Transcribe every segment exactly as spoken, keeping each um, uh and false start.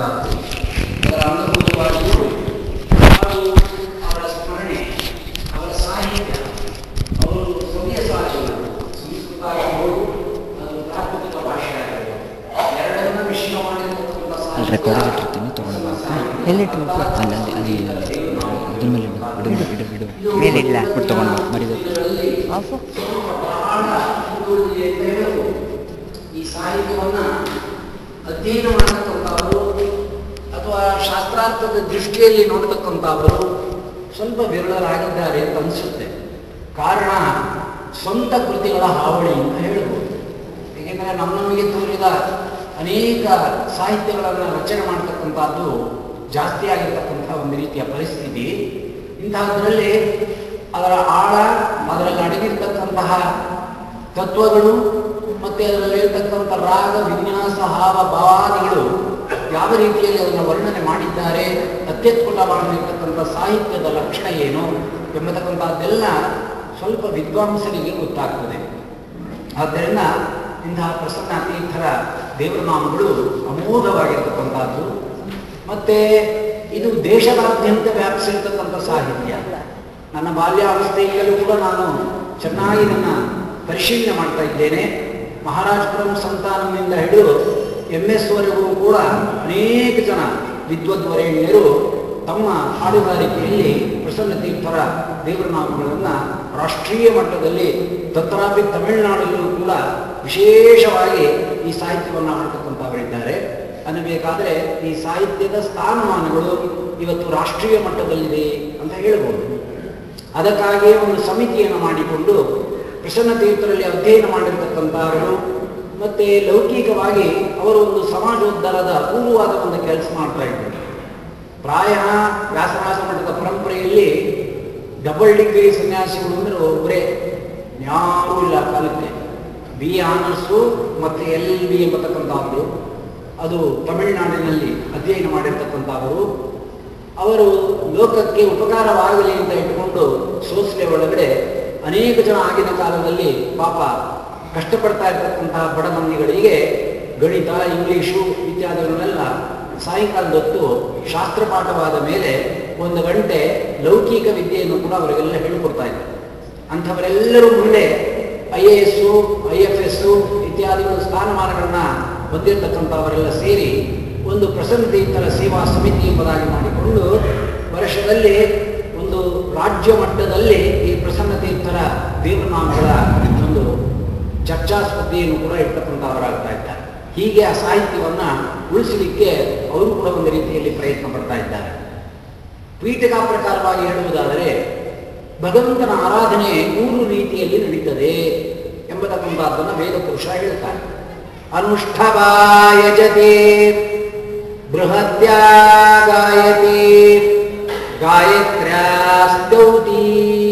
ಮಾಡತಕ್ಕಂಥದ್ದು. ಅದರ ಅಂಗಭೂತವಾಗಿಯೂ ಹಾಗೂ ಅವರ ಸ್ಮರಣೆ, ಅವರ ಸಾಹಿತ್ಯ, ಅವರು ಸವ್ಯ ಸಾಹಿತ್ಯ, ಸಂಸ್ಕೃತ ಆಗಿರ್ಬೋದು, ಅದು ಪ್ರಾಕೃತಿಕ ಭಾಷೆ ಆಗಿರ್ಬೋದು, ಎರಡನ್ನ ಮಿಶ್ರ ಮಾಡಿರ್ತಕ್ಕಂಥ ಸಾಹಿತ್ಯ. ಎಲ್ಲಿಟ್ಟು ಅಲ್ಲಿ ಅಲ್ಲಿ ಅಲ್ಲಿ ಅದ್ರ ಮೇಲೆ ಇಡು ಇಡು ಇಡು ಇಡು ಮೇಲಿಲ್ಲ ಬಿಟ್ಟು ತೊಗೊಂಡು ಮರಿದ ಆಫು. ಈ ಸಾಹಿತ್ಯವನ್ನ ಅಧ್ಯಯನ ಮಾಡತಕ್ಕಂಥವರು ಅಥವಾ ಶಾಸ್ತ್ರಾರ್ಥದ ದೃಷ್ಟಿಯಲ್ಲಿ ನೋಡ್ತಕ್ಕಂಥವರು ಸ್ವಲ್ಪ ವಿರಳರಾಗಿದ್ದಾರೆ ಅಂತ ಅನಿಸುತ್ತೆ. ಕಾರಣ ಸ್ವಂತ ಕೃತಿಗಳ ಹಾವಳಿ ಅಂತ ಹೇಳ್ಬೋದು. ಏಕೆಂದರೆ ನಮ್ಮ ನಮಗೆ ತೋರಿದ ಅನೇಕ ಸಾಹಿತ್ಯಗಳನ್ನು ರಚನೆ ಮಾಡ್ತಕ್ಕಂಥದ್ದು ಜಾಸ್ತಿ ಆಗಿರ್ತಕ್ಕಂಥ ಒಂದು ರೀತಿಯ ಪರಿಸ್ಥಿತಿ. ಇಂತಹದ್ರಲ್ಲಿ ಅದರ ಆಳ, ಅದರಲ್ಲಿ ಅಡಗಿರ್ತಕ್ಕಂತಹ ತತ್ವಗಳು ಮತ್ತು ಅದರಲ್ಲಿರ್ತಕ್ಕಂಥ ರಾಗ, ವಿನ್ಯಾಸ, ಹಾವ ಭಾವಾದಿಗಳು ಯಾವ ರೀತಿಯಲ್ಲಿ ಅದನ್ನು ವರ್ಣನೆ ಮಾಡಿದ್ದಾರೆ, ಅತ್ಯತ್ಕೃತವಾಗಿರ್ತಕ್ಕಂಥ ಸಾಹಿತ್ಯದ ಲಕ್ಷಣ ಏನು ಎಂಬತಕ್ಕಂಥದ್ದೆಲ್ಲ ಸ್ವಲ್ಪ ವಿದ್ವಾಂಸರಿಗೆ ಗೊತ್ತಾಗ್ತದೆ. ಆದ್ದರಿಂದ ಇಂತಹ ಪ್ರಸನ್ನ ತೀರ್ಥರ ದೇವರನಾಮಗಳು ಅಮೋಘವಾಗಿರ್ತಕ್ಕಂಥದ್ದು. ಮತ್ತು ಇದು ದೇಶದಾದ್ಯಂತ ವ್ಯಾಪಿಸಿರ್ತಕ್ಕಂಥ ಸಾಹಿತ್ಯ. ನನ್ನ ಬಾಲ್ಯಾವಸ್ಥೆಯಲ್ಲೂ ಕೂಡ ನಾನು ಚೆನ್ನಾಗಿ ಇದನ್ನು ಪರಿಶೀಲನೆ ಮಾಡ್ತಾ ಇದ್ದೇನೆ. ಮಹಾರಾಜಪುರಂ ಸಂತಾನದಿಂದ ಹಿಡಿದು ಎಂ ಎಸ್ ವರೆಗೂ ಕೂಡ ಅನೇಕ ಜನ ವಿದ್ವದ್ವರೇಣ್ಯರು ತಮ್ಮ ಹಾಡುಗಾರಿಕೆಯಲ್ಲಿ ಪ್ರಸನ್ನ ತೀರ್ಥರ ದೇವರನಾಮಗಳನ್ನು ರಾಷ್ಟ್ರೀಯ ಮಟ್ಟದಲ್ಲಿ, ತತ್ರಾಪಿ ತಮಿಳುನಾಡಲ್ಲೂ ಕೂಡ ವಿಶೇಷವಾಗಿ ಈ ಸಾಹಿತ್ಯವನ್ನು ಹಾಡ್ತಕ್ಕಂಥವರಿದ್ದಾರೆ. ಅನ್ನಬೇಕಾದರೆ ಈ ಸಾಹಿತ್ಯದ ಸ್ಥಾನಮಾನಗಳು ಇವತ್ತು ರಾಷ್ಟ್ರೀಯ ಮಟ್ಟದಲ್ಲಿದೆ ಅಂತ ಹೇಳ್ಬೋದು. ಅದಕ್ಕಾಗಿಯೇ ಒಂದು ಸಮಿತಿಯನ್ನು ಮಾಡಿಕೊಂಡು ಪ್ರಸನ್ನ ತೀರ್ಥರಲ್ಲಿ ಅಧ್ಯಯನ ಮಾಡಿರ್ತಕ್ಕಂಥವರು ಮತ್ತು ಲೌಕಿಕವಾಗಿ ಅವರು ಒಂದು ಸಮಾಜೋದ್ಧಾರದ ಅಪೂರ್ವವಾದ ಒಂದು ಕೆಲಸ ಮಾಡ್ತಾ ಇದ್ದಾರೆ. ಪ್ರಾಯ ವ್ಯಾಸರಾಜ ಮಠದ ಪರಂಪರೆಯಲ್ಲಿ ಡಬಲ್ ಡಿಗ್ರಿ ಸನ್ಯಾಸಿಗಳು ಅಂದರೆ ಒಬ್ಬರೇ, ಯಾರೂ ಇಲ್ಲ ಕಾಲಕ್ಕೆ. ಬಿ ಎ ಆನರ್ಸು ಮತ್ತು ಎಲ್ ಎಲ್ ಬಿ ಎಂಬತಕ್ಕಂಥದ್ದು, ಅದು ತಮಿಳುನಾಡಿನಲ್ಲಿ ಅಧ್ಯಯನ ಮಾಡಿರ್ತಕ್ಕಂಥವರು. ಅವರು ಲೋಕಕ್ಕೆ ಉಪಕಾರವಾಗಲಿ ಅಂತ ಇಟ್ಟುಕೊಂಡು ಸೋಸಲೆ ಒಳಗಡೆ ಅನೇಕ ಜನ ಆಗಿನ ಕಾಲದಲ್ಲಿ ಪಾಪ ಕಷ್ಟಪಡ್ತಾ ಇರ್ತಕ್ಕಂತಹ ಬಡ ಮಂದಿಗಳಿಗೆ ಗಣಿತ, ಇಂಗ್ಲೀಷು ಇತ್ಯಾದಿಗಳನ್ನೆಲ್ಲ ಸಾಯಂಕಾಲದ ಹೊತ್ತು ಶಾಸ್ತ್ರ ಪಾಠವಾದ ಮೇಲೆ ಒಂದು ಗಂಟೆ ಲೌಕಿಕ ವಿದ್ಯೆಯನ್ನು ಕೂಡ ಅವರಿಗೆಲ್ಲ ಹೇಳಿಕೊಡ್ತಾ ಇದ್ದಾರೆ. ಅಂಥವರೆಲ್ಲರೂ ಮುಂದೆ I A S, I F S ಇತ್ಯಾದಿಗಳು ಸ್ಥಾನಮಾನಗಳನ್ನ ಹೊಂದಿರತಕ್ಕಂಥವರೆಲ್ಲ ಸೇರಿ ಒಂದು ಪ್ರಸನ್ನ ತೀರ್ಥರ ಸೇವಾ ಸಮಿತಿ ಎಂಬುದಾಗಿ ಮಾಡಿಕೊಂಡು ವರ್ಷದಲ್ಲಿ ಒಂದು ರಾಜ್ಯ ಮಟ್ಟದಲ್ಲಿ ಈ ಪ್ರಸನ್ನ ತೀರ್ಥರ ದೇವನಾಮಗಳ ಒಂದು ಚರ್ಚಾ ಸ್ಪರ್ಧೆಯನ್ನು ಕೂಡ ಇರ್ತಕ್ಕಂಥವರಾಗ್ತಾ ಇದ್ದಾರೆ. ಹೀಗೆ ಆ ಸಾಹಿತ್ಯವನ್ನು ಉಳಿಸಲಿಕ್ಕೆ ಅವರು ಕೂಡ ಒಂದು ರೀತಿಯಲ್ಲಿ ಪ್ರಯತ್ನ ಪಡ್ತಾ ಇದ್ದಾರೆ. ಪೀಠಿಕಾ ಪ್ರಕಾರವಾಗಿ ಹೇಳುವುದಾದರೆ ಭಗವಂತನ ಆರಾಧನೆ ಮೂರು ರೀತಿಯಲ್ಲಿ ನಡೀತದೆ ಎಂಬತಕ್ಕಂಥದ್ದನ್ನು ವೇದ ಪುರುಷ ಹೇಳ್ತಾರೆ. ಅನುಷ್ಠಾಯಜತೆ, ಬೃಹತ್ಯಾ ಗಾಯತಿ, ಗಾಯತ್ರ್ಯಾ ಸ್ತೌತಿ.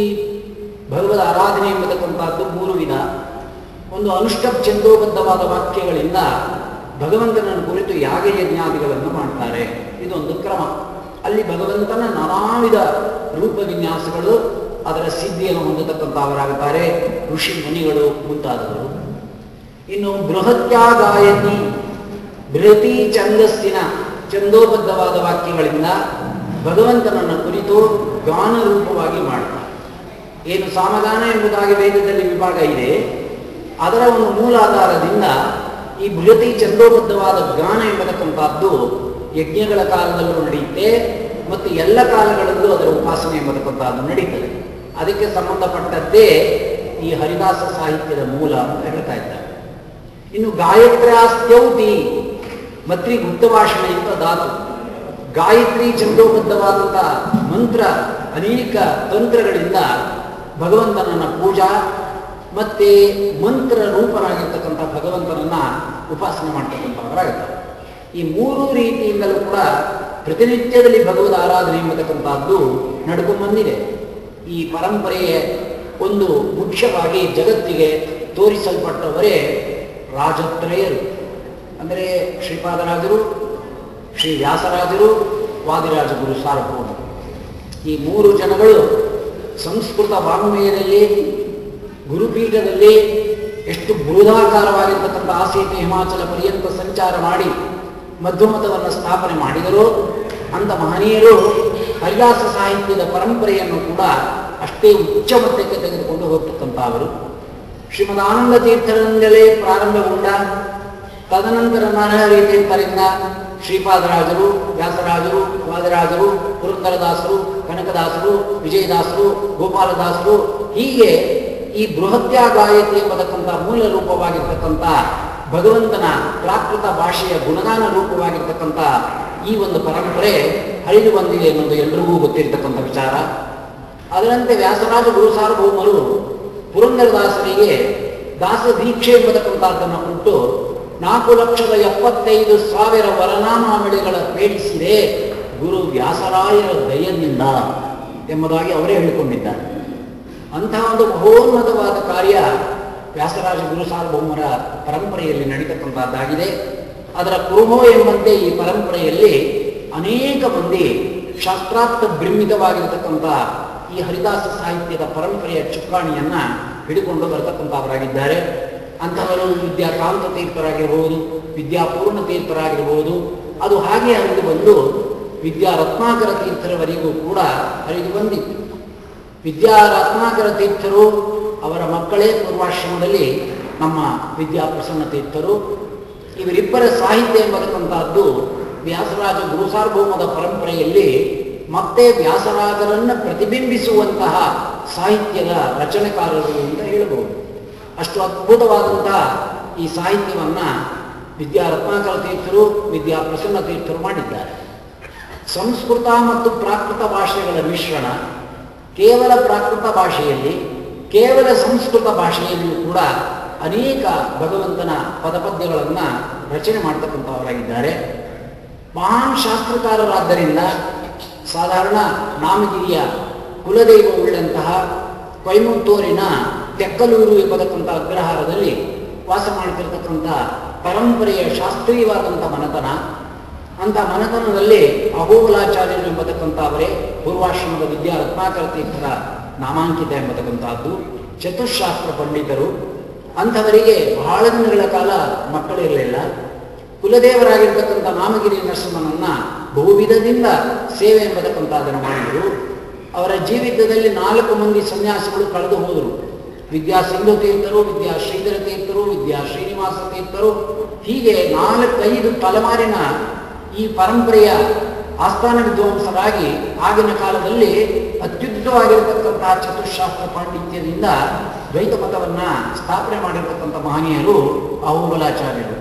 ಭಗವದ್ ಆರಾಧನೆ ಎಂಬತಕ್ಕಂಥದ್ದು ಮೂರು ವಿಧ. ಒಂದು ಅನುಷ್ಠಬ್ ಛಂದೋಬದ್ಧವಾದ ವಾಕ್ಯಗಳಿಂದ ಭಗವಂತನನ್ನು ಕುರಿತು ಯಾಗ ಯಜ್ಞಾದಿಗಳನ್ನು ಮಾಡ್ತಾರೆ. ಇದೊಂದು ಕ್ರಮ. ಅಲ್ಲಿ ಭಗವಂತನ ನಾನಾ ವಿಧ ರೂಪ ವಿನ್ಯಾಸಗಳು, ಅದರ ಸಿದ್ಧಿಯನ್ನು ಹೊಂದತಕ್ಕಂಥವರಾಗುತ್ತಾರೆ ಋಷಿ ಮುನಿಗಳು ಮುಂತಾದವರು. ಇನ್ನು ಬೃಹತ್ಯಾ ಗಾಯತಿ, ಬೃಹತಿ ಛಂದಸ್ಸಿನ ಛಂದೋಬದ್ಧವಾದ ವಾಕ್ಯಗಳಿಂದ ಭಗವಂತನನ್ನು ಕುರಿತು ಗಾನ ರೂಪವಾಗಿ ಮಾಡ್ತಾರೆ. ಏನು ಸಾಮಗಾನ ಎಂಬುದಾಗಿ ವೇದದಲ್ಲಿ ವಿಭಾಗ ಇದೆ, ಅದರ ಒಂದು ಮೂಲಾಧಾರದಿಂದ ಈ ಬೃಹತಿ ಛಂದೋಬದ್ಧವಾದ ಗಾನ ಎಂಬತಕ್ಕಂಥದ್ದು ಯಜ್ಞಗಳ ಕಾಲದಲ್ಲೂ ನಡೆಯುತ್ತೆ ಮತ್ತು ಎಲ್ಲ ಕಾಲಗಳಲ್ಲೂ ಅದರ ಉಪಾಸನೆ ಎಂಬತಕ್ಕಂಥದ್ದು ನಡೀತದೆ. ಅದಕ್ಕೆ ಸಂಬಂಧಪಟ್ಟದ್ದೇ ಈ ಹರಿದಾಸ ಸಾಹಿತ್ಯದ ಮೂಲ ಅಂತ ಹೇಳ್ತಾ ಇದ್ದಾರೆ. ಇನ್ನು ಗಾಯತ್ರ್ಯಾಸ್ತ್ಯೌತಿ, ಮತ್ರಿ ಗುಪ್ತಭಾಷಣ ಎಂಬ ಧಾತು. ಗಾಯತ್ರಿ ಛಂದೋಬದ್ಧವಾದಂಥ ಮಂತ್ರ, ಅನೇಕ ತಂತ್ರಗಳಿಂದ ಭಗವಂತನನ್ನ ಪೂಜಾ ಮತ್ತೆ ಮಂತ್ರ ರೂಪರಾಗಿರ್ತಕ್ಕಂಥ ಭಗವಂತನನ್ನ ಉಪಾಸನೆ ಮಾಡ್ತಕ್ಕಂಥವರಾಗುತ್ತಾರೆ. ಈ ಮೂರು ರೀತಿಯಿಂದಲೂ ಕೂಡ ಪ್ರತಿನಿತ್ಯದಲ್ಲಿ ಭಗವದ್ ಆರಾಧನೆ ಎಂಬತಕ್ಕಂಥದ್ದು ನಡ್ಕೊಂಡು ಬಂದಿದೆ. ಈ ಪರಂಪರೆಯ ಒಂದು ಮುಖ್ಯವಾಗಿ ಜಗತ್ತಿಗೆ ತೋರಿಸಲ್ಪಟ್ಟವರೇ ರಾಜತ್ರಯರು. ಅಂದರೆ ಶ್ರೀಪಾದರಾಜರು, ಶ್ರೀ ವ್ಯಾಸರಾಜರು, ವಾದಿರಾಜಗುರು ಸಾರ್ವಭೌಮರು. ಈ ಮೂರು ಜನಗಳು ಸಂಸ್ಕೃತ ವಾಂಗ್ಮಯದಲ್ಲಿ, ಗುರುಪೀಠದಲ್ಲಿ ಎಷ್ಟು ಬೃಹದಾಕಾರವಾಗಿರ್ತಕ್ಕಂಥ ಆಸೀತ ಹಿಮಾಚಲ ಪರ್ಯಂತ ಸಂಚಾರ ಮಾಡಿ ಮಧ್ವಮತವನ್ನು ಸ್ಥಾಪನೆ ಮಾಡಿದರು. ಅಂಥ ಮಹನೀಯರು ಹರಿದಾಸ ಸಾಹಿತ್ಯದ ಪರಂಪರೆಯನ್ನು ಕೂಡ ಅಷ್ಟೇ ಉಚ್ಚ ಮಟ್ಟಕ್ಕೆ ತೆಗೆದುಕೊಂಡು ಹೋಗ್ತಕ್ಕಂಥ ಅವರು. ಶ್ರೀಮದ್ ಆನಂದ ತೀರ್ಥರಿಂದಲೇ ಪ್ರಾರಂಭಗೊಂಡ ತದನಂತರ ನಾನಾ ರೀತಿಯರಿಂದ ಶ್ರೀಪಾದರಾಜರು, ವ್ಯಾಸರಾಜರು, ವಾದರಾಜರು, ಪುರಂದರದಾಸರು, ಕನಕದಾಸರು, ವಿಜಯದಾಸರು, ಗೋಪಾಲದಾಸರು, ಹೀಗೆ ಈ ಬೃಹತ್ಯಾ ಗಾಯತಿ ಎಂಬತಕ್ಕಂಥ ಮೂಲ ರೂಪವಾಗಿರ್ತಕ್ಕಂಥ ಭಗವಂತನ ಪ್ರಾಕೃತ ಭಾಷೆಯ ಗುಣಗಾನ ರೂಪವಾಗಿರ್ತಕ್ಕಂಥ ಈ ಒಂದು ಪರಂಪರೆ ಹರಿದು ಬಂದಿದೆ ಎನ್ನುವುದು ಎಲ್ರಿಗೂ ಗೊತ್ತಿರತಕ್ಕಂಥ ವಿಚಾರ. ಅದರಂತೆ ವ್ಯಾಸರಾಜ ಗುರುಸಾರ್ವಭೌಮರು ಪುರಂದರದಾಸರಿಗೆ ದಾಸ ದೀಕ್ಷೆ ಎಂಬತಕ್ಕಂಥದ್ದನ್ನು ಕೊಟ್ಟು ನಾಲ್ಕು ಲಕ್ಷದ ಎಪ್ಪತ್ತೈದು ಸಾವಿರ ವರನಾಮಾವಳಿಗಳ ಪೇಡಿಸಿದೆ ಗುರು ವ್ಯಾಸರಾಯರ ದಯದಿಂದ ಎಂಬುದಾಗಿ ಅವರೇ ಹೇಳಿಕೊಂಡಿದ್ದಾರೆ. ಅಂತಹ ಒಂದು ಮಹೋನ್ನತವಾದ ಕಾರ್ಯ ವ್ಯಾಸರಾಜ ಗುರು ಸಾರ್ವಭೌಮರ ಪರಂಪರೆಯಲ್ಲಿ ನಡೀತಕ್ಕಂಥದ್ದಾಗಿದೆ. ಅದರ ಕುರುಹೋ ಎಂಬಂತೆ ಈ ಪರಂಪರೆಯಲ್ಲಿ ಅನೇಕ ಮಂದಿ ಶಾಸ್ತ್ರಾರ್ಥ ಬ್ರಹ್ಮಿತವಾಗಿರತಕ್ಕಂಥ ಈ ಹರಿದಾಸ ಸಾಹಿತ್ಯದ ಪರಂಪರೆಯ ಚುಕ್ಕಾಣಿಯನ್ನ ಹಿಡಿಕೊಂಡು ಬರತಕ್ಕಂಥವರಾಗಿದ್ದಾರೆ. ಅಂಥವರು ವಿದ್ಯಾಕಾಂತ ತೀರ್ಥರಾಗಿರ್ಬೋದು, ವಿದ್ಯಾಪೂರ್ಣ ತೀರ್ಥರಾಗಿರ್ಬೋದು, ಅದು ಹಾಗೆ ಹರಿದು ಬಂದು ವಿದ್ಯಾ ರತ್ನಾಕರ ತೀರ್ಥರವರೆಗೂ ಕೂಡ ಹರಿದು ಬಂದಿತ್ತು. ವಿದ್ಯಾ ರತ್ನಾಕರ ತೀರ್ಥರು ಅವರ ಮಕ್ಕಳೇ ಪೂರ್ವಾಶ್ರಮದಲ್ಲಿ ನಮ್ಮ ವಿದ್ಯಾಪ್ರಸನ್ನ ತೀರ್ಥರು. ಇವರಿಬ್ಬರ ಸಾಹಿತ್ಯ ಎಂಬತಕ್ಕಂಥದ್ದು ವ್ಯಾಸರಾಜ ಗುರುಸಾರ್ವಭೌಮದ ಪರಂಪರೆಯಲ್ಲಿ ಮತ್ತೆ ವ್ಯಾಸರಾಜರನ್ನು ಪ್ರತಿಬಿಂಬಿಸುವಂತಹ ಸಾಹಿತ್ಯದ ರಚನೆಕಾರರು ಅಂತ ಹೇಳಬಹುದು. ಅಷ್ಟು ಅದ್ಭುತವಾದಂತಹ ಈ ಸಾಹಿತ್ಯವನ್ನು ವಿದ್ಯಾ ರತ್ನಾಕರ ತೀರ್ಥರು, ವಿದ್ಯಾಪ್ರಸನ್ನ ತೀರ್ಥರು ಮಾಡಿದ್ದಾರೆ. ಸಂಸ್ಕೃತ ಮತ್ತು ಪ್ರಾಕೃತ ಭಾಷೆಗಳ ಮಿಶ್ರಣ, ಕೇವಲ ಪ್ರಾಕೃತ ಭಾಷೆಯಲ್ಲಿ, ಕೇವಲ ಸಂಸ್ಕೃತ ಭಾಷೆಯಲ್ಲಿಯೂ ಕೂಡ ಅನೇಕ ಭಗವಂತನ ಪದಪದ್ಯಗಳನ್ನು ರಚನೆ ಮಾಡ್ತಕ್ಕಂಥವರಾಗಿದ್ದಾರೆ. ಮಹಾನ್ ಶಾಸ್ತ್ರಕಾರರಾದ್ದರಿಂದ ಸಾಧಾರಣ ನಾಮಗಿರಿಯ ಕುಲದೈವವುಳ್ಳಂತಹ ಕೊಯಮತ್ತೂರಿನ ತೆಕ್ಕಲೂರು ಎಂಬತಕ್ಕಂಥ ಅಗ್ರಹಾರದಲ್ಲಿ ವಾಸ ಮಾಡ್ತಿರ್ತಕ್ಕಂಥ ಪರಂಪರೆಯ ಶಾಸ್ತ್ರೀಯವಾದಂಥ ಮನತನ. ಅಂಥ ಮನತನದಲ್ಲಿ ಅಹೋಬಲಾಚಾರ್ಯರು ಎಂಬತಕ್ಕಂಥ ಅವರೇ ಪೂರ್ವಾಶ್ರಮದ ವಿದ್ಯಾ ರತ್ನಾಕರ ತೀರ್ಥರ ನಾಮಾಂಕಿತ ಎಂಬತಕ್ಕಂಥದ್ದು. ಚತುಶಾಸ್ತ್ರ ಪಂಡಿತರು. ಅಂಥವರಿಗೆ ಬಹಳ ದಿನಗಳ ಕಾಲ ಮಕ್ಕಳಿರಲಿಲ್ಲ. ಕುಲದೇವರಾಗಿರ್ತಕ್ಕಂಥ ನಾಮಗಿರಿ ನರಸಿಂಹನನ್ನ ಬಹುವಿಧದಿಂದ ಸೇವೆ ಎಂಬತಕ್ಕಂಥದ್ದನ್ನು ಮಾಡಿದರು. ಅವರ ಜೀವಿತದಲ್ಲಿ ನಾಲ್ಕು ಮಂದಿ ಸನ್ಯಾಸಿಗಳು ಕಳೆದು ಹೋದರು. ವಿದ್ಯಾ ಸಿಂಧು ತೀರ್ಥರು, ವಿದ್ಯಾ ಶ್ರೀಧರ ತೀರ್ಥರು, ವಿದ್ಯಾ ಶ್ರೀನಿವಾಸ ತೀರ್ಥರು, ಹೀಗೆ ನಾಲ್ಕೈದು ತಲೆಮಾರಿನ ಈ ಪರಂಪರೆಯ ಆಸ್ಥಾನ ವಿದ್ವಾಂಸರಾಗಿ ಆಗಿನ ಕಾಲದಲ್ಲಿ ಅತ್ಯುತ್ತಮವಾಗಿರತಕ್ಕಂತಹ ಚತುಶಾಸ್ತ್ರ ಪಾಂಡಿತ್ಯದಿಂದ ದ್ವೈತ ಮತವನ್ನು ಸ್ಥಾಪನೆ ಮಾಡಿರತಕ್ಕಂಥ ಮಹನೀಯರು ಅಹೋಬಲಾಚಾರ್ಯರು.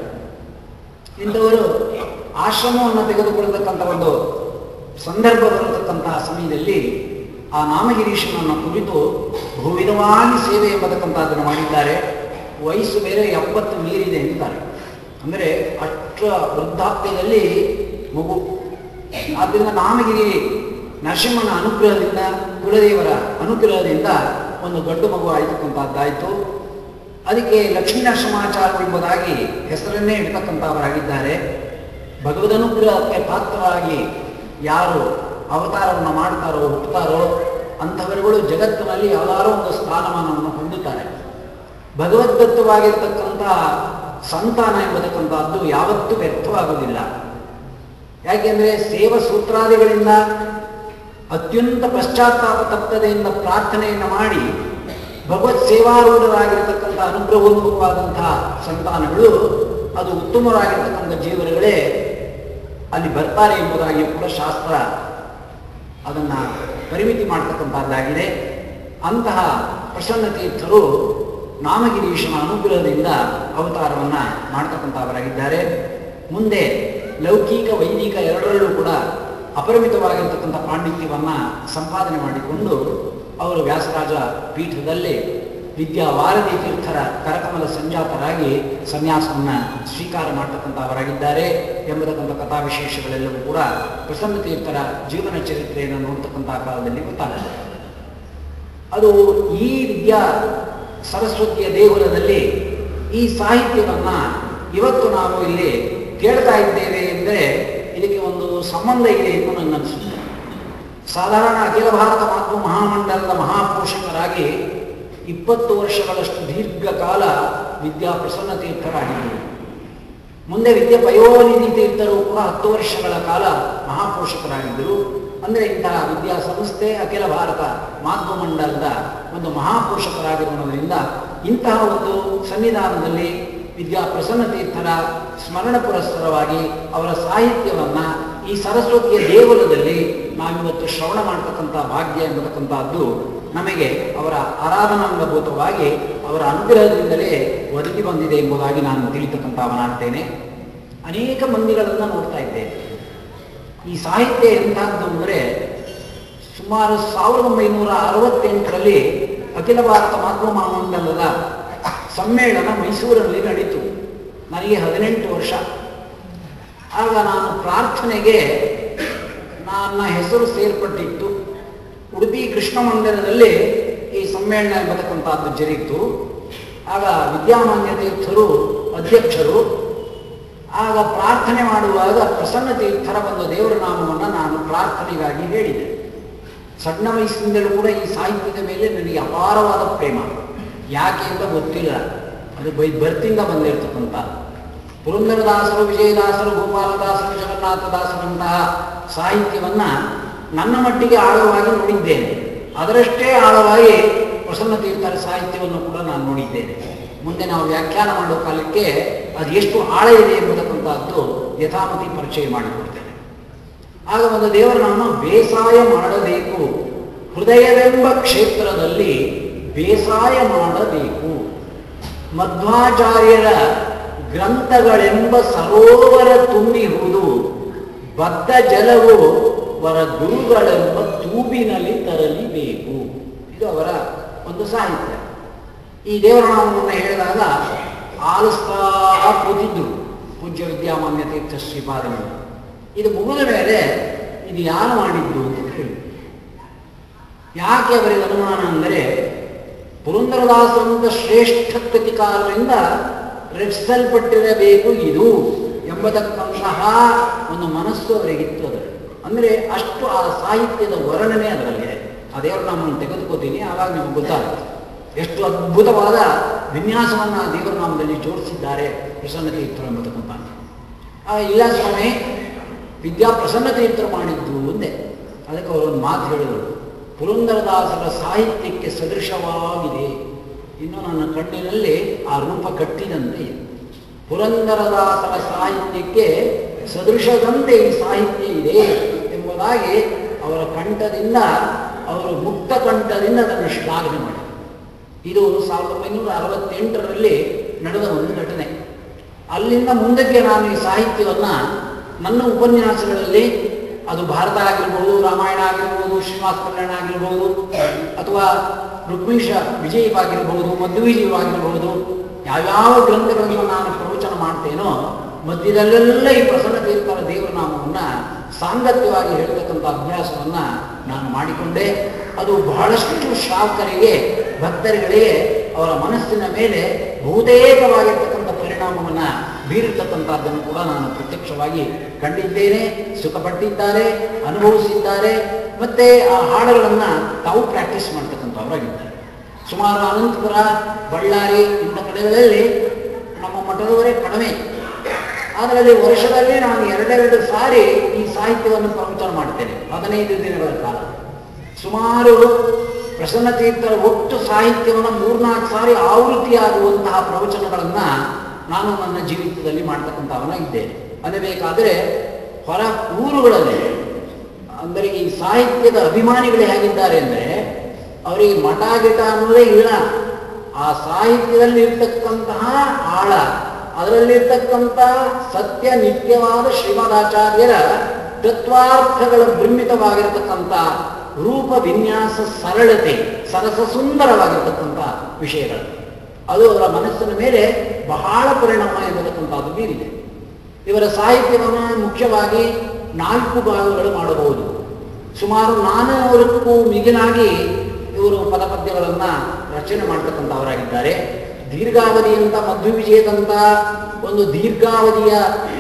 ಇಂಥವರು ಆಶ್ರಮವನ್ನು ತೆಗೆದುಕೊಳ್ಳತಕ್ಕಂಥ ಒಂದು ಸಂದರ್ಭ ಬರತಕ್ಕಂತಹ ಸಮಯದಲ್ಲಿ ಆ ನಾಮಗಿರೀಶನನ್ನು ಕುರಿತು ಬಹುವಿಧವಾಗಿ ಸೇವೆ ಎಂಬತಕ್ಕಂಥದ್ದನ್ನು ಮಾಡಿದ್ದಾರೆ. ವಯಸ್ಸು ಬೇರೆ ಎಪ್ಪತ್ತು ಮೀರಿದೆ ಅಂತಾರೆ. ಅಂದರೆ ಅಷ್ಟರ ವೃದ್ಧಾಪ್ಯದಲ್ಲಿ ಮಗು. ಆದ್ದರಿಂದ ನಾಮಗಿರಿ ನರಸಿಂಹನ ಅನುಗ್ರಹದಿಂದ, ಕುಲದೇವರ ಅನುಗ್ರಹದಿಂದ ಒಂದು ಗಂಡು ಮಗು ಆಯ್ತಕ್ಕಂಥದ್ದಾಯಿತು. ಅದಕ್ಕೆ ಲಕ್ಷ್ಮೀ ನರಸಿಂಹಾಚಾರ್ಯರು ಎಂಬುದಾಗಿ ಹೆಸರನ್ನೇ ಇಡ್ತಕ್ಕಂಥವರಾಗಿದ್ದಾರೆ. ಭಗವದನುಗ್ರಹಕ್ಕೆ ಪಾತ್ರರಾಗಿ ಯಾರು ಅವತಾರವನ್ನು ಮಾಡ್ತಾರೋ, ಹುಟ್ಟುತ್ತಾರೋ ಅಂಥವರುಗಳು ಜಗತ್ತಿನಲ್ಲಿ ಯಾವಾರೋ ಒಂದು ಸ್ಥಾನಮಾನವನ್ನು ಹೊಂದುತ್ತಾರೆ. ಭಗವದ್ದತ್ತವಾಗಿರ್ತಕ್ಕಂಥ ಸಂತಾನ ಎಂಬತಕ್ಕಂಥದ್ದು ಯಾವತ್ತೂ ವ್ಯರ್ಥವಾಗುವುದಿಲ್ಲ. ಯಾಕೆಂದರೆ ಸೇವ ಸೂತ್ರಾದಿಗಳಿಂದ ಅತ್ಯಂತ ಪಶ್ಚಾತ್ತಾಪ ತಪ್ತದೆಯಿಂದ ಪ್ರಾರ್ಥನೆಯನ್ನು ಮಾಡಿ ಭಗವತ್ ಸೇವಾರೂಢರಾಗಿರ್ತಕ್ಕಂಥ ಅನುಗ್ರಹೋನ್ಮುಖವಾದಂತಹ ಸಂತಾನಗಳು, ಅದು ಉತ್ತಮರಾಗಿರ್ತಕ್ಕಂಥ ಜೀವನಗಳೇ ಅಲ್ಲಿ ಬರ್ತಾರೆ ಎಂಬುದಾಗಿ ಕೂಡ ಶಾಸ್ತ್ರ ಅದನ್ನು ಪರಿಮಿತಿ ಮಾಡ್ತಕ್ಕಂಥದ್ದಾಗಿದೆ. ಅಂತಹ ಪ್ರಸನ್ನ ತೀರ್ಥರು ನಾಮಗಿರೀಶನ ಅನುಗ್ರಹದಿಂದ ಅವತಾರವನ್ನು ಮಾಡ್ತಕ್ಕಂಥವರಾಗಿದ್ದಾರೆ. ಮುಂದೆ ಲೌಕಿಕ ವೈದಿಕ ಎರಡರಲ್ಲೂ ಕೂಡ ಅಪರಿಮಿತವಾಗಿರ್ತಕ್ಕಂಥ ಪಾಂಡಿತ್ಯವನ್ನು ಸಂಪಾದನೆ ಮಾಡಿಕೊಂಡು ಅವರು ವ್ಯಾಸರಾಜ ಪೀಠದಲ್ಲಿ ವಿದ್ಯಾ ವಾರಧಿ ತೀರ್ಥರ ಕರಕಮಲ ಸಂಜಾತರಾಗಿ ಸನ್ಯಾಸವನ್ನು ಸ್ವೀಕಾರ ಮಾಡ್ತಕ್ಕಂಥವರಾಗಿದ್ದಾರೆ ಎಂಬತಕ್ಕಂಥ ಕಥಾ ವಿಶೇಷಗಳೆಲ್ಲವೂ ಕೂಡ ಪ್ರಸನ್ನ ತೀರ್ಥರ ಜೀವನ ಚರಿತ್ರೆಯನ್ನು ನೋಡ್ತಕ್ಕಂಥ ಕಾಲದಲ್ಲಿ ಗೊತ್ತಾಗುತ್ತೆ. ಅದು ಈ ವಿದ್ಯಾ ಸರಸ್ವತಿಯ ದೇಗುಲದಲ್ಲಿ ಈ ಸಾಹಿತ್ಯವನ್ನು ಇವತ್ತು ನಾವು ಇಲ್ಲಿ ಕೇಳ್ತಾ ಇದ್ದೇವೆ ಎಂದರೆ ಇದಕ್ಕೆ ಒಂದು ಸಂಬಂಧ ಇದೆ ಎಂದು ನನ್ನ ಅನಿಸುತ್ತೆ. ಸಾಧಾರಣ ಅಖಿಲ ಭಾರತ ಮಾತೃ ಮಹಾಮಂಡಲದ ಮಹಾಪೋಷಕರಾಗಿ ಇಪ್ಪತ್ತು ವರ್ಷಗಳಷ್ಟು ದೀರ್ಘಕಾಲ ವಿದ್ಯಾ ಪ್ರಸನ್ನ ತೀರ್ಥರಾಗಿದ್ದರು. ಮುಂದೆ ವಿದ್ಯೆ ಪಯೋನಿಧಿ ತೀರ್ಥರು ಕೂಡ ಹತ್ತು ವರ್ಷಗಳ ಕಾಲ ಮಹಾಪೋಷಕರಾಗಿದ್ದರು. ಅಂದರೆ ಇಂತಹ ವಿದ್ಯಾ ಸಂಸ್ಥೆ ಅಖಿಲ ಭಾರತ ಮಾಧ್ವ ಮಂಡಲದ ಒಂದು ಮಹಾಪೋಷಕರಾಗಿರುವುದರಿಂದ ಇಂತಹ ಒಂದು ಸನ್ನಿಧಾನದಲ್ಲಿ ವಿದ್ಯಾ ಪ್ರಸನ್ನ ತೀರ್ಥರ ಸ್ಮರಣ ಪುರಸ್ಸರವಾಗಿ ಅವರ ಸಾಹಿತ್ಯವನ್ನು ಈ ಸರಸ್ವತಿಯ ದೇಗುಲದಲ್ಲಿ ನಾವಿವತ್ತು ಶ್ರವಣ ಮಾಡತಕ್ಕಂಥ ಭಾಗ್ಯ ಎಂಬತಕ್ಕಂಥದ್ದು ನಮಗೆ ಅವರ ಆರಾಧನಾಂಗಭೂತವಾಗಿ ಅವರ ಅನುಗ್ರಹದಿಂದಲೇ ಒದಗಿ ಬಂದಿದೆ ಎಂಬುದಾಗಿ ನಾನು ತಿಳಿತಕ್ಕಂಥವನಾಗ್ತೇನೆ. ಅನೇಕ ಮಂದಿಗಳನ್ನು ನೋಡ್ತಾ ಇದ್ದೇನೆ. ಈ ಸಾಹಿತ್ಯ ಎಂಥದ್ದು ಅಂದರೆ ಸುಮಾರು ಸಾವಿರದ ಒಂಬೈನೂರ ಅರವತ್ತೆಂಟರಲ್ಲಿ ಅಖಿಲ ಭಾರತ ಮಾಧ್ವ ಮಹಾಮಂಡಲದ ಸಮ್ಮೇಳನ ಮೈಸೂರಿನಲ್ಲಿ ನಡೀತು. ನನಗೆ ಹದಿನೆಂಟು ವರ್ಷ. ಆಗ ನಾನು ಪ್ರಾರ್ಥನೆಗೆ ನನ್ನ ಹೆಸರು ಸೇರ್ಪಟ್ಟಿತ್ತು. ಉಡುಪಿ ಕೃಷ್ಣ ಮಂದಿರದಲ್ಲಿ ಈ ಸಮ್ಮೇಳನ ಎಂಬತಕ್ಕಂಥದ್ದು ಜರುಗಿತು. ಆಗ ವಿದ್ಯಾಮಾನ್ಯ ತೀರ್ಥರು ಅಧ್ಯಕ್ಷರು. ಆಗ ಪ್ರಾರ್ಥನೆ ಮಾಡುವಾಗ ಪ್ರಸನ್ನ ತೀರ್ಥರ ಒಂದು ದೇವರ ನಾಮವನ್ನು ನಾನು ಪ್ರಾರ್ಥನೆಗಾಗಿ ಹೇಳಿದೆ. ಸಣ್ಣ ವಯಸ್ಸಿನಿಂದಲೂ ಕೂಡ ಈ ಸಾಹಿತ್ಯದ ಮೇಲೆ ನನಗೆ ಅಪಾರವಾದ ಪ್ರೇಮ. ಯಾಕೆ ಅಂತ ಗೊತ್ತಿಲ್ಲ, ಅದು ಬೈ ಬರ್ತಿಂದ ಬಂದಿರತಕ್ಕಂಥ ಪುರಂದರದಾಸರು, ವಿಜಯದಾಸರು, ಗೋಪಾಲದಾಸರು, ಜಗನ್ನಾಥದಾಸರಂತಹ ಸಾಹಿತ್ಯವನ್ನು ನನ್ನ ಮಟ್ಟಿಗೆ ಆಳವಾಗಿ ನೋಡಿದ್ದೇನೆ. ಅದರಷ್ಟೇ ಆಳವಾಗಿ ಪ್ರಸನ್ನ ತೀರ್ಥರ ಸಾಹಿತ್ಯವನ್ನು ಕೂಡ ನಾನು ನೋಡಿದ್ದೇನೆ. ಮುಂದೆ ನಾವು ವ್ಯಾಖ್ಯಾನ ಮಾಡುವ ಕಾಲಕ್ಕೆ ಅದು ಎಷ್ಟು ಆಳ ಇದೆ ಎಂಬತಕ್ಕಂಥದ್ದು ಯಥಾಮತಿ ಪರಿಚಯ ಮಾಡಿಕೊಡ್ತೇನೆ. ಆಗ ಒಂದು ದೇವರ ನಾಮ ಬೇಸಾಯ ಮಾಡಬೇಕು, ಹೃದಯವೆಂಬ ಕ್ಷೇತ್ರದಲ್ಲಿ ಬೇಸಾಯ ಮಾಡಬೇಕು, ಮಧ್ವಾಚಾರ್ಯರ ಗ್ರಂಥಗಳೆಂಬ ಸರೋವರ ತುಂಬಿಹುದು, ಬದ್ಧ ಜಲವು ವರ ಗುರುಗಳೆಂಬ ತೂಬಿನಲ್ಲಿ ತರಲಿಬೇಕು. ಇದು ಅವರ ಒಂದು ಸಾಹಿತ್ಯ. ಈ ದೇವರ ನಾಮವನ್ನು ಹೇಳಿದಾಗ ಆಲಿಸ್ತಾ ಕೂತಿದ್ರು ಪೂಜ್ಯ ವಿದ್ಯಾಮಾನ್ಯ ತೀರ್ಥ ಶ್ರೀಪಾದಗಳು. ಇದು ಮುಗಿದ ಮೇಲೆ ಇದು ಯಾರು ಮಾಡಿದ್ದು ಅಂತ ಹೇಳಿ. ಯಾಕೆ ಅವರಿಗೆ ಅನುಮಾನ ಅಂದರೆ ಪುರಂದರದಾಸರಂತ ಶ್ರೇಷ್ಠ ಕೃತಿಕಾರರಿಂದ ರಚಿಸಲ್ಪಟ್ಟಿರಬೇಕು ಇದು ಎಂಬತಕ್ಕಂತಹ ಒಂದು ಮನಸ್ಸು ಅವರಿಗಿತ್ತು. ಅದರಲ್ಲಿ ಅಂದರೆ ಅಷ್ಟು ಆ ಸಾಹಿತ್ಯದ ವರ್ಣನೆ ಅದರಲ್ಲಿದೆ. ಆ ದೇವರ ನಾಮವನ್ನು ತೆಗೆದುಕೋತೀನಿ, ಆವಾಗ ನಿಮಗೆ ಗೊತ್ತಾಗುತ್ತೆ ಎಷ್ಟು ಅದ್ಭುತವಾದ ವಿನ್ಯಾಸವನ್ನು ಆ ದೇವರ ನಾಮದಲ್ಲಿ ಜೋಡಿಸಿದ್ದಾರೆ ಪ್ರಸನ್ನ ತೀರ್ಥರು ಎಂಬತಕ್ಕಂಥ. ಇಲ್ಲ ಸ್ವಾಮಿ, ವಿದ್ಯಾ ಪ್ರಸನ್ನ ತೀರ್ಥರು ಮಾಡಿದ್ದು ಒಂದೇ. ಅದಕ್ಕೆ ಅವರೊಂದು ಮಾತು ಹೇಳಿದರು, ಪುರಂದರದಾಸರ ಸಾಹಿತ್ಯಕ್ಕೆ ಸದೃಶವಾಗಿದೆ. ಇನ್ನು ನನ್ನ ಕಣ್ಣಿನಲ್ಲಿ ಆ ರೂಪ ಕಟ್ಟಿದಂತೆ ಇದೆ. ಪುರಂದರದಾಸರ ಸಾಹಿತ್ಯಕ್ಕೆ ಸದೃಶದಂತೆ ಈ ಸಾಹಿತ್ಯ ಇದೆ ಎಂಬುದಾಗಿ ಅವರ ಕಂಠದಿಂದ, ಅವರು ಮುಕ್ತ ಕಂಠದಿಂದ ಅದನ್ನು ಶ್ಲಾಘನೆ ಮಾಡಿದರು. ಇದು ಸಾವಿರದ ಒಂಬೈನೂರ ಅರವತ್ತೆಂಟರಲ್ಲಿ ನಡೆದ ಒಂದು ಘಟನೆ. ಅಲ್ಲಿಂದ ಮುಂದಕ್ಕೆ ನಾನು ಈ ಸಾಹಿತ್ಯವನ್ನು ನನ್ನ ಉಪನ್ಯಾಸಗಳಲ್ಲಿ, ಅದು ಭಾರತ ಆಗಿರ್ಬೋದು, ರಾಮಾಯಣ ಆಗಿರ್ಬೋದು, ಶ್ರೀನಿವಾಸ ಕಲ್ಯಾಣ ಆಗಿರ್ಬೋದು, ಅಥವಾ ರುಕ್ಮಿಷ ವಿಜಯವಾಗಿರ್ಬೋದು, ಮಧ್ವವಿಜಯವಾಗಿರ್ಬೋದು, ಯಾವ್ಯಾವ ಗ್ರಂಥಗಳನ್ನು ನಾನು ಪ್ರವಚನ ಮಾಡ್ತೇನೋ ಮಧ್ಯದಲ್ಲೆಲ್ಲ ಈ ಪ್ರಸನ್ನ ತೀರ್ಥರ ದೇವರ ನಾಮವನ್ನು ಸಾಂಗತ್ಯವಾಗಿ ಹೇಳ್ತಕ್ಕಂಥ ಅಭ್ಯಾಸವನ್ನು ನಾನು ಮಾಡಿಕೊಂಡೆ. ಅದು ಬಹಳಷ್ಟು ಶ್ರಾವಕರಿಗೆ, ಭಕ್ತರುಗಳಿಗೆ ಅವರ ಮನಸ್ಸಿನ ಮೇಲೆ ಬಹುತೇಕವಾಗಿರ್ತಕ್ಕಂಥ ಪರಿಣಾಮವನ್ನು ಬೀರಿರ್ತಕ್ಕಂಥದ್ದನ್ನು ಕೂಡ ನಾನು ಪ್ರತ್ಯಕ್ಷವಾಗಿ ಕಂಡಿದ್ದೇನೆ. ಸುಖಪಟ್ಟಿದ್ದಾರೆ, ಅನುಭವಿಸಿದ್ದಾರೆ, ಮತ್ತು ಆ ಹಾಡುಗಳನ್ನು ತಾವು ಪ್ರಾಕ್ಟೀಸ್ ಮಾಡ್ತಕ್ಕಂಥವರಾಗಿದ್ದಾರೆ. ಸುಮಾರು ಅನಂತಪುರ, ಬಳ್ಳಾರಿ ಇಂಥ ಕಡೆಗಳಲ್ಲಿ ನಮ್ಮ ಮಠದವರೇ ಕಡಿಮೆ. ಅದರಲ್ಲಿ ವರ್ಷದಲ್ಲಿ ನಾನು ಎರಡೆರಡು ಸಾರಿ ಈ ಸಾಹಿತ್ಯವನ್ನು ಪ್ರವಚನ ಮಾಡ್ತೇನೆ, ಹದಿನೈದು ದಿನಗಳ ಕಾಲ. ಸುಮಾರು ಪ್ರಸನ್ನ ತೀರ್ಥರ ಒಟ್ಟು ಸಾಹಿತ್ಯವನ್ನು ಮೂರ್ನಾಲ್ಕು ಸಾರಿ ಆವೃತ್ತಿಯಾಗುವಂತಹ ಪ್ರವಚನಗಳನ್ನು ನಾನು ನನ್ನ ಜೀವಿತದಲ್ಲಿ ಮಾಡ್ತಕ್ಕಂಥವನ ಇದ್ದೇನೆ. ಅನ್ನಬೇಕಾದರೆ ಹೊರ ಊರುಗಳಲ್ಲಿ, ಅಂದರೆ ಈ ಸಾಹಿತ್ಯದ ಅಭಿಮಾನಿಗಳು ಹೇಗಿದ್ದಾರೆ ಅಂದರೆ ಅವರಿಗೆ ಮಠ ಗಿಟ ಅನ್ನೋದೇ ಇಲ್ಲ. ಆ ಸಾಹಿತ್ಯದಲ್ಲಿ ಇರ್ತಕ್ಕಂತಹ ಆಳ, ಅದರಲ್ಲಿರ್ತಕ್ಕಂಥ ಸತ್ಯ ನಿತ್ಯವಾದ ಶ್ರೀಮದಾಚಾರ್ಯರ ತತ್ವಾರ್ಥಗಳ ಬೃಂಹಿತವಾಗಿರತಕ್ಕಂಥ ರೂಪ ವಿನ್ಯಾಸ ಸರಳತೆ, ಸರಸ ಸುಂದರವಾಗಿರ್ತಕ್ಕಂಥ ವಿಷಯಗಳು, ಅದು ಅವರ ಮನಸ್ಸಿನ ಮೇಲೆ ಬಹಳ ಪರಿಣಾಮ ಎಂಬತಕ್ಕಂಥದ್ದು ಬೀರಿದೆ. ಇವರ ಸಾಹಿತ್ಯವನ್ನು ಮುಖ್ಯವಾಗಿ ನಾಲ್ಕು ಭಾಗಗಳು ಮಾಡಬಹುದು. ಸುಮಾರು ನಾನ್ನೂರಕ್ಕೂ ಮಿಗಿಲಾಗಿ ಇವರು ಪದಪದ್ಯಗಳನ್ನು ರಚನೆ ಮಾಡ್ತಕ್ಕಂಥವರಾಗಿದ್ದಾರೆ. ದೀರ್ಘಾವಧಿಯಂತ ಮಧ್ವವಿಜಯದಂಥ ಒಂದು ದೀರ್ಘಾವಧಿಯ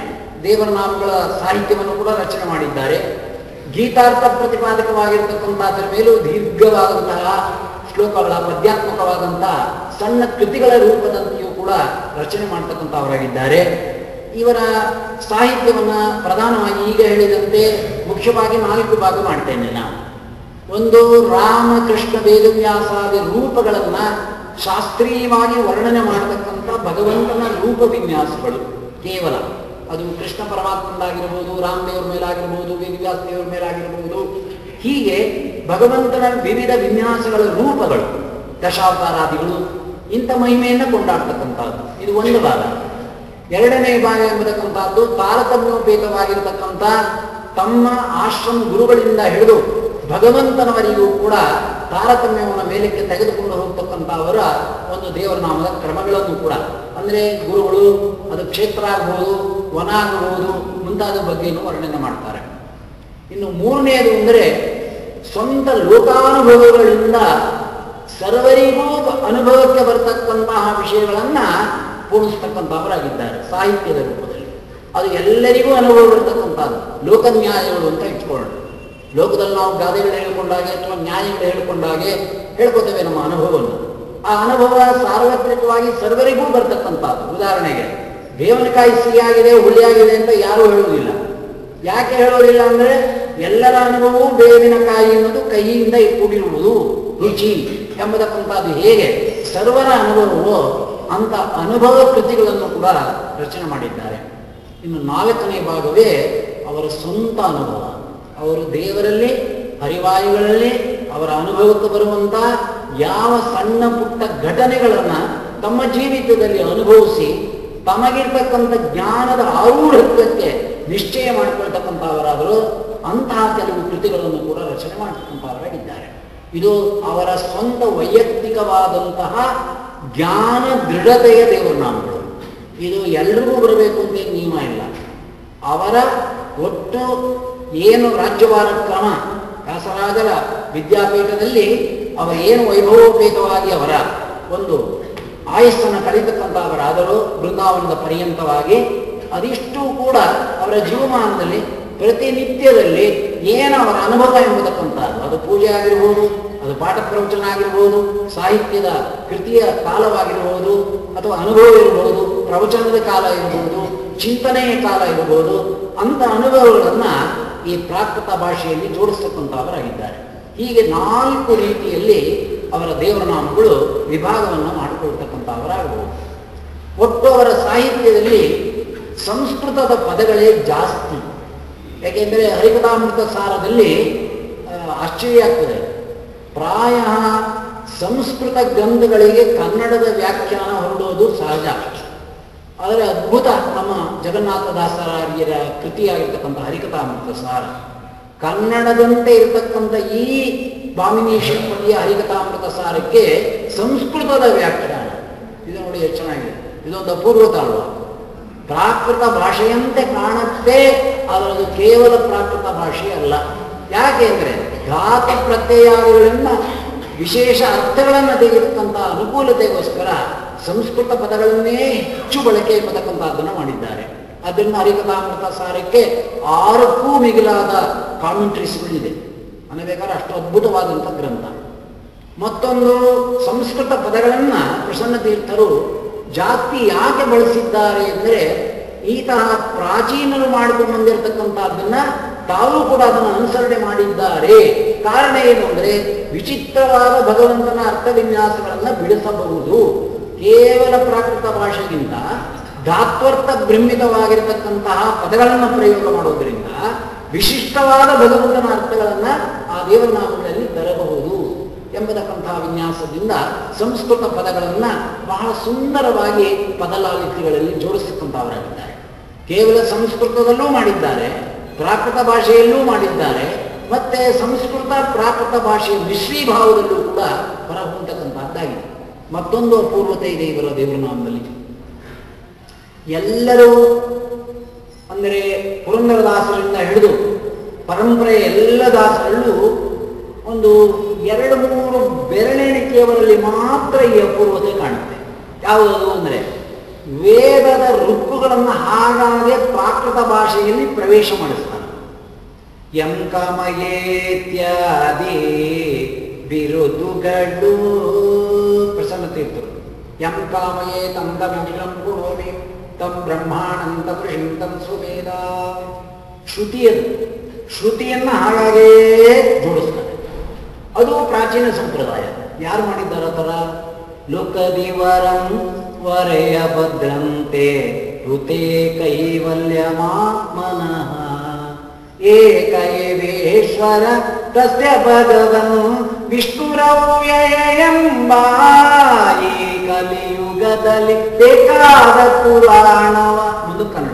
ದೇವರ ನಾಮಗಳ ಸಾಹಿತ್ಯವನ್ನು ಕೂಡ ರಚನೆ ಮಾಡಿದ್ದಾರೆ. ಗೀತಾರ್ಥ ಪ್ರತಿಪಾದಕವಾಗಿರ್ತಕ್ಕಂಥದ್ರ ಮೇಲೂ ದೀರ್ಘವಾದಂತಹ ಶ್ಲೋಕಗಳ, ಪದ್ಯಾತ್ಮಕವಾದಂತಹ ಸಣ್ಣ ಕೃತಿಗಳ ರೂಪದಂತೆಯೂ ಕೂಡ ರಚನೆ ಮಾಡ್ತಕ್ಕಂಥವರಾಗಿದ್ದಾರೆ. ಇವರ ಸಾಹಿತ್ಯವನ್ನು ಪ್ರಧಾನವಾಗಿ ಈಗ ಹೇಳಿದಂತೆ ಮುಖ್ಯವಾಗಿ ನಾಲ್ಕು ಭಾಗ ಮಾಡ್ತೇನೆ ನಾನು. ಒಂದು ರಾಮಕೃಷ್ಣ ವೇದವ್ಯಾಸಾದಿ ರೂಪಗಳನ್ನು ಶಾಸ್ತ್ರೀಯವಾಗಿ ವರ್ಣನೆ ಮಾಡತಕ್ಕಂಥ ಭಗವಂತನ ರೂಪ ವಿನ್ಯಾಸಗಳು. ಕೇವಲ ಅದು ಕೃಷ್ಣ ಪರಮಾತ್ಮನಾಗಿರ್ಬೋದು, ರಾಮದೇವ್ರ ಮೇಲಾಗಿರ್ಬೋದು, ವೇದವ್ಯಾಸ ದೇವರ ಮೇಲಾಗಿರ್ಬೋದು, ಹೀಗೆ ಭಗವಂತನ ವಿವಿಧ ವಿನ್ಯಾಸಗಳ ರೂಪಗಳು, ದಶಾವತಾರಾದಿಗಳು, ಇಂಥ ಮಹಿಮೆಯನ್ನು ಕೊಂಡಾಡ್ತಕ್ಕಂಥದ್ದು ಇದು ಒಂದು ಭಾಗ. ಎರಡನೇ ಭಾಗ ಎಂಬತಕ್ಕಂಥದ್ದು ತಾರತಮ್ಯೋಪೇತವಾಗಿರತಕ್ಕಂಥ ತಮ್ಮ ಆಶ್ರಮ ಗುರುಗಳಿಂದ ಹಿಡಿದು ಭಗವಂತನವರಿಗೂ ಕೂಡ ತಾರತಮ್ಯವನ್ನು ಮೇಲಕ್ಕೆ ತೆಗೆದುಕೊಂಡು ಹೋಗ್ತಕ್ಕಂಥ ಅವರ ಒಂದು ದೇವರನಾಮದ ಕ್ರಮಗಳನ್ನು ಕೂಡ, ಅಂದರೆ ಗುರುಗಳು ಅದು ಕ್ಷೇತ್ರ ಆಗ್ಬೋದು, ವನ ಆಗಬಹುದು, ಮುಂತಾದ ಬಗ್ಗೆಯನ್ನು ವರ್ಣನೆ ಮಾಡ್ತಾರೆ. ಇನ್ನು ಮೂರನೆಯದು ಅಂದರೆ ಸ್ವಂತ ಲೋಕಾನುಭವಗಳಿಂದ ಸರ್ವರಿಗೂ ಅನುಭವಕ್ಕೆ ಬರತಕ್ಕಂತಹ ವಿಷಯಗಳನ್ನು ಪೂರ್ಣಿಸ್ತಕ್ಕಂಥವರಾಗಿದ್ದಾರೆ ಸಾಹಿತ್ಯದ ರೂಪದಲ್ಲಿ. ಅದು ಎಲ್ಲರಿಗೂ ಅನುಭವ ಬರ್ತಕ್ಕಂಥದ್ದು ಲೋಕನ್ಯಾಯಗಳು ಅಂತ ಇಟ್ಕೊಳ್ಳೋಣ. ಲೋಕದಲ್ಲಿ ನಾವು ಗಾದೆಗಳು ಹೇಳಿಕೊಂಡಾಗೆ ಅಥವಾ ನ್ಯಾಯಗಳು ಹೇಳಿಕೊಂಡಾಗೆ ಹೇಳ್ಕೊತೇವೆ ನಮ್ಮ ಅನುಭವವನ್ನು. ಆ ಅನುಭವ ಸಾರ್ವತ್ರಿಕವಾಗಿ ಸರ್ವರಿಗೂ ಬರ್ತಕ್ಕಂಥದ್ದು. ಉದಾಹರಣೆಗೆ ಬೇವನಕಾಯಿ ಸಿಹಿಯಾಗಿದೆ, ಹುಳಿಯಾಗಿದೆ ಅಂತ ಯಾರೂ ಹೇಳುವುದಿಲ್ಲ. ಯಾಕೆ ಹೇಳೋದಿಲ್ಲ ಅಂದರೆ ಎಲ್ಲರ ಅನುಭವವೂ ಬೇವಿನಕಾಯಿ ಅನ್ನೋದು ಕೈಯಿಂದ ಕೂಡಿರುವುದು ರುಚಿ ಎಂಬತಕ್ಕಂಥದ್ದು ಹೇಗೆ ಸರ್ವರ ಅನುಭವವೋ ಅಂತ ಅನುಭವ ಕೃತಿಗಳನ್ನು ಕೂಡ ರಚನೆ ಮಾಡಿದ್ದಾರೆ. ಇನ್ನು ನಾಲ್ಕನೇ ಭಾಗವೇ ಅವರ ಸ್ವಂತ ಅನುಭವ. ಅವರು ದೇವರಲ್ಲಿ, ಹರಿವಾಯುಗಳಲ್ಲಿ ಅವರ ಅನುಭವಕ್ಕೆ ಬರುವಂಥ ಯಾವ ಸಣ್ಣ ಪುಟ್ಟ ಘಟನೆಗಳನ್ನು ತಮ್ಮ ಜೀವಿತದಲ್ಲಿ ಅನುಭವಿಸಿ ತಮಗಿರ್ತಕ್ಕಂಥ ಜ್ಞಾನದ ಆರೂಢತ್ವಕ್ಕೆ ನಿಶ್ಚಯ ಮಾಡಿಕೊಳ್ತಕ್ಕಂಥವರಾದರೂ ಅಂತಹ ಕೆಲವು ಕೃತಿಗಳನ್ನು ಕೂಡ ರಚನೆ ಮಾಡತಕ್ಕಂಥವರಾಗಿದ್ದಾರೆ. ಇದು ಅವರ ಸ್ವಂತ ವೈಯಕ್ತಿಕವಾದಂತಹ ಜ್ಞಾನ ದೃಢತೆಯ ದೇವರನಾಮಗಳು. ಇದು ಎಲ್ರಿಗೂ ಬರಬೇಕು ಅಂತ ನಿಯಮ ಇಲ್ಲ. ಅವರ ಒಟ್ಟು ಏನು ರಾಜ್ಯವಾರ ಕ್ರಮ, ವ್ಯಾಸರಾಜರ ವಿದ್ಯಾಪೀಠದಲ್ಲಿ ಅವರ ಏನು ವೈಭವೋಪೇತವಾಗಿ ಅವರ ಒಂದು ಆಯಸ್ಸನ್ನು ಕಳೀತಕ್ಕಂಥವರಾದರೂ ಬೃಂದಾವನದ ಪರ್ಯಂತವಾಗಿ ಅದಿಷ್ಟು ಕೂಡ ಅವರ ಜೀವಮಾನದಲ್ಲಿ ಪ್ರತಿನಿತ್ಯದಲ್ಲಿ ಏನು ಅವರ ಅನುಭವ ಎಂಬತಕ್ಕಂಥದ್ದು, ಅದು ಪೂಜೆ ಆಗಿರ್ಬೋದು, ಅದು ಪಾಠ ಪ್ರವಚನ ಆಗಿರ್ಬೋದು, ಸಾಹಿತ್ಯದ ಕೃತಿಯ ಕಾಲವಾಗಿರ್ಬೋದು, ಅಥವಾ ಅನುಭವ ಇರ್ಬೋದು, ಪ್ರವಚನದ ಕಾಲ ಇರ್ಬೋದು, ಚಿಂತನೆಯ ಕಾಲ ಇರ್ಬೋದು, ಅಂಥ ಅನುಭವಗಳನ್ನು ಈ ಪ್ರಾಕೃತ ಭಾಷೆಯಲ್ಲಿ ಜೋಡಿಸ್ತಕ್ಕಂಥವರಾಗಿದ್ದಾರೆ. ಹೀಗೆ ನಾಲ್ಕು ರೀತಿಯಲ್ಲಿ ಅವರ ದೇವರನಾಮಗಳು ವಿಭಾಗವನ್ನು ಮಾಡಿಕೊಳ್ತಕ್ಕಂಥವರಾಗಬಹುದು. ಒಟ್ಟು ಅವರ ಸಾಹಿತ್ಯದಲ್ಲಿ ಸಂಸ್ಕೃತದ ಪದಗಳೇ ಜಾಸ್ತಿ. ಯಾಕೆಂದರೆ ಹರಿಕಥಾಮೃತ ಸಾರದಲ್ಲಿ ಆಶ್ಚರ್ಯ ಆಗ್ತದೆ, ಪ್ರಾಯ ಸಂಸ್ಕೃತ ಗ್ರಂಥಗಳಿಗೆ ಕನ್ನಡದ ವ್ಯಾಖ್ಯಾನ ಹೊರಡೋದು ಸಹಜ. ಆದರೆ ಅದ್ಭುತ ನಮ್ಮ ಜಗನ್ನಾಥದಾಸರಾಯರ ಕೃತಿಯಾಗಿರ್ತಕ್ಕಂಥ ಹರಿಕಥಾಮೃತ ಸಾರ, ಕನ್ನಡದಂತೆ ಇರತಕ್ಕಂಥ ಈ ಭಾಮಿನಿ ಶ್ರೀಪತಿಯ ಹರಿಕಥಾಮೃತ ಸಾರಕ್ಕೆ ಸಂಸ್ಕೃತದ ವ್ಯಾಖ್ಯಾನ, ಇದು ನೋಡಿ ಎಷ್ಟು ಚೆನ್ನಾಗಿದೆ. ಇದೊಂದು ಅಪೂರ್ವತ ಅಲ್ವಾ? ಪ್ರಾಕೃತ ಭಾಷೆಯಂತೆ ಕಾಣುತ್ತೆ, ಅದರದು ಕೇವಲ ಪ್ರಾಕೃತ ಭಾಷೆ ಅಲ್ಲ. ಯಾಕೆ ಅಂದರೆ ಧಾತು ಪ್ರತ್ಯಯಾದಿಗಳಿಂದ ವಿಶೇಷ ಅರ್ಥಗಳನ್ನು ತೆಗೆದುಕೊಂಥ ಅನುಕೂಲತೆಗೋಸ್ಕರ ಸಂಸ್ಕೃತ ಪದಗಳನ್ನೇ ಹೆಚ್ಚು ಬಳಕೆ ಪದಕ್ಕಂಥದ್ದನ್ನು ಮಾಡಿದ್ದಾರೆ. ಅದರಿಂದ ಹರಿಕಥಾಮೃತ ಸಾರಕ್ಕೆ ಆರಕ್ಕೂ ಮಿಗಿಲಾದ ಕಾಮೆಂಟ್ರೀಸ್ಗಳಿದೆ ಅನ್ನಬೇಕಾದ್ರೆ ಅಷ್ಟು ಅದ್ಭುತವಾದಂಥ ಗ್ರಂಥ. ಮತ್ತೊಂದು ಸಂಸ್ಕೃತ ಪದಗಳನ್ನು ಪ್ರಸನ್ನ ತೀರ್ಥರು ಜಾಸ್ತಿ ಯಾಕೆ ಬಳಸಿದ್ದಾರೆ ಅಂದರೆ ಈ ತರಹ ಪ್ರಾಚೀನರು ಮಾಡಿಕೊಂಡು ಬಂದಿರತಕ್ಕಂಥದ್ದನ್ನ ತಾವು ಕೂಡ ಅದನ್ನು ಅನುಸರಣೆ ಮಾಡಿದ್ದಾರೆ. ಕಾರಣ ಏನು ಅಂದರೆ ವಿಚಿತ್ರವಾದ ಭಗವಂತನ ಅರ್ಥವಿನ್ಯಾಸಗಳನ್ನು ಬಿಡಿಸಬಹುದು. ಕೇವಲ ಪ್ರಾಕೃತ ಭಾಷೆಗಿಂತ ಧಾತ್ವರ್ಥ ಬ್ರಹ್ಮಿತವಾಗಿರತಕ್ಕಂತಹ ಪದಗಳನ್ನು ಪ್ರಯೋಗ ಮಾಡೋದ್ರಿಂದ ವಿಶಿಷ್ಟವಾದ ಭಗವಂತನ ಅರ್ಥಗಳನ್ನು ಆ ದೇವರನಾಮಗಳಲ್ಲಿ ತರಬಹುದು ಎಂಬತಕ್ಕಂತಹ ವಿನ್ಯಾಸದಿಂದ ಸಂಸ್ಕೃತ ಪದಗಳನ್ನು ಬಹಳ ಸುಂದರವಾಗಿ ಪದಲಾಲಿತ್ಯಗಳಲ್ಲಿ ಜೋಡಿಸತಕ್ಕಂಥವರಾಗಿದ್ದಾರೆ. ಕೇವಲ ಸಂಸ್ಕೃತದಲ್ಲೂ ಮಾಡಿದ್ದಾರೆ, ಪ್ರಾಕೃತ ಭಾಷೆಯಲ್ಲೂ ಮಾಡಿದ್ದಾರೆ, ಮತ್ತೆ ಸಂಸ್ಕೃತ ಪ್ರಾಕೃತ ಭಾಷೆಯ ಮಿಶ್ರೀಭಾವದಲ್ಲೂ ಕೂಡ ಹೊರಹೊಮ್ಮತಕ್ಕಂಥದ್ದಾಗಿದೆ. ಮತ್ತೊಂದು ಅಪೂರ್ವತೆ ಇದೆ ಇವರ ದೇವರನಾಮದಲ್ಲಿ. ಎಲ್ಲರೂ ಅಂದರೆ ಪುರಂದರದಾಸರಿಂದ ಹಿಡಿದು ಪರಂಪರೆಯ ಎಲ್ಲ ದಾಸರಲ್ಲೂ ಒಂದು ಎರಡು ಮೂರು ಬೆರಳೆಣಿಕೆಯವರಲ್ಲಿ ಮಾತ್ರ ಈ ಅಪೂರ್ವತೆ ಕಾಣುತ್ತೆ. ಯಾವುದದು ಅಂದರೆ ವೇದದ ಋಕ್ಕುಗಳನ್ನು ಹಾಗಾಗಿ ಪ್ರಾಕೃತ ಭಾಷೆಯಲ್ಲಿ ಪ್ರವೇಶ ಮಾಡಿಸ್ತಾನೆ. ಎಂ ಕಾಮಯೇತ್ಯಾದಿ ಬಿರುದುಗಳು ಪ್ರಸನ್ನ ತೀರ್ಥರು. ಎಂ ಕಾಮಯೇ ತಂದಮಿಗಿಲಂ ಗುಣೋಮಿ ತಂ ಬ್ರಹ್ಮಾಣಂತ ಪುರುಷಂ ತಂ ಸುವೇದ. ಶ್ರುತಿಯದು, ಶ್ರುತಿಯನ್ನ ಹಾಗಾಗೇ ಜೋಡಿಸ್ತಾರೆ. ಅದು ಪ್ರಾಚೀನ ಸಂಪ್ರದಾಯ. ಯಾರು ಮಾಡಿದ್ದಾರ ತರ? ಲೋಕದಿವರಂ ವರೆಯ ಭದ್ರಂತೆ ಋತೆ ಕೈವಲ್ಯಮಾತ್ಮನಃ ಏಕ ಏವೇಶ್ವರ ತಸ್ಯ ಭಗವನ್ ವಿಷ್ಣುರವ್ಯಯೆಂಬ ಈ ಕಲಿಯುಗದಲ್ಲಿ ಬೇಕಾದ ಪುರಾಣವ. ಇದು ಕನ್ನಡ.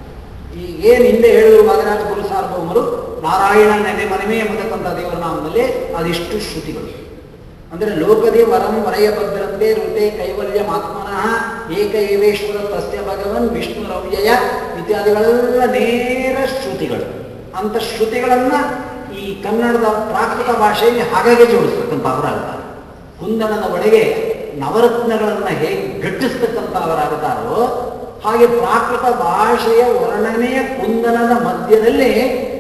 ಈ ಏನು ಹಿಂದೆ ಹೇಳಿದ್ರು ವಾದರಾಜ ಗುರು ಸಾರ್ವಭೌಮರು, ನಾರಾಯಣ ನೆನೆ ಮನಿಮೆ ಎಂಬತಕ್ಕಂಥ ದೇವರ ನಾಮದಲ್ಲಿ ಅದಿಷ್ಟು ಶ್ರುತಿಗಳು. ಅಂದರೆ ಲೋಕದೇ ವರಂ ವರಯ ಭದ್ರಂತೆ ಋತೆ ಕೈವಲ್ಯ ಆತ್ಮನಃ ಏಕ ಏವೇಶ್ವರ ತಸ್ಯ ಭಗವನ್ ವಿಷ್ಣುರವ್ಯಯ ಇತ್ಯಾದಿಗಳೆಲ್ಲ ನೇರ ಶ್ರುತಿಗಳು. ಅಂತ ಶ್ರುತಿಗಳನ್ನ ಈ ಕನ್ನಡದ ಪ್ರಾಕೃತ ಭಾಷೆಯಲ್ಲಿ ಹಾಗಾಗಿ ಜೋಡಿಸ್ತಕ್ಕಂಥವರಾಗುತ್ತಾರೆ. ಕುಂದಣದ ಒಳಗೆ ನವರತ್ನಗಳನ್ನ ಹೇಗೆ ಗಟ್ಟಿಸ್ತಕ್ಕಂಥವರಾಗುತ್ತಾರೋ ಹಾಗೆ ಪ್ರಾಕೃತ ಭಾಷೆಯ ವರ್ಣನೆಯ ಕುಂದಣದ ಮಧ್ಯದಲ್ಲಿ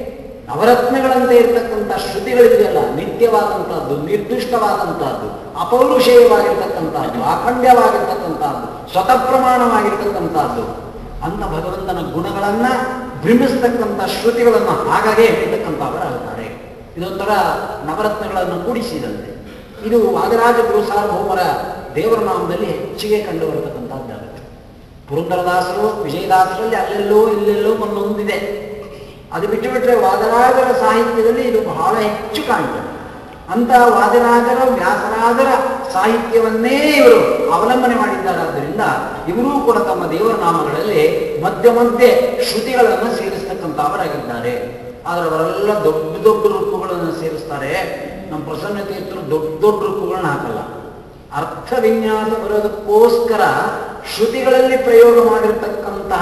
ನವರತ್ನಗಳಂತೆ ಇರತಕ್ಕಂಥ ಶ್ರುತಿಗಳಿದೆಯಲ್ಲ, ನಿತ್ಯವಾದಂತಹದ್ದು, ನಿರ್ದಿಷ್ಟವಾದಂತಹದ್ದು, ಅಪೌರುಷೇಯವಾಗಿರ್ತಕ್ಕಂಥದ್ದು, ಅಖಂಡ್ಯವಾಗಿರ್ತಕ್ಕಂಥದ್ದು, ಸ್ವತಃ ಪ್ರಮಾಣವಾಗಿರ್ತಕ್ಕಂಥದ್ದು ಅಂತ ಭಗವಂತನ ಗುಣಗಳನ್ನ ಬಿಂಬಿಸ್ತಕ್ಕಂಥ ಶ್ರುತಿಗಳನ್ನು ಹಾಗಾಗಿ ಹೇಳ್ತಕ್ಕಂಥವರಾಗುತ್ತಾರೆ. ಇದೊಂಥರ ನವರತ್ನಗಳನ್ನು ಕೂಡಿಸಿದಂತೆ. ಇದು ವಾದರಾಜ ಗುರು ಸಾರ್ವಭೌಮರ ದೇವರ ನಾಮದಲ್ಲಿ ಹೆಚ್ಚಿಗೆ ಕಂಡು ಬರತಕ್ಕಂಥದ್ದಾಗುತ್ತೆ. ಪುರಂದರದಾಸರು, ವಿಜಯದಾಸರಲ್ಲಿ ಅಲ್ಲೆಲ್ಲೋ ಇಲ್ಲೆಲ್ಲೋ ಒಂದೊಂದಿದೆ. ಅದು ಬಿಟ್ಟು ಬಿಟ್ಟರೆ ವಾದರಾಜರ ಸಾಹಿತ್ಯದಲ್ಲಿ ಇದು ಬಹಳ ಹೆಚ್ಚು ಕಾಣ್ತದೆ. ಅಂತ ವಾದರಾಜರ ವ್ಯಾಸರಾಜರ ಸಾಹಿತ್ಯವನ್ನೇ ಇವರು ಅವಲಂಬನೆ ಮಾಡಿದ್ದಾರಾದ್ದರಿಂದ ಇವರೂ ಕೂಡ ತಮ್ಮ ದೇವರ ನಾಮಗಳಲ್ಲಿ ಮಧ್ಯ ಮಧ್ಯೆ ಶ್ರುತಿಗಳನ್ನು ಸೇರಿಸ್ತಕ್ಕಂಥವರಾಗಿದ್ದಾರೆ. ಆದರೆ ಅವರೆಲ್ಲ ದೊಡ್ಡ ದೊಡ್ಡ ರೂಪಗಳನ್ನು ಸೇರಿಸ್ತಾರೆ. ನಮ್ಮ ಪ್ರಸನ್ನ ತೀರ್ಥರು ದೊಡ್ಡ ದೊಡ್ಡ ರೂಪಗಳನ್ನ ಹಾಕಲ್ಲ. ಅರ್ಥ ವಿನ್ಯಾಸ ಬರೋದಕ್ಕೋಸ್ಕರ ಶ್ರುತಿಗಳಲ್ಲಿ ಪ್ರಯೋಗ ಮಾಡಿರ್ತಕ್ಕಂತಹ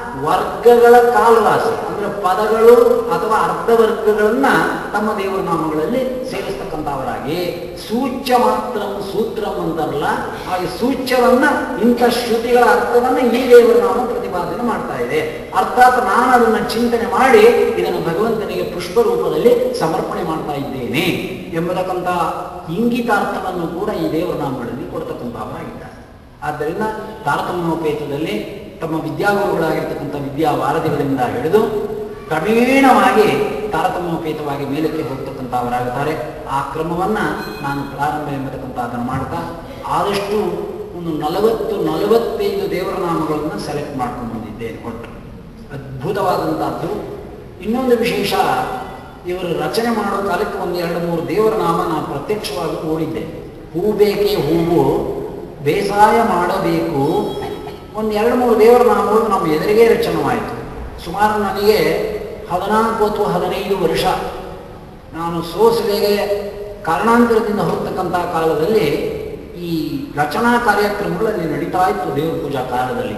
ವರ್ಗಗಳ ಕಾಲವಾಸಿ ಅಂದ್ರೆ ಪದಗಳು ಅಥವಾ ಅರ್ಧವರ್ಗಗಳನ್ನ ತಮ್ಮ ದೇವರ ನಾಮಗಳಲ್ಲಿ ಸೇರಿಸ್ತಕ್ಕಂಥವರಾಗಿ ಸೂಚ್ಯ ಮಾತ್ರ ಸೂತ್ರಂ ಅಂತಾರಲ್ಲ, ಹಾಗೆ ಸೂಚ್ಯವನ್ನ ಇಂಥ ಶ್ರುತಿಗಳ ಅರ್ಥವನ್ನ ಈ ದೇವರ ನಾಮ ಪ್ರತಿಪಾದನೆ ಮಾಡ್ತಾ ಇದೆ. ಅರ್ಥಾತ್ ನಾನು ಅದನ್ನ ಚಿಂತನೆ ಮಾಡಿ ಇದನ್ನು ಭಗವಂತನಿಗೆ ಪುಷ್ಪ ರೂಪದಲ್ಲಿ ಸಮರ್ಪಣೆ ಮಾಡ್ತಾ ಇದ್ದೇನೆ ಎಂಬತಕ್ಕಂಥ ಇಂಗಿತಾರ್ಥವನ್ನು ಕೂಡ ಈ ದೇವರ ನಾಮಗಳಲ್ಲಿ ಕೊಡ್ತಕ್ಕಂಥವರಾಗಿದ್ದಾರೆ. ಆದ್ದರಿಂದ ತಾರತಮ್ಯೋಪೇತದಲ್ಲಿ ತಮ್ಮ ವಿದ್ಯಾಗುರುಗಳಾಗಿರ್ತಕ್ಕಂಥ ವಿದ್ಯಾ ವಾರದಿಗಳಿಂದ ಹಿಡಿದು ಕ್ರಮೇಣವಾಗಿ ತಾರತಮ್ಯೋಪೇತವಾಗಿ ಮೇಲಕ್ಕೆ ಹೋಗ್ತಕ್ಕಂಥವರಾಗುತ್ತಾರೆ. ಆ ಕ್ರಮವನ್ನ ನಾನು ಪ್ರಾರಂಭ ಎಂಬತಕ್ಕಂಥ ಅದನ್ನು ಮಾಡ್ತಾ ಆದಷ್ಟು ಒಂದು ನಲವತ್ತು ನಲವತ್ತೈದು ದೇವರ ನಾಮಗಳನ್ನು ಸೆಲೆಕ್ಟ್ ಮಾಡ್ಕೊಂಡು ಬಂದಿದ್ದೇನೆ. ಕೊಟ್ಟು ಅದ್ಭುತವಾದಂಥದ್ದು. ಇನ್ನೊಂದು ವಿಶೇಷ, ಇವರು ರಚನೆ ಮಾಡೋ ಕಾಲಕ್ಕೆ ಒಂದು ಎರಡು ಮೂರು ದೇವರ ನಾಮ ನಾನು ಪ್ರತ್ಯಕ್ಷವಾಗಿ ನೋಡಿದ್ದೆ. ಹೂ ಬೇಕೇ ಹೂವು, ಬೇಸಾಯ ಮಾಡಬೇಕು, ಒಂದು ಎರಡು ಮೂರು ದೇವರ ನಾಮಗಳು ನಮ್ಮ ಎದುರಿಗೆ ರಚನವಾಯಿತು. ಸುಮಾರು ನನಗೆ ಹದಿನಾಲ್ಕು ಅಥವಾ ಹದಿನೈದು ವರ್ಷ. ನಾನು ಸೋಸಲೆಗೆ ಕಾರಣಾಂತರದಿಂದ ಹೊರತಕ್ಕಂಥ ಕಾಲದಲ್ಲಿ ಈ ರಚನಾ ಕಾರ್ಯಕ್ರಮಗಳಲ್ಲಿ ನಡೀತಾ ಇತ್ತು. ದೇವರ ಪೂಜಾ ಕಾಲದಲ್ಲಿ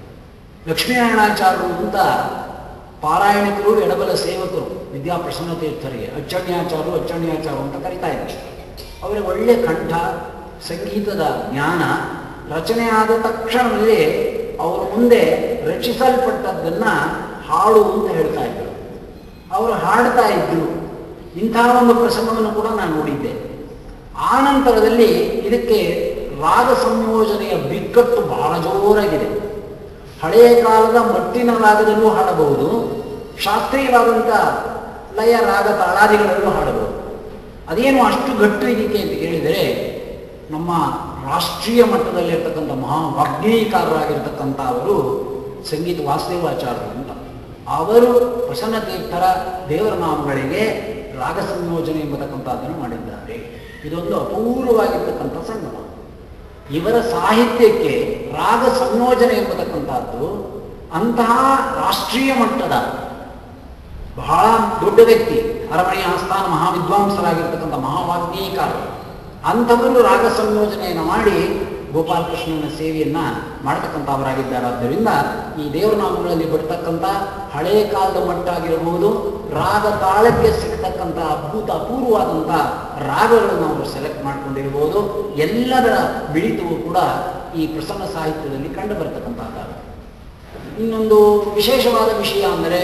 ಲಕ್ಷ್ಮೀನಾರಾಯಣಾಚಾರ್ಯರು ಅಂತ ಪಾರಾಯಣಿಕರು, ಎಡಬಲ ಸೇವಕರು ವಿದ್ಯಾಪ್ರಸನ್ನ ತೀರ್ಥರಿಗೆ ಅಚ್ಚಣ್ಯಾಚಾರ್ಯರು ಅಚ್ಚಣ್ಯಾಚಾರ್ಯರು ಅಂತ ಕರಿತಾ ಇದ್ದಾರೆ. ಅವರಿಗೆ ಒಳ್ಳೆ ಕಂಠ, ಸಂಗೀತದ ಜ್ಞಾನ. ರಚನೆ ಆದ ತಕ್ಷಣದಲ್ಲಿ ಅವರ ಮುಂದೆ ರಚಿಸಲ್ಪಟ್ಟದ್ದನ್ನ ಹಾಡು ಅಂತ ಹೇಳ್ತಾ ಇದ್ರು. ಅವರು ಹಾಡ್ತಾ ಇದ್ರು. ಇಂತಹ ಒಂದು ಪ್ರಸಂಗವನ್ನು ಕೂಡ ನಾನು ನೋಡಿದ್ದೆ. ಆ ನಂತರದಲ್ಲಿ ಇದಕ್ಕೆ ರಾಗ ಸಂಯೋಜನೆಯ ಬಿಕ್ಕಟ್ಟು ಬಹಳ ಜೋರಾಗಿದೆ. ಹಳೆಯ ಕಾಲದ ಮಟ್ಟಿನ ರಾಗದಲ್ಲೂ ಹಾಡಬಹುದು, ಶಾಸ್ತ್ರೀಯವಾದಂಥ ಲಯ ರಾಗ ತಾಳಾದಿಗಳಲ್ಲೂ ಹಾಡಬಹುದು. ಅದೇನು ಅಷ್ಟು ಗಟ್ಟು ಇದಕ್ಕೆ ಅಂತ ಕೇಳಿದರೆ, ನಮ್ಮ ರಾಷ್ಟ್ರೀಯ ಮಟ್ಟದಲ್ಲಿರ್ತಕ್ಕಂಥ ಮಹಾ ವಾಗ್ಗೇಯಕಾರರಾಗಿರ್ತಕ್ಕಂಥ ಅವರು ಸಂಗೀತ ವಾಸುದೇವಾಚಾರ್ಯರು ಅಂತ, ಅವರು ಪ್ರಸನ್ನ ತೀರ್ಥರ ದೇವರ ನಾಮಗಳಿಗೆ ರಾಗ ಸಂಯೋಜನೆ ಎಂಬತಕ್ಕಂಥದ್ದನ್ನು ಮಾಡಿದ್ದಾರೆ. ಇದೊಂದು ಅಪೂರ್ವವಾಗಿರ್ತಕ್ಕಂಥ ಸಂಗಮ. ಇವರ ಸಾಹಿತ್ಯಕ್ಕೆ ರಾಗ ಸಂಯೋಜನೆ ಎಂಬತಕ್ಕಂಥದ್ದು ಅಂತಹ ರಾಷ್ಟ್ರೀಯ ಮಟ್ಟದ ಬಹಳ ದೊಡ್ಡ ವ್ಯಕ್ತಿ, ಅರಮನೆಯ ಆಸ್ಥಾನ ಮಹಾವಿದ್ವಾಂಸರಾಗಿರ್ತಕ್ಕಂಥ ಮಹಾವಾಗ್ಗೇಯಕಾರರು ಅಂಥವರು ರಾಗ ಸಂಯೋಜನೆಯನ್ನು ಮಾಡಿ ಗೋಪಾಲಕೃಷ್ಣನ ಸೇವೆಯನ್ನ ಮಾಡತಕ್ಕಂಥವರಾಗಿದ್ದಾರಾದ್ದರಿಂದ ಈ ದೇವರನಾಮಗಳಲ್ಲಿ ಬರ್ತಕ್ಕಂಥ ಹಳೆಯ ಕಾಲದ ಮಟ್ಟ ಆಗಿರಬಹುದು, ರಾಗ ತಾಳಕ್ಕೆ ಸಿಗ್ತಕ್ಕಂಥ ಅದ್ಭುತ ಅಪೂರ್ವವಾದಂಥ ರಾಗಗಳನ್ನು ಅವರು ಸೆಲೆಕ್ಟ್ ಮಾಡ್ಕೊಂಡಿರ್ಬೋದು. ಎಲ್ಲದರ ಮಿಳಿತವೂ ಕೂಡ ಈ ಪ್ರಸನ್ನ ಸಾಹಿತ್ಯದಲ್ಲಿ ಕಂಡು ಬರ್ತಕ್ಕಂಥದ್ದು. ಇನ್ನೊಂದು ವಿಶೇಷವಾದ ವಿಷಯ ಅಂದರೆ,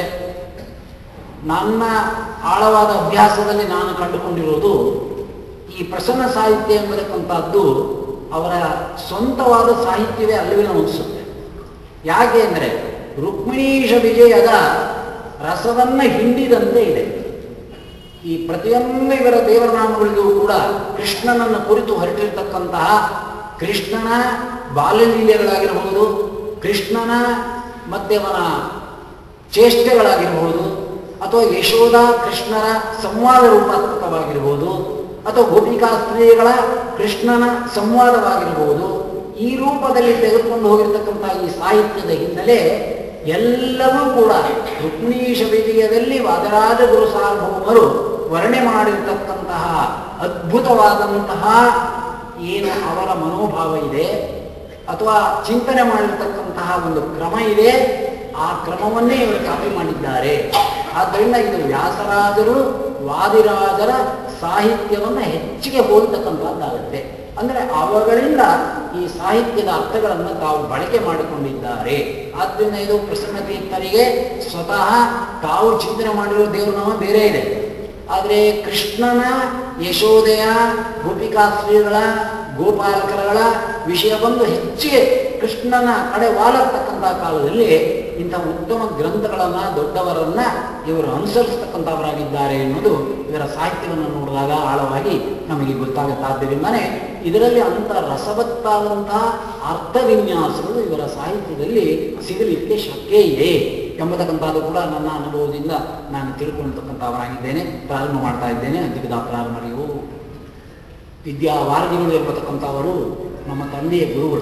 ನನ್ನ ಆಳವಾದ ಅಭ್ಯಾಸದಲ್ಲಿ ನಾನು ಕಂಡುಕೊಂಡಿರೋದು ಈ ಪ್ರಸನ್ನ ಸಾಹಿತ್ಯ ಎಂಬತಕ್ಕಂಥದ್ದು ಅವರ ಸ್ವಂತವಾದ ಸಾಹಿತ್ಯವೇ ಅಲ್ಲವೇ ಅನಿಸುತ್ತೆ. ಯಾಕೆ ಅಂದರೆ ರುಕ್ಮಿಣೀಶ ವಿಜಯದ ರಸವನ್ನ ಹಿಂಡಿದಂತೆ ಇದೆ. ಈ ಪ್ರತಿಯೊಂದು ಇವರ ದೇವರನಾಮಗಳಿಗೂ ಕೂಡ ಕೃಷ್ಣನನ್ನು ಕುರಿತು ಹೊರಟಿರ್ತಕ್ಕಂತಹ ಕೃಷ್ಣನ ಬಾಲ್ಯಲೀಲೆಗಳಾಗಿರಬಹುದು, ಕೃಷ್ಣನ ಮತ್ತೆ ಅವನ ಚೇಷ್ಟೆಗಳಾಗಿರಬಹುದು, ಅಥವಾ ಯಶೋಧ ಕೃಷ್ಣರ ಸಂವಾದ ರೂಪಾತ್ಮಕವಾಗಿರಬಹುದು, ಅಥವಾ ಗೋಪಿಕಾ ಸ್ತ್ರೀಯಗಳ ಕೃಷ್ಣನ ಸಂವಾದವಾಗಿರಬಹುದು. ಈ ರೂಪದಲ್ಲಿ ತೆಗೆದುಕೊಂಡು ಹೋಗಿರ್ತಕ್ಕಂಥ ಈ ಸಾಹಿತ್ಯದ ಹಿನ್ನೆಲೆ ಎಲ್ಲವೂ ಕೂಡ ರುಕ್ಮಿಣೀಶ ವಿಜಯದಲ್ಲಿ ವಾದರಾಜ ಗುರು ಸಾರ್ವಭೌಮರು ವರ್ಣೆ ಮಾಡಿರ್ತಕ್ಕಂತಹ ಅದ್ಭುತವಾದಂತಹ ಏನು ಅವರ ಮನೋಭಾವ ಇದೆ ಅಥವಾ ಚಿಂತನೆ ಮಾಡಿರ್ತಕ್ಕಂತಹ ಒಂದು ಕ್ರಮ ಇದೆ, ಆ ಕ್ರಮವನ್ನೇ ಇವರು ಕಾಪಿ ಮಾಡಿದ್ದಾರೆ. ಆದ್ದರಿಂದ ಇದು ವ್ಯಾಸರಾಜರು ವಾದಿರಾಜರ ಸಾಹಿತ್ಯವನ್ನು ಹೆಚ್ಚಿಗೆ ಹೋಲ್ತಕ್ಕಂಥದ್ದಾಗುತ್ತೆ. ಅಂದರೆ ಅವುಗಳಿಂದ ಈ ಸಾಹಿತ್ಯದ ಅರ್ಥಗಳನ್ನು ತಾವು ಬಳಕೆ ಮಾಡಿಕೊಂಡಿದ್ದಾರೆ. ಆದ್ದರಿಂದ ಇದು ಪ್ರಸನ್ನ ತೀರ್ಥರಿಗೆ ಸ್ವತಃ ತಾವು ಚಿಂತನೆ ಮಾಡಿರೋ ದೇವರನಾಮ ಬೇರೆ ಇದೆ. ಆದರೆ ಕೃಷ್ಣನ ಯಶೋದೆಯ ಗೋಪಿಕಾ ಸ್ತ್ರೀಗಳ ಗೋಪಾಲಕರಗಳ ವಿಷಯ ಬಂದು ಹೆಚ್ಚಿಗೆ ಕೃಷ್ಣನ ಕಡೆ ವಾಲತಕ್ಕಂಥ ಕಾಲದಲ್ಲಿ ಇಂಥ ಉತ್ತಮ ಗ್ರಂಥಗಳನ್ನು ದೊಡ್ಡವರನ್ನ ಇವರು ಅನುಸರಿಸ್ತಕ್ಕಂಥವರಾಗಿದ್ದಾರೆ ಎನ್ನುವುದು ಇದರ ಸಾಹಿತ್ಯವನ್ನು ನೋಡಿದಾಗ ಆಳವಾಗಿ ನಮಗೆ ಗೊತ್ತಾಗುತ್ತಾದ್ದರಿಂದಲೇ ಇದರಲ್ಲಿ ಅಂಥ ರಸವತ್ತಾದಂತಹ ಅರ್ಥವಿನ್ಯಾಸಗಳು ಇವರ ಸಾಹಿತ್ಯದಲ್ಲಿ ಸಿಗಲಿಕ್ಕೆ ಶಕ್ಯ ಇದೆ ಎಂಬತಕ್ಕಂಥದ್ದು ಕೂಡ ನನ್ನ ಅನುಭವದಿಂದ ನಾನು ತಿಳ್ಕೊಳ್ತಕ್ಕಂಥವರಾಗಿದ್ದೇನೆ. ಪ್ರಾರಂಭ ಮಾಡ್ತಾ ಇದ್ದೇನೆ. ಅಧಿಕದ ಪ್ರಾರಂಭರಿಗೂ ವಿದ್ಯಾವಾರದಿಗಳು ಎಂಬತಕ್ಕಂಥವರು ನಮ್ಮ ತಂದೆಯ ಗುರುಗಳು.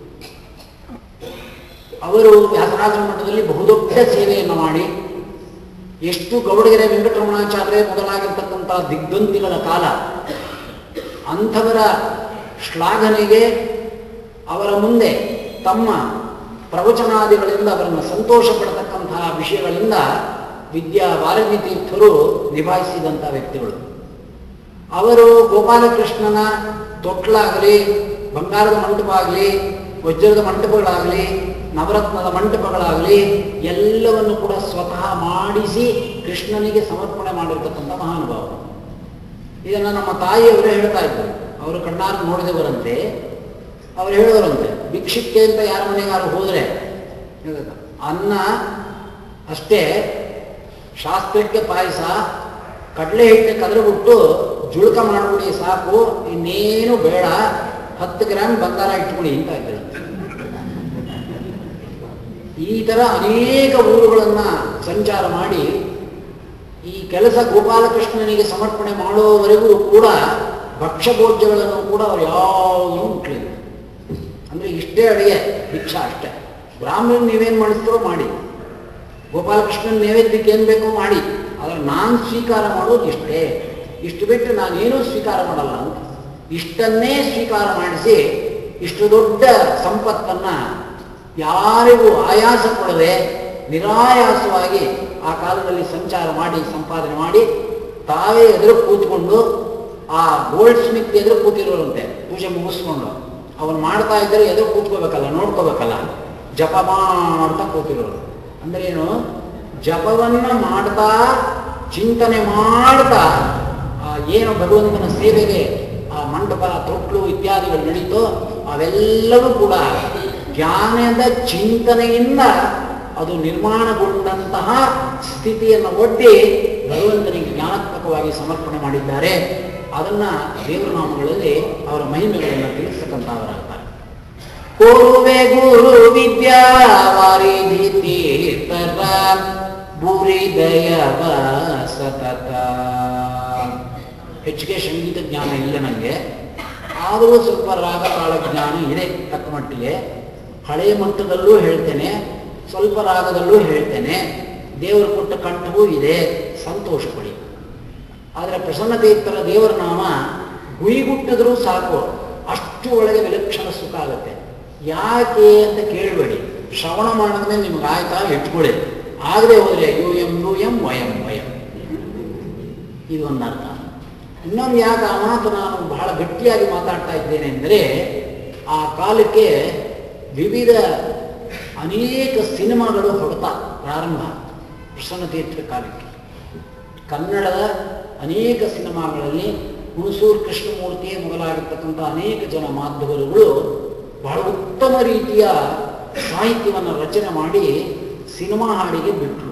ಅವರು ವ್ಯಾಸರಾಜ ಮಠದಲ್ಲಿ ಬಹುದೊಡ್ಡ ಸೇವೆಯನ್ನು ಮಾಡಿ ಎಷ್ಟು ಗೌಡಗೆರೆ ವೆಂಕಟರಮಣಾಚಾರ್ಯ ಮೊದಲಾಗಿರ್ತಕ್ಕಂಥ ದಿಗ್ಗಂತಿಗಳ ಕಾಲ ಅಂಥವರ ಶ್ಲಾಘನೆಗೆ ಅವರ ಮುಂದೆ ತಮ್ಮ ಪ್ರವಚನಾದಿಗಳಿಂದ ಅವರನ್ನು ಸಂತೋಷ ಪಡತಕ್ಕಂತಹ ವಿಷಯಗಳಿಂದ ವಿದ್ಯಾ ವಾರದಿ ತೀರ್ಥರು ನಿಭಾಯಿಸಿದಂಥ ವ್ಯಕ್ತಿಗಳು. ಅವರು ಗೋಪಾಲಕೃಷ್ಣನ ತೊಟ್ಲಾಗಲಿ, ಬಂಗಾರದ ಮಂಟಪ ಆಗಲಿ, ವಜ್ರದ ಮಂಟಪಗಳಾಗಲಿ, ನವರತ್ನದ ಮಂಟಪಗಳಾಗಲಿ ಎಲ್ಲವನ್ನು ಕೂಡ ಸ್ವತಃ ಮಾಡಿಸಿ ಕೃಷ್ಣನಿಗೆ ಸಮರ್ಪಣೆ ಮಾಡಿರ್ತಕ್ಕಂಥ ಮಹಾನುಭಾವ. ಇದನ್ನು ನಮ್ಮ ತಾಯಿಯವರು ಹೇಳ್ತಾ ಇದ್ದರು. ಅವರು ಕಣ್ಣಾರು ನೋಡಿದವರಂತೆ. ಅವರು ಹೇಳೋರಂತೆ, ಭಿಕ್ಷಕ್ಕೆ ಅಂತ ಯಾರ ಮನೆಗಾರು ಹೋದರೆ ಅನ್ನ ಅಷ್ಟೇ, ಶಾಸ್ತ್ರಕ್ಕೆ ಪಾಯಸ, ಕಡಲೆ ಹಿಟ್ಟು ಕದರ್ಬಿಟ್ಟು ಜುಳುಕ ಮಾಡಿಬಿಡಿ ಸಾಕು, ಇನ್ನೇನು ಬೇಡ, ಹತ್ತು ಗ್ರಾಮ್ ಬಂಗಾರ ಇಟ್ಬಿಡಿ ಅಂತ ಇದ್ದರು. ಈ ಥರ ಅನೇಕ ಊರುಗಳನ್ನು ಸಂಚಾರ ಮಾಡಿ ಈ ಕೆಲಸ ಗೋಪಾಲಕೃಷ್ಣನಿಗೆ ಸಮರ್ಪಣೆ ಮಾಡೋವರೆಗೂ ಕೂಡ ಭಕ್ಷ್ಯಭೋಜ್ಯಗಳನ್ನು ಕೂಡ ಅವ್ರು ಯಾವುದೂ ಮುಟ್ಲಿಲ್ಲ. ಅಂದರೆ ಇಷ್ಟೇ ಅಡಿಗೆ ಭಿಕ್ಷಾ ಅಷ್ಟೇ. ಬ್ರಾಹ್ಮಣ ನೀವೇನು ಮಾಡಿಸ್ತಾರೋ ಮಾಡಿ, ಗೋಪಾಲಕೃಷ್ಣನ ನೈವೇದ್ಯಕ್ಕೆ ಏನು ಬೇಕೋ ಮಾಡಿ, ಆದರೆ ನಾನು ಸ್ವೀಕಾರ ಮಾಡೋದು ಇಷ್ಟೇ, ಇಷ್ಟು ಬಿಟ್ಟು ನಾನೇನೂ ಸ್ವೀಕಾರ ಮಾಡಲ್ಲ ಅಂತ ಇಷ್ಟನ್ನೇ ಸ್ವೀಕಾರ ಮಾಡಿಸಿ ಇಷ್ಟು ದೊಡ್ಡ ಸಂಪತ್ತನ್ನು ಯಾರಿಗೂ ಆಯಾಸ ಕೊಡದೆ ನಿರಾಯಾಸವಾಗಿ ಆ ಕಾಲದಲ್ಲಿ ಸಂಚಾರ ಮಾಡಿ ಸಂಪಾದನೆ ಮಾಡಿ ತಾವೇ ಎದುರು ಕೂತ್ಕೊಂಡು ಆ ಗೋಲ್ಡ್ ಸ್ಮಿತ್ ಎದುರು ಕೂತಿರೋರಂತೆ ಪೂಜೆ ಮುಗಿಸ್ಕೊಂಡು ಅವನು ಮಾಡ್ತಾ ಇದ್ದರೆ ಎದುರು ಕೂತ್ಕೋಬೇಕಲ್ಲ, ನೋಡ್ಕೋಬೇಕಲ್ಲ, ಜಪ ಮಾಡ್ತಾ ಕೂತಿರೋರು. ಅಂದ್ರೆ ಏನು, ಜಪವನ್ನ ಮಾಡ್ತಾ ಚಿಂತನೆ ಮಾಡ್ತಾ ಏನು ಭಗವಂತನ ಸೇವೆಗೆ ಆ ಮಂಟಪ ತೊಟ್ಲು ಇತ್ಯಾದಿಗಳು ನಡೀತೋ ಅವೆಲ್ಲವೂ ಕೂಡ ಜ್ಞಾನದ ಚಿಂತನೆಯಿಂದ ಅದು ನಿರ್ಮಾಣಗೊಂಡಂತಹ ಸ್ಥಿತಿಯನ್ನು ಒಡ್ಡಿ ಭಗವಂತನಿಗೆ ಜ್ಞಾನಾತ್ಮಕವಾಗಿ ಸಮರ್ಪಣೆ ಮಾಡಿದ್ದಾರೆ. ಅದನ್ನ ದೇವರ ನಾಮಗಳಲ್ಲಿ ಅವರ ಮಹಿಮೆಗಳನ್ನು ತಿಳಿಸ್ತಕ್ಕಂಥವರಾಗ್ತಾರೆ. ಕೋರುವೆ ಗುರು ವಿದ್ಯಾ ವಾರಿಧಿ ತೀರ್ಥರ ಬುರಿದಯವ ಸತತ. ಹೆಚ್ಚಿಗೆ ಸಂಗೀತ ಜ್ಞಾನ ಇಲ್ಲ ನನಗೆ, ಆದರೂ ಸ್ವಲ್ಪ ರಾಗ ತಾಳ ಜ್ಞಾನ ಇದೆ ತಕ್ಕ ಮಟ್ಟಿಗೆ. ಹಳೆಯ ಮಟ್ಟದಲ್ಲೂ ಹೇಳ್ತೇನೆ, ಸ್ವಲ್ಪ ರಾಗದಲ್ಲೂ ಹೇಳ್ತೇನೆ. ದೇವರು ಕೊಟ್ಟ ಕಂಠವೂ ಇದೆ, ಸಂತೋಷ ಪಡಿ. ಆದರೆ ಪ್ರಸನ್ನತೀರ್ಥರ ದೇವರ ನಾಮ ಗುಯಿಗುಟ್ಟಿದ್ರೂ ಸಾಕು, ಅಷ್ಟು ಒಳಗೆ ವಿಲಕ್ಷಣ ಸುಖ ಆಗುತ್ತೆ. ಯಾಕೆ ಅಂತ ಕೇಳಬೇಡಿ, ಶ್ರವಣ ಮಾಡಿದ್ಮೇಲೆ ನಿಮ್ಗೆ ಆಯ್ತಾ ಇಟ್ಕೊಳ್ಳಿ. ಆಗದೆ ಹೋದರೆ ಯು ಎಂ ಯು ಎಂ ವಯಂ ವಯಂ, ಇದು ಒಂದು ಅರ್ಥ. ಇನ್ನೊಂದು ಯಾಕೆ ಆ ಮಾತು ನಾನು ಬಹಳ ಗಟ್ಟಿಯಾಗಿ ಮಾತಾಡ್ತಾ ಇದ್ದೇನೆ ಅಂದರೆ, ಆ ಕಾಲಕ್ಕೆ ವಿವಿಧ ಅನೇಕ ಸಿನಿಮಾಗಳು ಹೊಡೆತ ಪ್ರಾರಂಭ. ಪ್ರಸನ್ನತೀರ್ಥರ ಕಾಲಕ್ಕೆ ಕನ್ನಡದ ಅನೇಕ ಸಿನಿಮಾಗಳಲ್ಲಿ ಹುಣಸೂರು ಕೃಷ್ಣಮೂರ್ತಿಯೇ ಮೊದಲಾಗಿರ್ತಕ್ಕಂಥ ಅನೇಕ ಜನ ಮಾಧ್ಯಮರುಗಳು ಬಹಳ ಉತ್ತಮ ರೀತಿಯ ಸಾಹಿತ್ಯವನ್ನು ರಚನೆ ಮಾಡಿ ಸಿನಿಮಾ ಹಾಡಿಗೆ ಬಿಟ್ಟರು.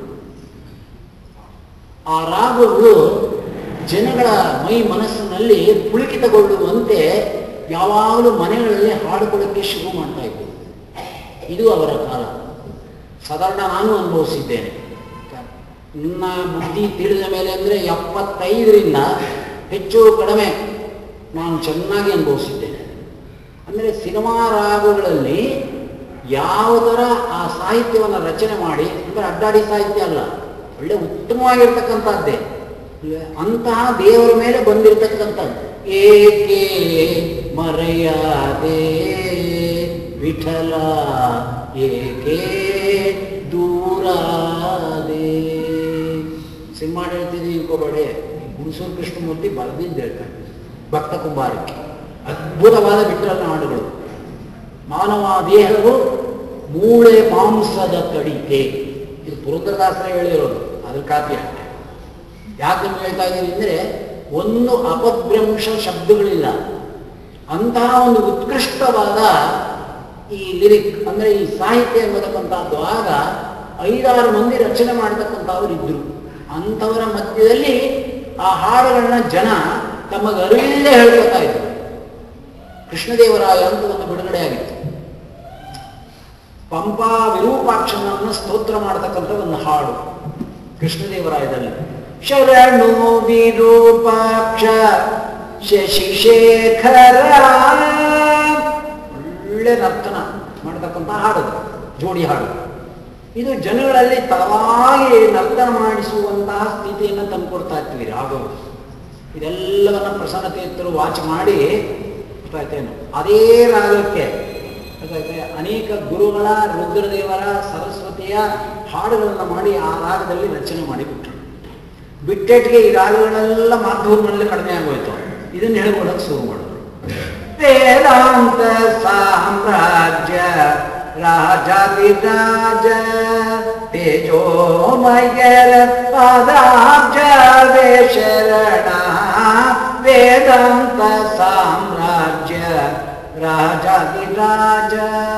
ಆ ರಾಗಗಳು ಜನಗಳ ಮೈ ಮನಸ್ಸಿನಲ್ಲಿ ಪುಳಕಿತಗೊಳ್ಳುವಂತೆ ಯಾವಾಗಲೂ ಮನೆಗಳಲ್ಲಿ ಹಾಡುಕೊಳ್ಳೋಕ್ಕೆ ಶುರು ಮಾಡ್ತಾ ಇದ್ರು. ಇದು ಅವರ ಕಾಲ. ಸಾಧಾರಣ ನಾನು ಅನುಭವಿಸಿದ್ದೇನೆ. ನನ್ನ ಬುದ್ಧಿ ತಿಳಿದ ಮೇಲೆ ಅಂದರೆ ಎಪ್ಪತ್ತೈದರಿಂದ ಹೆಚ್ಚು ಕಡಿಮೆ ನಾನು ಚೆನ್ನಾಗಿ ಅನುಭವಿಸಿದ್ದೇನೆ. ಅಂದರೆ ಸಿನಿಮಾ ರಾಗಗಳಲ್ಲಿ ಯಾವ ಥರ ಆ ಸಾಹಿತ್ಯವನ್ನು ರಚನೆ ಮಾಡಿ, ಅಂದರೆ ಅಡ್ಡಾಡಿ ಸಾಹಿತ್ಯ ಅಲ್ಲ, ಒಳ್ಳೆ ಉತ್ತಮವಾಗಿರ್ತಕ್ಕಂಥದ್ದೇ, ಅಂತಹ ದೇವರ ಮೇಲೆ ಬಂದಿರತಕ್ಕಂಥದ್ದು. ಏಕೆ ಮರೆಯಾದೆ ವಿಠಲ ಏಕೆ ದೂರಾದೆ. ಸಿನಿಮಾ ಹೇಳ್ತಿದ್ವಿ ಇನ್ಕೋಬೇಡಿ, ಹುಣಸೂರು ಕೃಷ್ಣಮೂರ್ತಿ ಬರೆದಿದ್ದು ಹೇಳ್ತಾರೆ ಭಕ್ತ ಕುಂಬಾರಕ್ಕೆ. ಅದ್ಭುತವಾದ ವಿಠಲನ ಹಾಡುಗಳು. ಮಾನವ ದೇಹವು ಮೂಳೆ ಮಾಂಸದ ಕಡಿಕೆ, ಇದು ಪುರಂದರದಾಸರೇ ಹೇಳಿರೋದು, ಅದ್ರ ಕಾಪಿ ಅಷ್ಟೆ. ಯಾಕೆ ಹೇಳ್ತಾ ಇದ್ದೀವಿ ಅಂದರೆ ಒಂದು ಅಪಭ್ರಂಶ ಶಬ್ದಗಳಿಲ್ಲ. ಅಂತಹ ಒಂದು ಉತ್ಕೃಷ್ಟವಾದ ಈ ಲಿರಿಕ್ ಅಂದರೆ ಈ ಸಾಹಿತ್ಯ ಎಂಬತಕ್ಕಂಥದ್ದು ಆಗ ಐದಾರು ಮಂದಿ ರಚನೆ ಮಾಡತಕ್ಕಂಥವ್ರು ಇದ್ರು. ಅಂಥವರ ಮಧ್ಯದಲ್ಲಿ ಆ ಹಾಡುಗಳನ್ನ ಜನ ತಮಗೆ ಅರಿವಿಲ್ಲದೆ ಹೇಳ್ಕೊತಾ ಇದ್ರು. ಕೃಷ್ಣದೇವರಾಯ ಅಂತ ಒಂದು ಬಿಡುಗಡೆ ಆಗಿತ್ತು. ಪಂಪಾ ವಿರೂಪಾಕ್ಷನನ್ನು ಸ್ತೋತ್ರ ಮಾಡತಕ್ಕಂಥ ಒಂದು ಹಾಡು ಕೃಷ್ಣದೇವರಾಯದಲ್ಲಿ. ಶರಣು ವಿರೂಪಾಕ್ಷ ಶಶಿಶೇಖರ, ಒಳ್ಳೆ ನರ್ತನ ಮಾಡತಕ್ಕಂಥ ಹಾಡು, ಜೋಡಿ ಹಾಡು. ಇದು ಜನಗಳಲ್ಲಿ ತಳವಾಗಿ ನರ್ತನ ಮಾಡಿಸುವಂತಹ ಸ್ಥಿತಿಯನ್ನು ತಂದುಕೊಡ್ತಾ ಇರ್ತೀವಿ ರಾಗಗಳು. ಇದೆಲ್ಲವನ್ನ ಪ್ರಸನ್ನ ತೀರ್ಥರು ವಾಚ್ ಮಾಡಿ ಗೊತ್ತಾಯ್ತೇನು ಅದೇ ರಾಗಕ್ಕೆ ಗೊತ್ತಾಯ್ತೆ ಅನೇಕ ಗುರುಗಳ, ರುದ್ರದೇವರ, ಸರಸ್ವತಿಯ ಹಾಡುಗಳನ್ನು ಮಾಡಿ ಆ ರಾಗದಲ್ಲಿ ರಚನೆ ಮಾಡಿಬಿಟ್ರು. ಬಿಟ್ಟೆಟ್ಟಿಗೆ ಈ ರಾಗಗಳೆಲ್ಲ ಮಾಧುರ್ಯದಲ್ಲಿ ಕಡಿಮೆ ಆಗೋಯ್ತು. ಇದನ್ನು ಹೇಳ್ಕೊಡಕ್ಕೆ ಶುರು ಮಾಡಿದ್ರು. ವೇದಾಂತ ಸಾಮ್ರಾಜ್ಯ ರಾಜಾದಿರಾಜ ತೇಜೋಮಯರ ಪಾದಾಬ್ಜ ಶರಣ, ವೇದಾಂತ ಸಾಮ್ರಾಜ್ಯ ರಾಜಾದಿರಾಜ.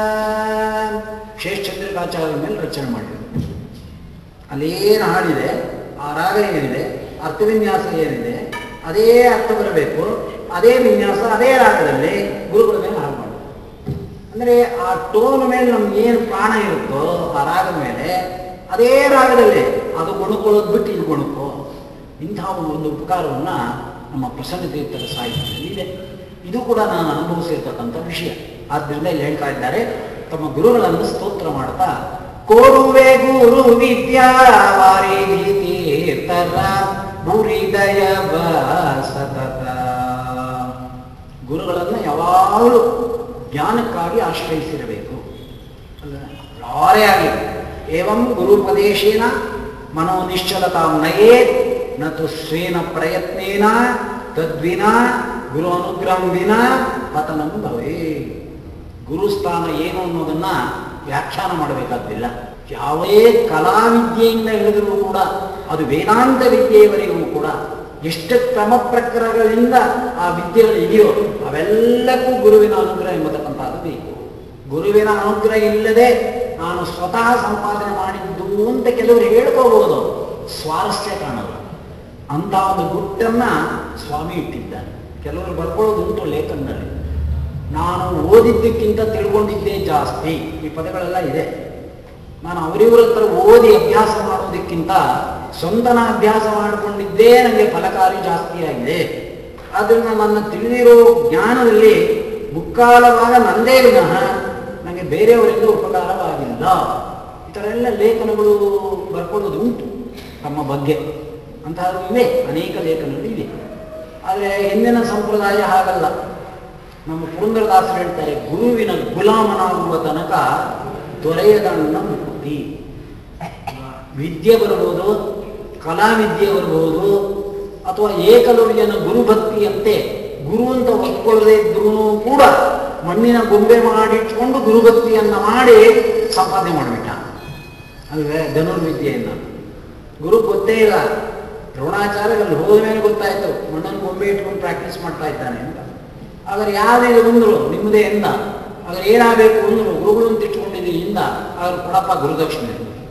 ಶೇಷಚಂದ್ರಿಕಾಚಾರ್ಯ ಮೇಲೆ ರಚನೆ ಮಾಡಿದ್ರು. ಅಲ್ಲೇನು ಹಾಡಿದೆ, ಆ ರಾಗ ಏನಿದೆ, ಅರ್ಥವಿನ್ಯಾಸ ಏನಿದೆ, ಅದೇ ಅರ್ಥ ಬರಬೇಕು, ಅದೇ ವಿನ್ಯಾಸ ಅದೇ ರಾಗದಲ್ಲಿ ಗುರುಗಳ ಮೇಲೆ ಹಾಡು ಮಾಡೋದು. ಅಂದರೆ ಆ ಟೋನ್ ಮೇಲೆ ನಮ್ಗೆ ಏನು ಪ್ರಾಣ ಇರುತ್ತೋ ಆ ರಾಗದ ಮೇಲೆ ಅದೇ ರಾಗದಲ್ಲಿ ಅದು ಗುಣಕೊಳ್ಳೋದು ಬಿಟ್ಟು ಇದು ಗುಣಕ್ಕೋ. ಇಂತಹ ಒಂದು ಉಪಕಾರವನ್ನು ನಮ್ಮ ಪ್ರಸನ್ನ ತೀರ್ಥರ ಸಾಹಿತ್ಯದಲ್ಲಿ ಇದೆ. ಇದು ಕೂಡ ನಾನು ಅನುಭವಿಸಿರ್ತಕ್ಕಂಥ ವಿಷಯ. ಆದ್ದರಿಂದ ಇಲ್ಲಿ ಹೇಳ್ತಾ ಇದ್ದಾರೆ, ತಮ್ಮ ಗುರುಗಳನ್ನು ಸ್ತೋತ್ರ ಮಾಡ್ತಾ, ಕೋರುವೆ ಗುರು ವಿದ್ಯಾ ವಾರಿಧಿ ತೀರ್ಥರ ಭುರಿದಯವ ಸತತ. ಗುರುಗಳನ್ನು ಯಾವಾಗಲೂ ಜ್ಞಾನಕ್ಕಾಗಿ ಆಶ್ರಯಿಸಿರಬೇಕು. ಯಾರೇ ಆಗಲಿ, ಏವಂ ಗುರುಪದೇಶೇನ ಮನೋನಿಶ್ಚಲತಾಂ ನಯೇತ್ ನತು ಸ್ವೇನ ಪ್ರಯತ್ನೇನ ತದ್ವಿನ ಗುರು ಅನುಗ್ರಹಂ ವಿನ ಪತನಂ ಭವೇ. ಗುರುಸ್ಥಾನ ಏನು ಅನ್ನೋದನ್ನ ವ್ಯಾಖ್ಯಾನ ಮಾಡಬೇಕಾದ್ದಿಲ್ಲ. ಯಾವುದೇ ಕಲಾವಿದ್ಯೆಯಿಂದ ಹಿಡಿದರೂ ಕೂಡ, ಅದು ವೇದಾಂತ ವಿದ್ಯೆಯವರೆಗೂ ಕೂಡ ಎಷ್ಟು ಕ್ರಮ ಪ್ರಕಾರಗಳಿಂದ ಆ ವಿದ್ಯೆಗಳು ಇದೆಯೋ ಅವೆಲ್ಲಕ್ಕೂ ಗುರುವಿನ ಅನುಗ್ರಹ ಎಂಬತಕ್ಕಂಥದ್ದು ಬೇಕು. ಗುರುವಿನ ಅನುಗ್ರಹ ಇಲ್ಲದೆ ನಾನು ಸ್ವತಃ ಸಂಪಾದನೆ ಮಾಡಿದ್ದು ಅಂತ ಕೆಲವರು ಹೇಳ್ಕೋಬಹುದು, ಸ್ವಾರಸ್ಯ ಕಾಣಲ್ಲ. ಅಂತ ಒಂದು ಗುಟ್ಟನ್ನ ಸ್ವಾಮಿ ಇಟ್ಟಿದ್ದಾನೆ. ಕೆಲವರು ಬರ್ಕೊಳ್ಳೋದು ಉಂಟು ಲೇಖನದಲ್ಲಿ, ನಾನು ಓದಿದ್ದಕ್ಕಿಂತ ತಿಳ್ಕೊಂಡಿದ್ದೇ ಜಾಸ್ತಿ, ಈ ಪದಗಳೆಲ್ಲ ಇದೆ. ನಾನು ಅವರಿವರ ಹತ್ರ ಓದಿ ಅಭ್ಯಾಸ ಮಾಡೋದಕ್ಕಿಂತ ಸ್ವಂತನ ಅಭ್ಯಾಸ ಮಾಡಿಕೊಂಡಿದ್ದೇ ನನಗೆ ಫಲಕಾರಿ ಜಾಸ್ತಿ ಆಗಿದೆ. ಆದ್ದರಿಂದ ನನ್ನ ತಿಳಿದಿರೋ ಜ್ಞಾನದಲ್ಲಿ ಮುಕ್ಕಾಲವಾಗ ನಂದೇ ವಿನಃ ನನಗೆ ಬೇರೆಯವರಿಂದ ಉಪಕಾರವಾಗಿಲ್ಲ. ಈ ಥರ ಎಲ್ಲ ಲೇಖನಗಳು ಬರ್ಕೊಳ್ಳೋದು ಉಂಟು ತಮ್ಮ ಬಗ್ಗೆ. ಅಂತಹದ್ದು ಇವೆ, ಅನೇಕ ಲೇಖನಗಳು ಇವೆ. ಆದರೆ ಹಿಂದಿನ ಸಂಪ್ರದಾಯ ಹಾಗಲ್ಲ. ನಮ್ಮ ಪುರಂದರದಾಸರು ಹೇಳ್ತಾರೆ, ಗುರುವಿನ ಗುಲಾಮನಾಗುವ ತನಕ ದೊರೆಯದಣ್ಣ ಮುಕ್ತಿ. ವಿದ್ಯೆ ಬರಬಹುದು, ಕಲಾವಿದ್ಯೆ ಬರಬಹುದು, ಅಥವಾ ಏಕಲವ್ಯನ ಗುರುಭಕ್ತಿಯಂತೆ ಗುರು ಅಂತ ಒಪ್ಕೊಳ್ಳದೆ ಇದ್ರೂ ಕೂಡ ಮಣ್ಣಿನ ಗೊಂಬೆ ಮಾಡಿಟ್ಕೊಂಡು ಗುರುಭಕ್ತಿಯನ್ನ ಮಾಡಿ ಸಂಪಾದನೆ ಮಾಡಿಬಿಟ್ಟ. ಅಲ್ವೇ ಧನುರ್ವಿದ್ಯೆಯನ್ನು. ಗುರು ಗೊತ್ತೇ ಇಲ್ಲ. ದ್ರೋಣಾಚಾರ್ಯರಲ್ಲಿ ಹೋದ ಮೇಲೆ ಗೊತ್ತಾಯ್ತು ಮಣ್ಣನ್ನು ಗೊಂಬೆ ಇಟ್ಕೊಂಡು ಪ್ರಾಕ್ಟೀಸ್ ಮಾಡ್ತಾ ಇದ್ದಾನೆ ಅಂತ. ಆದರೆ ಯಾವ್ದು ಬಂದರು ನಿಮ್ಮದೇ ಎಂದ, ಆದರೆ ಏನಾಗಬೇಕು ಅಂದರು, ಗುರುಗಳು ಅಂತ ಇಟ್ಕೊಂಡಿದ್ದೀರಿ ಪ್ರೀತಿಯಿಂದ ಅವ್ರು ಕೊಡಪ್ಪ ಗುರುದಕ್ಷಿಣೆ.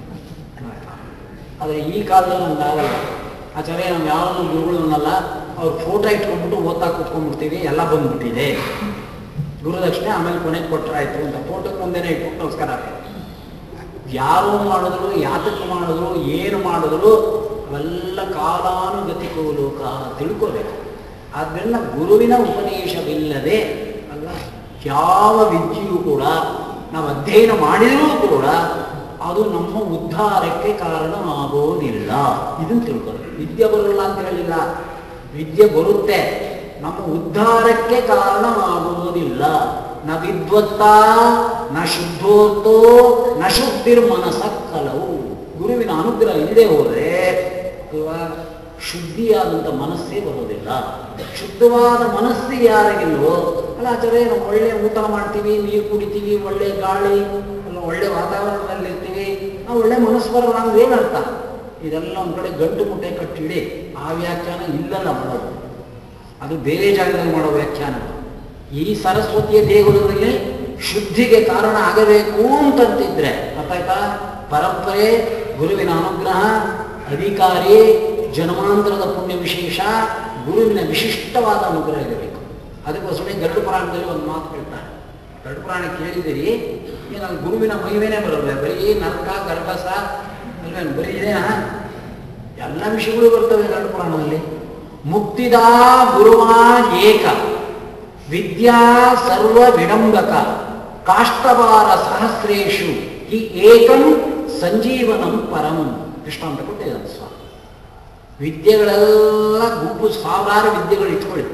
ಆದರೆ ಈ ಕಾಲದಲ್ಲಿ ನಮ್ಗೆ ಆಗಲ್ಲ. ಆಚಾರ್ಯ ನಾವು ಯಾವನು ಗುರುಗಳನ್ನಲ್ಲ, ಅವ್ರ ಫೋಟೋ ಇಟ್ಕೊಂಡ್ಬಿಟ್ಟು ಓದ್ತಾ ಕೂತ್ಕೊಂಡ್ಬಿಡ್ತೀವಿ, ಎಲ್ಲ ಬಂದ್ಬಿಟ್ಟಿದೆ ಗುರುದಕ್ಷಿಣೆ, ಆಮೇಲೆ ಕೊನೆಗೆ ಕೊಟ್ಟರಾಯ್ತು ಅಂತ ಫೋಟೋಕ್ಕೆ ಮುಂದೆನೇ ಇಟ್ಬಿಟ್ಟು ನಮಸ್ಕಾರ. ಯಾರು ಮಾಡಿದ್ರು, ಯಾತಕ್ಕೆ ಮಾಡಿದ್ರು, ಏನು ಮಾಡಿದ್ರು ಅವೆಲ್ಲ ಕಾಲಾನುಗತಿಕೋ ಲೋಕ ತಿಳ್ಕೋಬೇಕು. ಆದ್ದರಿಂದ ಗುರುವಿನ ಉಪದೇಶವಿಲ್ಲದೆ ಅಲ್ಲ ಯಾವ ವಿದ್ಯೆಯೂ ಕೂಡ ನಾವು ಅಧ್ಯಯನ ಮಾಡಿದರೂ ಕೂಡ ಅದು ನಮ್ಮ ಉದ್ಧಾರಕ್ಕೆ ಕಾರಣ ಆಗೋದಿಲ್ಲ. ಇದನ್ನು ತಿಳ್ಕೋಬೇಕು. ವಿದ್ಯೆ ಬರೋಲ್ಲ ಅಂತ ಹೇಳಿಲ್ಲ, ವಿದ್ಯೆ ಬರುತ್ತೆ, ನಮ್ಮ ಉದ್ಧಾರಕ್ಕೆ ಕಾರಣ ಆಗುವುದಿಲ್ಲ. ನ ವಿದ್ವತ್ತ ನ ಶುದ್ಧೋತ್ತೋ ನ ಶುದ್ಧಿರ್ಮನಸ ಕಲವು. ಗುರುವಿನ ಅನುಗ್ರಹ ಇಲ್ಲದೆ ಹೋದರೆ ಅಲ್ವಾ ಶುದ್ಧಿಯಾದಂಥ ಮನಸ್ಸೇ ಬರೋದಿಲ್ಲ. ಶುದ್ಧವಾದ ಮನಸ್ಸು ಯಾರಿಗಿಲ್ವೋ ಅಲ್ಲ ಆಚಾರ್ಯ ನಾವು ಒಳ್ಳೆ ಊಟ ಮಾಡ್ತೀವಿ, ನೀರು ಕುಡಿತೀವಿ, ಒಳ್ಳೆ ಗಾಳಿ, ಅಲ್ಲ ಒಳ್ಳೆ ವಾತಾವರಣದಲ್ಲಿ ಇರ್ತೀವಿ, ನಾವು ಒಳ್ಳೆ ಮನಸ್ಸು ಬರೋಲ್ಲ ಅಂದ್ರೆ ಏನರ್ಥ? ಇದೆಲ್ಲ ಒಂದು ಕಡೆ ಗಂಟು ಮುಟ್ಟೆ ಕಟ್ಟಿಡಿ. ಆ ವ್ಯಾಖ್ಯಾನ ಇಲ್ಲಲ್ಲ ಮಾಡೋದು, ಅದು ಬೇರೆ ಜಾಗದಲ್ಲಿ ಮಾಡೋ ವ್ಯಾಖ್ಯಾನ. ಈ ಸರಸ್ವತಿಯ ದೇಗುಲದಲ್ಲಿ ಶುದ್ಧಿಗೆ ಕಾರಣ ಆಗಬೇಕು ಅಂತಂತಿದ್ರೆ ಗೊತ್ತಾಯ್ತಾ? ಪರಂಪರೆ, ಗುರುವಿನ ಅನುಗ್ರಹ, ಅಧಿಕಾರಿ, ಜನ್ಮಾಂತರದ ಪುಣ್ಯ ವಿಶೇಷ, ಗುರುವಿನ ವಿಶಿಷ್ಟವಾದ ಅನುಗ್ರಹ ಇರಬೇಕು. ಅದಕ್ಕೋಸ್ಕರ ಗರುಡ ಪುರಾಣದಲ್ಲಿ ಒಂದು ಮಾತು ಹೇಳ್ತಾರೆ. ಗರುಡ ಪುರಾಣ ಕೇಳಿದಿರಿ, ಏನಾದ್ರು ಗುರುವಿನ ಮಹಿಮೆನೇ ಬರೋಲ್ಲ, ಬರೀ ನರಕ ಗರ್ಭಸ ಅಲ್ವೇನು ಬರೀ ಇದೇನಾ? ಎಲ್ಲ ವಿಷಯಗಳು ಬರ್ತವೆ ಗರುಡ ಪುರಾಣದಲ್ಲಿ. ಮುಕ್ತಿದಾ ಗುರುವಾ ಏಕ ವಿದ್ಯಾ ಸರ್ವ ವಿಡಂಬಕ ಕಾಷ್ಟವಾರ ಸಹಸ್ರೇಶು ಈ ಏಕಂ ಸಂಜೀವನಂ ಪರಂ. ಕೃಷ್ಣ ಅಂತ ಕೊಟ್ಟಿದ್ದಾನೆ ಸ್ವಾಮಿ. ವಿದ್ಯೆಗಳೆಲ್ಲ ಗುಂಪು ಸಾವಿರಾರು ವಿದ್ಯೆಗಳು ಇಟ್ಕೊಳ್ಳಿ,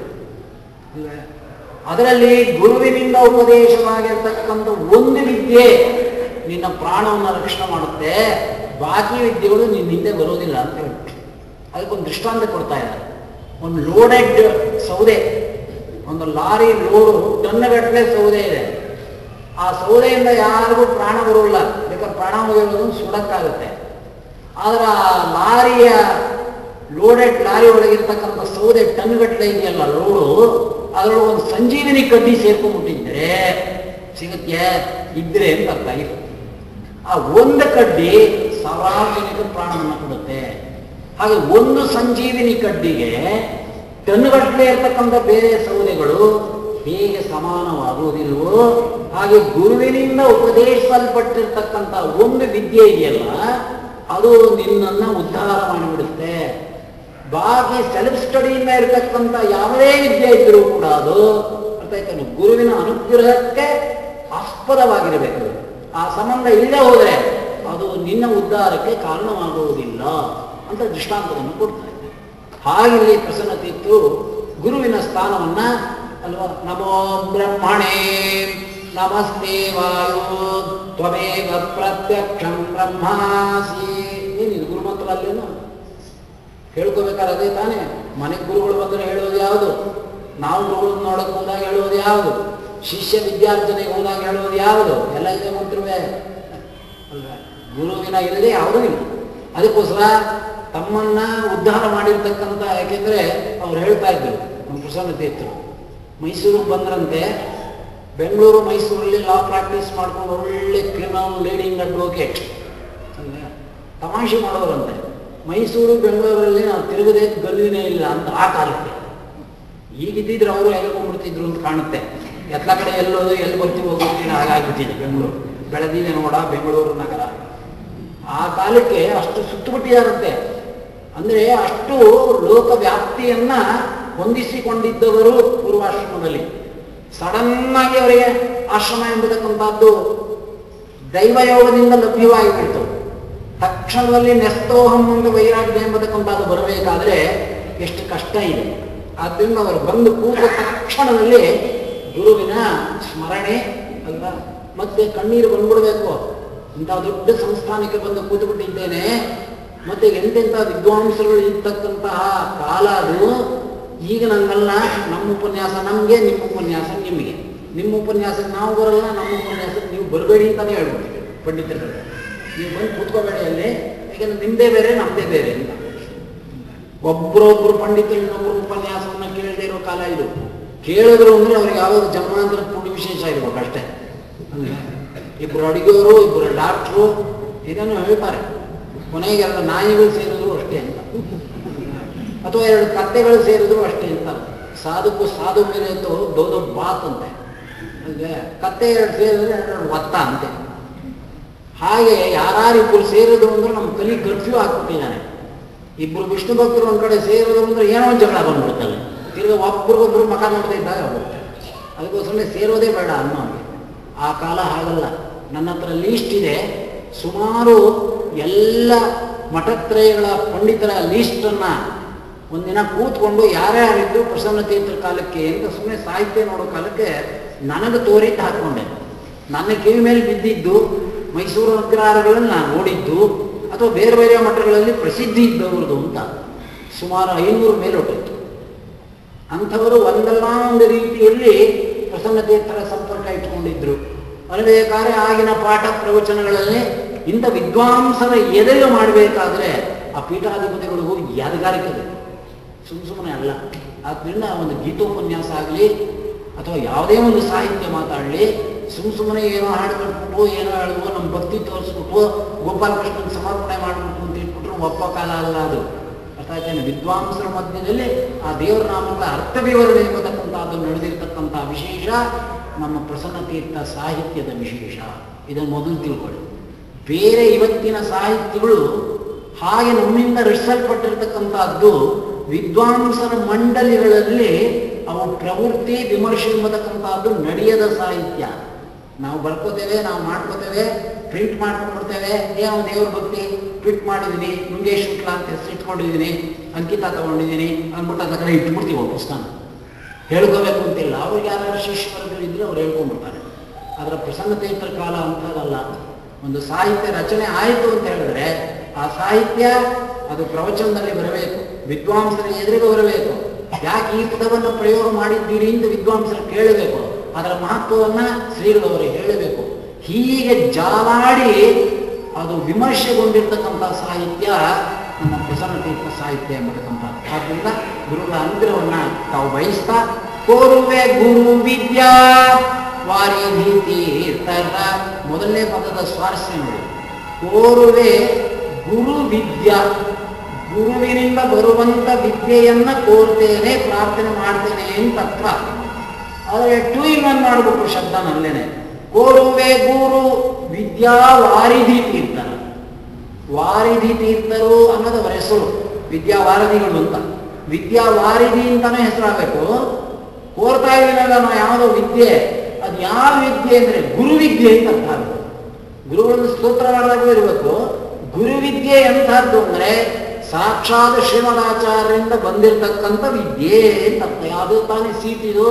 ಅದರಲ್ಲಿ ಗುರುವಿನಿಂದ ಉಪದೇಶವಾಗಿರ್ತಕ್ಕಂಥ ಒಂದು ವಿದ್ಯೆ ನಿನ್ನ ಪ್ರಾಣವನ್ನು ರಕ್ಷಣೆ ಮಾಡುತ್ತೆ, ಬಾಕಿ ವಿದ್ಯೆಗಳು ನಿನ್ನ ಹಿಂದೆ ಬರೋದಿಲ್ಲ ಅಂತ ಹೇಳ್ಬಿಟ್ಟು ಅದಕ್ಕೊಂದು ದೃಷ್ಟಾಂತ ಕೊಡ್ತಾ ಇದ್ದಾರೆ. ಒಂದು ಲೋಡೆಡ್ ಸೌದೆ, ಒಂದು ಲಾರಿ ಲೋಡು ಟನ್ನಗಟ್ಟಲೆ ಸೌದೆ ಇದೆ. ಆ ಸೌದೆಯಿಂದ ಯಾರಿಗೂ ಪ್ರಾಣ ಬರೋಲ್ಲ, ಬೇಕಾದ್ರೆ ಪ್ರಾಣ ಹೋಗಿರೋದು ಸುಡಕ್ಕಾಗುತ್ತೆ. ಆದರೆ ಆ ಲಾರಿಯ ಲೋಡೆಡ್ ಲಾರಿ ಒಳಗಿರ್ತಕ್ಕಂಥ ಸೌದೆ ಟನ್ಗಟ್ಟಲೆ ಇದೆಯಲ್ಲ ಲೋಡು, ಅದರೊಳಗೆ ಒಂದು ಸಂಜೀವಿನಿ ಕಡ್ಡಿ ಸೇರ್ಕೊಂಡ್ಬಿಟ್ಟಿದ್ರೆ ಸಿಗುತ್ತೆ, ಇದ್ರೆ ಅಂತ ಅರ್ಥ. ಆ ಒಂದು ಕಡ್ಡಿ ಸಾವಿರಾರು ಜನಕ್ಕೆ ಪ್ರಾಣವನ್ನು ಕೊಡುತ್ತೆ. ಹಾಗೆ ಒಂದು ಸಂಜೀವಿನಿ ಕಡ್ಡಿಗೆ ಟನ್ಗಟ್ಟಲೆ ಇರ್ತಕ್ಕಂಥ ಬೇರೆ ಸೌದೆಗಳು ಹೇಗೆ ಸಮಾನವಾಗುವುದಿಲ್ವೋ ಹಾಗೆ ಗುರುವಿನಿಂದ ಉಪದೇಶಿಸಲ್ಪಟ್ಟಿರ್ತಕ್ಕಂಥ ಒಂದು ವಿದ್ಯೆ ಇದೆಯಲ್ಲ ಅದು ನಿನ್ನನ್ನು ಉದ್ಧಾರ ಮಾಡಿಬಿಡುತ್ತೆ. ಬಾಕಿ ಸೆಲ್ಫ್ ಸ್ಟಡಿಯಿಂದ ಇರತಕ್ಕಂಥ ಯಾವುದೇ ವಿದ್ಯೆ ಇದ್ದರೂ ಕೂಡ ಅದು ಅರ್ಥ ಆಯ್ತಾನೆ ಗುರುವಿನ ಅನುಗ್ರಹಕ್ಕೆ ಆಸ್ಪದವಾಗಿರಬೇಕು. ಆ ಸಂಬಂಧ ಇಲ್ಲದೆ ಹೋದರೆ ಅದು ನಿನ್ನ ಉದ್ಧಾರಕ್ಕೆ ಕಾರಣವಾಗುವುದಿಲ್ಲ ಅಂತ ದೃಷ್ಟಾಂತವನ್ನು ಕೊಡ್ತಾರೆ. ಹಾಗಿಲ್ಲಿ ಪ್ರಸನ್ನ ತೀರ್ಥರು ಗುರುವಿನ ಸ್ಥಾನವನ್ನ ಅಲ್ವಾ, ನಮೋ ಬ್ರಹ್ಮಣೇ ನಮಸ್ತೆ ವಾಯೋ ತ್ವಮೇವ ಪ್ರತ್ಯಕ್ಷಂ ಬ್ರಹ್ಮಾಸಿ. ಏನಿದು ಗುರುಮಂತ್ರ ಅಲ್ಲೇನು ಹೇಳ್ಕೋಬೇಕಾದ್ರೆ ಅದೇ ತಾನೇ. ಮನೆಗೆ ಗುರುಗಳು ಬಂದರೆ ಹೇಳೋದು ಯಾವುದು? ನಾವು ಗುರುಗಳು ನೋಡಕ್ಕೆ ಹೋದಾಗ ಹೇಳೋದು ಯಾವುದು? ಶಿಷ್ಯ ವಿದ್ಯಾರ್ಜನೆಗೆ ಹೋದಾಗ ಹೇಳೋದು ಯಾವುದು? ಎಲ್ಲ ಇದೆ ಮಂತ್ರವೇ ಅಲ್ವಾ. ಗುರುವಿನ ಇಲ್ಲದೆ ಯಾವುದೂ ಇಲ್ಲ. ಅದಕ್ಕೋಸ್ಕರ ತಮ್ಮನ್ನ ಉದ್ಧಾರ ಮಾಡಿರ್ತಕ್ಕಂಥ, ಯಾಕೆಂದ್ರೆ ಅವ್ರು ಹೇಳ್ತಾ ಇದ್ರು ನಮ್ಮ ಪ್ರಸನ್ನ ತೀರ್ಥರು ಮೈಸೂರಿಗೆ ಬಂದ್ರಂತೆ. ಬೆಂಗಳೂರು ಮೈಸೂರಲ್ಲಿ ಲಾ ಪ್ರಾಕ್ಟೀಸ್ ಮಾಡ್ಕೊಂಡು ಒಳ್ಳೆ ಕ್ರಿಮಿನಲ್ ಲೀಡಿಂಗ್ ಅಡ್ವೊಕೇಟ್ ಅಲ್ವೇ ತಮಾಷೆ ಮಾಡೋರಂತೆ. ಮೈಸೂರು ಬೆಂಗಳೂರಲ್ಲಿ ನಾವು ತಿರುಗದೇ ಗಲ್ಲಿನೇ ಇಲ್ಲ ಅಂತ ಆ ಕಾಲಕ್ಕೆ. ಈಗಿದ್ದಿದ್ರೆ ಅವರು ಹೇಳ್ಕೊಂಡ್ಬಿಡ್ತಿದ್ರು ಅಂತ ಕಾಣುತ್ತೆ. ಎಲ್ಲ ಕಡೆ ಎಲ್ಲೋದು ಎಲ್ಲಿ ಬರ್ತೀವಿ ಹೋಗ್ಬಿಡ್ತೀನಿ ಹಾಗಾಗ್ಬಿಟ್ಟಿದೆ ಬೆಂಗಳೂರು. ಬೆಳೆದಿದೆ ನೋಡ ಬೆಂಗಳೂರು ನಗರ. ಆ ಕಾಲಕ್ಕೆ ಅಷ್ಟು ಸುತ್ತುಬಿಟ್ಟಿಯಾರಂತೆ. ಅಂದರೆ ಅಷ್ಟು ಲೋಕ ವ್ಯಾಪ್ತಿಯನ್ನ ಹೊಂದಿಸಿಕೊಂಡಿದ್ದವರು ಪೂರ್ವಾಶ್ರಮದಲ್ಲಿ. ಸಡನ್ ಆಗಿ ಅವರಿಗೆ ಆಶ್ರಮ ಎಂಬತಕ್ಕಂಥದ್ದು ದೈವಯೋಗದಿಂದ ಲಭ್ಯವಾಗಿಬಿಡ್ತು. ತಕ್ಷಣದಲ್ಲಿ ನೆಸ್ತೋಹಂ ಅಂತ ವೈರಾಗ್ಯ ಎಂಬತಕ್ಕಂಥದ್ದು ಬರಬೇಕಾದ್ರೆ ಎಷ್ಟು ಕಷ್ಟ ಇದೆ. ಆದ್ದರಿಂದ ಅವರು ಬಂದು ಕೂತ ತಕ್ಷಣದಲ್ಲಿ ಗುರುವಿನ ಸ್ಮರಣೆ ಅಲ್ವಾ, ಮತ್ತೆ ಕಣ್ಣೀರು ಬಂದ್ಬಿಡ್ಬೇಕು. ಇಂಥ ದೊಡ್ಡ ಸಂಸ್ಥಾನಕ್ಕೆ ಬಂದು ಕೂತುಬಿಟ್ಟಿದ್ದೇನೆ, ಮತ್ತೆ ಎಂತೆಂಥ ವಿದ್ವಾಂಸರು ಇರ್ತಕ್ಕಂತಹ ಕಾಲ ಅದು. ಈಗ ನಂಗಲ್ಲ, ನಮ್ಮ ಉಪನ್ಯಾಸ ನಮಗೆ, ನಿಮ್ಮ ಉಪನ್ಯಾಸ ನಿಮಗೆ. ನಿಮ್ಮ ಉಪನ್ಯಾಸಕ್ಕೆ ನಾವು ಬರಲ್ಲ, ನಮ್ಮ ಉಪನ್ಯಾಸಕ್ಕೆ ನೀವು ಬರಬೇಡಿ ಅಂತಾನೆ ಹೇಳ್ಬಿಡ್ತೀವಿ ಪಂಡಿತರು. ನೀವು ಬಂದು ಕೂತ್ಕೋಬೇಡಿ ಅಲ್ಲಿ, ಯಾಕೆಂದ್ರೆ ನಿಮ್ಮದೇ ಬೇರೆ ನಮ್ಮದೇ ಬೇರೆ ಅಂತ. ಒಬ್ಬರೊಬ್ಬರು ಪಂಡಿತರು ಇನ್ನೊಬ್ಬರು ಉಪನ್ಯಾಸವನ್ನು ಕೇಳದೇ ಇರೋ ಕಾಲ ಇದು. ಕೇಳಿದ್ರು ಅಂದ್ರೆ ಅವ್ರಿಗೆ ಯಾವ್ದು ಜನ್ಮಾಂತರ ಪುಣ್ಯ ವಿಶೇಷ ಇರ್ಬೇಕು ಅಷ್ಟೇ. ಇಬ್ಬರು ಅಡುಗೆಯವರು, ಇಬ್ಬರು ಡಾಕ್ಟ್ರು ಇದನ್ನು ಹೇಳ್ತಾರೆ. ಕೊನೆಗೆ ಎರಡು ನಾಯಿಗಳು ಸೇರಿದ್ರು ಅಷ್ಟೇ ಅಂತ, ಅಥವಾ ಎರಡು ಕತ್ತೆಗಳು ಸೇರಿದ್ರು ಅಷ್ಟೇ ಅಂತ. ಸಾಧುಕು ಸಾಧು ಮೇಲೆ ಅಂತೂ ದೊಡ್ಡ ಬಾತ್ ಅಂತೆ, ಅಂದರೆ ಕತ್ತೆ ಎರಡು ಸೇರಿದ್ರೆ ಎರಡು ಒತ್ತ ಅಂತೆ. ಹಾಗೆ ಯಾರಿಬ್ಬರು ಸೇರಿದ್ರು ಅಂದ್ರೆ ನಮ್ಮ ಕಲಿ ಕರ್ಫ್ಯೂ ಹಾಕ್ಬಿಟ್ಟಿದ್ದಾನೆ. ಇಬ್ಬರು ವಿಷ್ಣು ಭಕ್ತರು ಒಂದು ಕಡೆ ಸೇರಿದ್ರು ಅಂದ್ರೆ ಏನೋ ಒಂದು ಜಗಳ ಬಂದ್ಬಿಡ್ತಲ್ಲ, ತಿರ್ಗಿ ಒಬ್ರಿಗೊಬ್ರು ಮಕ ನೋಡ್ತಾ ಇದ್ದಾಗ ಹೋಗುತ್ತೆ. ಅದಕ್ಕೋಸ್ಕರ ಸೇರೋದೇ ಬೇಡ ಅನ್ನೋ. ಆ ಕಾಲ ಹಾಗಲ್ಲ. ನನ್ನ ಹತ್ರ ಲೀಸ್ಟ್ ಇದೆ, ಸುಮಾರು ಎಲ್ಲ ಮಠತ್ರಯಗಳ ಪಂಡಿತರ ಲೀಸ್ಟನ್ನು ಒಂದಿನ ಕೂತ್ಕೊಂಡು ಯಾರ್ಯಾರಿದ್ದು ಪ್ರಸನ್ನ ತೀರ್ಥರ ಕಾಲಕ್ಕೆ ಅಂತ ಸುಮ್ಮನೆ ಸಾಹಿತ್ಯ ನೋಡೋ ಕಾಲಕ್ಕೆ ನನಗೆ ತೋರಿದ್ದು ಹಾಕ್ಕೊಂಡೆ. ನನ್ನ ಕಿವಿ ಮೇಲೆ ಬಿದ್ದಿದ್ದು ಮೈಸೂರು ಅಗ್ರಹಾರಗಳನ್ನು ನಾನು ನೋಡಿದ್ದು, ಅಥವಾ ಬೇರೆ ಬೇರೆ ಮಠಗಳಲ್ಲಿ ಪ್ರಸಿದ್ಧಿ ಇದ್ದವ್ರದ್ದು ಅಂತ ಸುಮಾರು ಐನೂರು ಮೇಲೆ ಹೊಟ್ಟಿತ್ತು. ಅಂಥವರು ಒಂದಲ್ಲ ಒಂದು ರೀತಿಯಲ್ಲಿ ಪ್ರಸನ್ನ ತೀರ್ಥರ ಸಂಪರ್ಕ ಇಟ್ಕೊಂಡಿದ್ರು. ಅನ್ಬೇಕಾದ್ರೆ ಆಗಿನ ಪಾಠ ಪ್ರವಚನಗಳಲ್ಲಿ ಇಂಥ ವಿದ್ವಾಂಸರ ಎದುರು ಮಾಡಬೇಕಾದ್ರೆ ಆ ಪೀಠಾಧಿಪತಿಗಳಿಗೂ ಯಾದಗಾರಿಕೆ ಬೇಕು, ಸುಮ್ಮ ಸುಮ್ಮನೆ ಅಲ್ಲ. ಆದ್ದರಿಂದ ಒಂದು ಗೀತೋಪನ್ಯಾಸ ಆಗಲಿ ಅಥವಾ ಯಾವುದೇ ಒಂದು ಸಾಹಿತ್ಯ ಮಾತಾಡಲಿ, ಸುಮ್ಮ ಸುಮ್ಮನೆ ಏನೋ ಹಾಡು ಕಟ್ಬಿಟ್ಟು ಏನೋ ಹೇಳಿದ್ವು ನಮ್ಮ ಭಕ್ತಿ ತೋರಿಸ್ಬಿಟ್ಟು ಗೋಪಾಲಕೃಷ್ಣನ ಸಮರ್ಪಣೆ ಮಾಡಿಬಿಟ್ಟು ಅಂತ ಇಟ್ಬಿಟ್ರು ಒಪ್ಪ ಕಾಲ ಅಲ್ಲ ಅದು. ಅರ್ಥ ಆಯ್ತೇನೆ? ವಿದ್ವಾಂಸರ ಮಧ್ಯದಲ್ಲಿ ಆ ದೇವರ ನಾಮಗಳ ಅರ್ಥ ವಿವರಣೆ ಎಂಬತಕ್ಕಂಥದ್ದು ನಡೆದಿರ್ತಕ್ಕಂಥ ವಿಶೇಷ ನಮ್ಮ ಪ್ರಸನ್ನ ತೀರ್ಥ ಸಾಹಿತ್ಯದ ವಿಶೇಷ. ಇದನ್ನು ಮೊದಲು ತಿಳ್ಕೊಳ್ಳಿ. ಬೇರೆ ಇವತ್ತಿನ ಸಾಹಿತ್ಯಗಳು ಹಾಗೆ ನಮ್ಮಿಂದ ರಚಿಸಲ್ಪಟ್ಟಿರ್ತಕ್ಕಂಥದ್ದು ವಿದ್ವಾಂಸರ ಮಂಡಲಿಗಳಲ್ಲಿ ಅವು ಪ್ರವೃತ್ತಿ ವಿಮರ್ಶೆ ಎಂಬತಕ್ಕಂಥದ್ದು ನಡೆಯದ ಸಾಹಿತ್ಯ. ನಾವು ಬರ್ಕೋತೇವೆ, ನಾವು ಮಾಡ್ಕೋತೇವೆ, ಪ್ರಿಂಟ್ ಮಾಡ್ಕೊಂಡ್ಬಿಡ್ತೇವೆ. ಏನೋ ದೇವ್ರ ಭಕ್ತಿ ಟ್ವಿಟ್ ಮಾಡಿದ್ದೀನಿ, ಮುಂಗೇಶ್ ಶುಕ್ಲ ಅಂತ ಹೆಸರು ಇಟ್ಕೊಂಡಿದ್ದೀನಿ, ಅಂಕಿತ ತಗೊಂಡಿದ್ದೀನಿ ಅಂದ್ಬಿಟ್ಟು ಅದ ಕಡೆ ಇಟ್ಬಿಡ್ತೀವಿ ಪುಸ್ತಕ. ಹೇಳ್ಕೋಬೇಕು ಅಂತಿಲ್ಲ. ಅವ್ರಿಗೆ ಯಾರು ಶಿಷ್ಯರಿದ್ರೆ ಅವ್ರು ಹೇಳ್ಕೊಂಡ್ಬಿಡ್ತಾರೆ. ಅದರ ಪ್ರಸನ್ನ ತೀರ್ಥರ ಕಾಲ ಅಂತದಲ್ಲ. ಒಂದು ಸಾಹಿತ್ಯ ರಚನೆ ಆಯಿತು ಅಂತ ಹೇಳಿದ್ರೆ ಆ ಸಾಹಿತ್ಯ ಅದು ಪ್ರವಚನದಲ್ಲಿ ಬರಬೇಕು, ವಿದ್ವಾಂಸರ ಎದುರಿಗೆ ಬರಬೇಕು. ಯಾಕೆ ಈ ಪದವನ್ನು ಪ್ರಯೋಗ ಮಾಡಿದ್ದೀರಿ ಅಂತ ವಿದ್ವಾಂಸರು ಕೇಳಬೇಕು, ಅದರ ಮಹತ್ವವನ್ನು ಶ್ರೀಗಳವರಿಗೆ ಹೇಳಬೇಕು. ಹೀಗೆ ಜಾಲಾಡಿ ಅದು ವಿಮರ್ಶೆಗೊಂಡಿರ್ತಕ್ಕಂಥ ಸಾಹಿತ್ಯ ನಮ್ಮ ಪ್ರಸನ್ನ ತೀರ್ಥ ಸಾಹಿತ್ಯ ಎಂಬತಕ್ಕಂಥ. ಆದ್ದರಿಂದ ಗುರುಗಳ ಅನುಗ್ರಹವನ್ನು ತಾವು ಬಯಸ್ತಾ, ಕೋರುವೆ ಗುರು ವಿದ್ಯಾ ವಾರಿಧಿ ತೀರ್ಥರ ಮೊದಲನೇ ಪದದ ಸ್ವಾರಸ್ಯ ನೋಡಿ. ಕೋರುವೆ ಗುರು ವಿದ್ಯಾ, ಗುರುವಿನಿಂದ ಬರುವಂಥ ವಿದ್ಯೆಯನ್ನ ಕೋರ್ತೇನೆ, ಪ್ರಾರ್ಥನೆ ಮಾಡ್ತೇನೆ ಅಂತ ಅರ್ಥ. ಆದರೆ ಟೂ ಇನ್ ಒನ್ ಮಾಡಬೇಕು ಶಬ್ದನಲ್ಲೇನೆ. ಕೋರುವೆ ಗುರು ವಿದ್ಯಾ ವಾರಿಧಿ ತೀರ್ಥರ. ವಾರಿಧಿ ತೀರ್ಥರು ಅನ್ನೋದು ಅವರ ಹೆಸರು, ವಿದ್ಯಾ ವಾರಧಿಗಳು ಅಂತ. ವಿದ್ಯಾ ವಾರಿಧಿ ಅಂತಾನೆ ಹೆಸರಾಗಬೇಕು. ಕೋರ್ತಾ ಇದ್ದೀನಲ್ಲ ನಾವು ಯಾವುದೋ ವಿದ್ಯೆ, ಅದು ಯಾವ ವಿದ್ಯೆ ಅಂದರೆ ಗುರುವಿದ್ಯೆ ಅಂತ ಅರ್ಥ ಆಗಬೇಕು. ಗುರುಗಳನ್ನು ಸ್ತೋತ್ರ ಮಾಡಿದಾಗ ಇರಬೇಕು. ಗುರುವಿದ್ಯೆ ಎಂಥದ್ದು ಅಂದರೆ ಸಾಕ್ಷಾತ್ ಶ್ರೀಮದಾಚಾರ್ಯರಿಂದ ಬಂದಿರತಕ್ಕಂಥ ವಿದ್ಯೆ ಅಂತ ಅರ್ಥ. ಯಾವುದೋ ತಾನೇ ಸೀಟಿದು.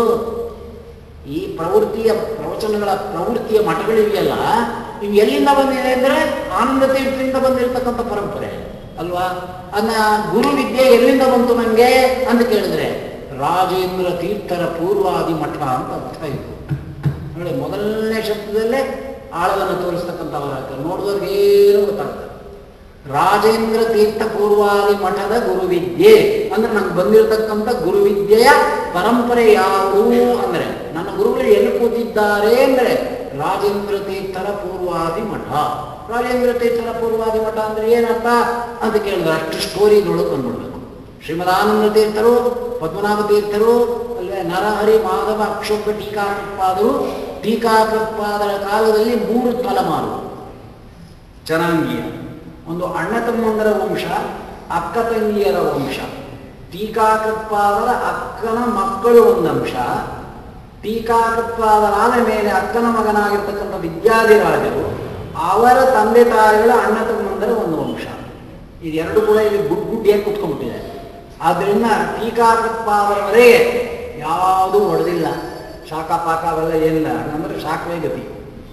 ಈ ಪ್ರವೃತ್ತಿಯ ಪ್ರವಚನಗಳ ಪ್ರವೃತ್ತಿಯ ಮಠಗಳಿವೆಯಲ್ಲ, ಇವು ಎಲ್ಲಿಂದ ಬಂದಿದೆ ಅಂದರೆ ಆನಂದ ತೀರ್ಥದಿಂದ ಬಂದಿರತಕ್ಕಂಥ ಪರಂಪರೆ ಅಲ್ವಾ. ಅದನ್ನ ಗುರುವಿದ್ಯೆ ಎಲ್ಲಿಂದ ಬಂತು ನನಗೆ ಅಂತ ಕೇಳಿದ್ರೆ ರಾಜೇಂದ್ರ ತೀರ್ಥರ ಪೂರ್ವಾದಿ ಮಠ ಅಂತ ಅರ್ಥ ಇತ್ತು ನೋಡಿ. ಮೊದಲನೇ ಶಬ್ದದಲ್ಲೇ ಆಳವನ್ನು ತೋರಿಸ್ತಕ್ಕಂಥವರ ನೋಡಿದವ್ರಿಗೆ ಏನೂ ಗೊತ್ತಾಗ್ತದೆ. ರಾಜೇಂದ್ರ ತೀರ್ಥ ಪೂರ್ವಾದಿ ಮಠದ ಗುರುವಿದ್ಯೆ ಅಂದ್ರೆ ನಂಗೆ ಬಂದಿರತಕ್ಕಂಥ ಗುರುವಿದ್ಯೆಯ ಪರಂಪರೆ ಯಾವುದು ಅಂದರೆ ನನ್ನ ಗುರುಗಳು ಎಲ್ಲಿ ಕೂತಿದ್ದಾರೆ ಅಂದರೆ ರಾಜೇಂದ್ರ ತೀರ್ಥರ ಪೂರ್ವಾದಿ ಮಠ. ರಾಜೇಂದ್ರ ತೀರ್ಥರ ಪೂರ್ವಾದಿ ಮಠ ಅಂದ್ರೆ ಏನಪ್ಪ ಅಂತ ಕೇಳಿದ್ರೆ ಅಷ್ಟು ಸ್ಟೋರಿಗಳು ಬಂದ್ಬಿಡ್ಬೇಕು. ಶ್ರೀಮದಾನಂದ ತೀರ್ಥರು, ಪದ್ಮನಾಭ ತೀರ್ಥರು, ಅಲ್ಲೇ ನರಹರಿ ಮಾಧವ ಅಕ್ಷೋಭ ಟೀಕಾಕೃತ್ಪಾದರು. ಟೀಕಾಕೃತ್ಪಾದರ ಕಾಲದಲ್ಲಿ ಮೂರು ತಲೆಮಾರು ಜನಾಂಗೀಯ. ಒಂದು ಅಣ್ಣ ತಮ್ಮಂದರ ವಂಶ, ಅಕ್ಕ ತಂಗಿಯರ ವಂಶ. ಟೀಕಾಕೃತ್ಪಾದರ ಅಕ್ಕನ ಮಕ್ಕಳು ಒಂದು ಅಂಶ. ಟೀಕಾಕೃತ್ಪಾದರಾದ ಮೇಲೆ ಅಕ್ಕನ ಮಗನಾಗಿರ್ತಕ್ಕಂಥ ವಿದ್ಯಾಧಿರಾಜರು, ಅವರ ತಂದೆ ತಾಯಿಗಳ ಅಣ್ಣ ತಮ್ಮಂದರ ಒಂದು ವಂಶ. ಇದೆರಡು ಕೂಡ ಇಲ್ಲಿ ಗುಡ್ ಗುಡ್ಡಿಯಾಗಿ ಕುತ್ಕೊಂಡ್ಬಿಟ್ಟಿದೆ. ಆದ್ದರಿಂದ ಟೀಕಾಕೃತ್ಪಾದರವರೆಗೆ ಯಾವುದೂ ಹೊಡೆದಿಲ್ಲ. ಶಾಖ ಪಾಕ ಅವೆಲ್ಲ ಏನಿಲ್ಲ. ಅಂದರೆ ಶಾಖವೇ ಗತಿ.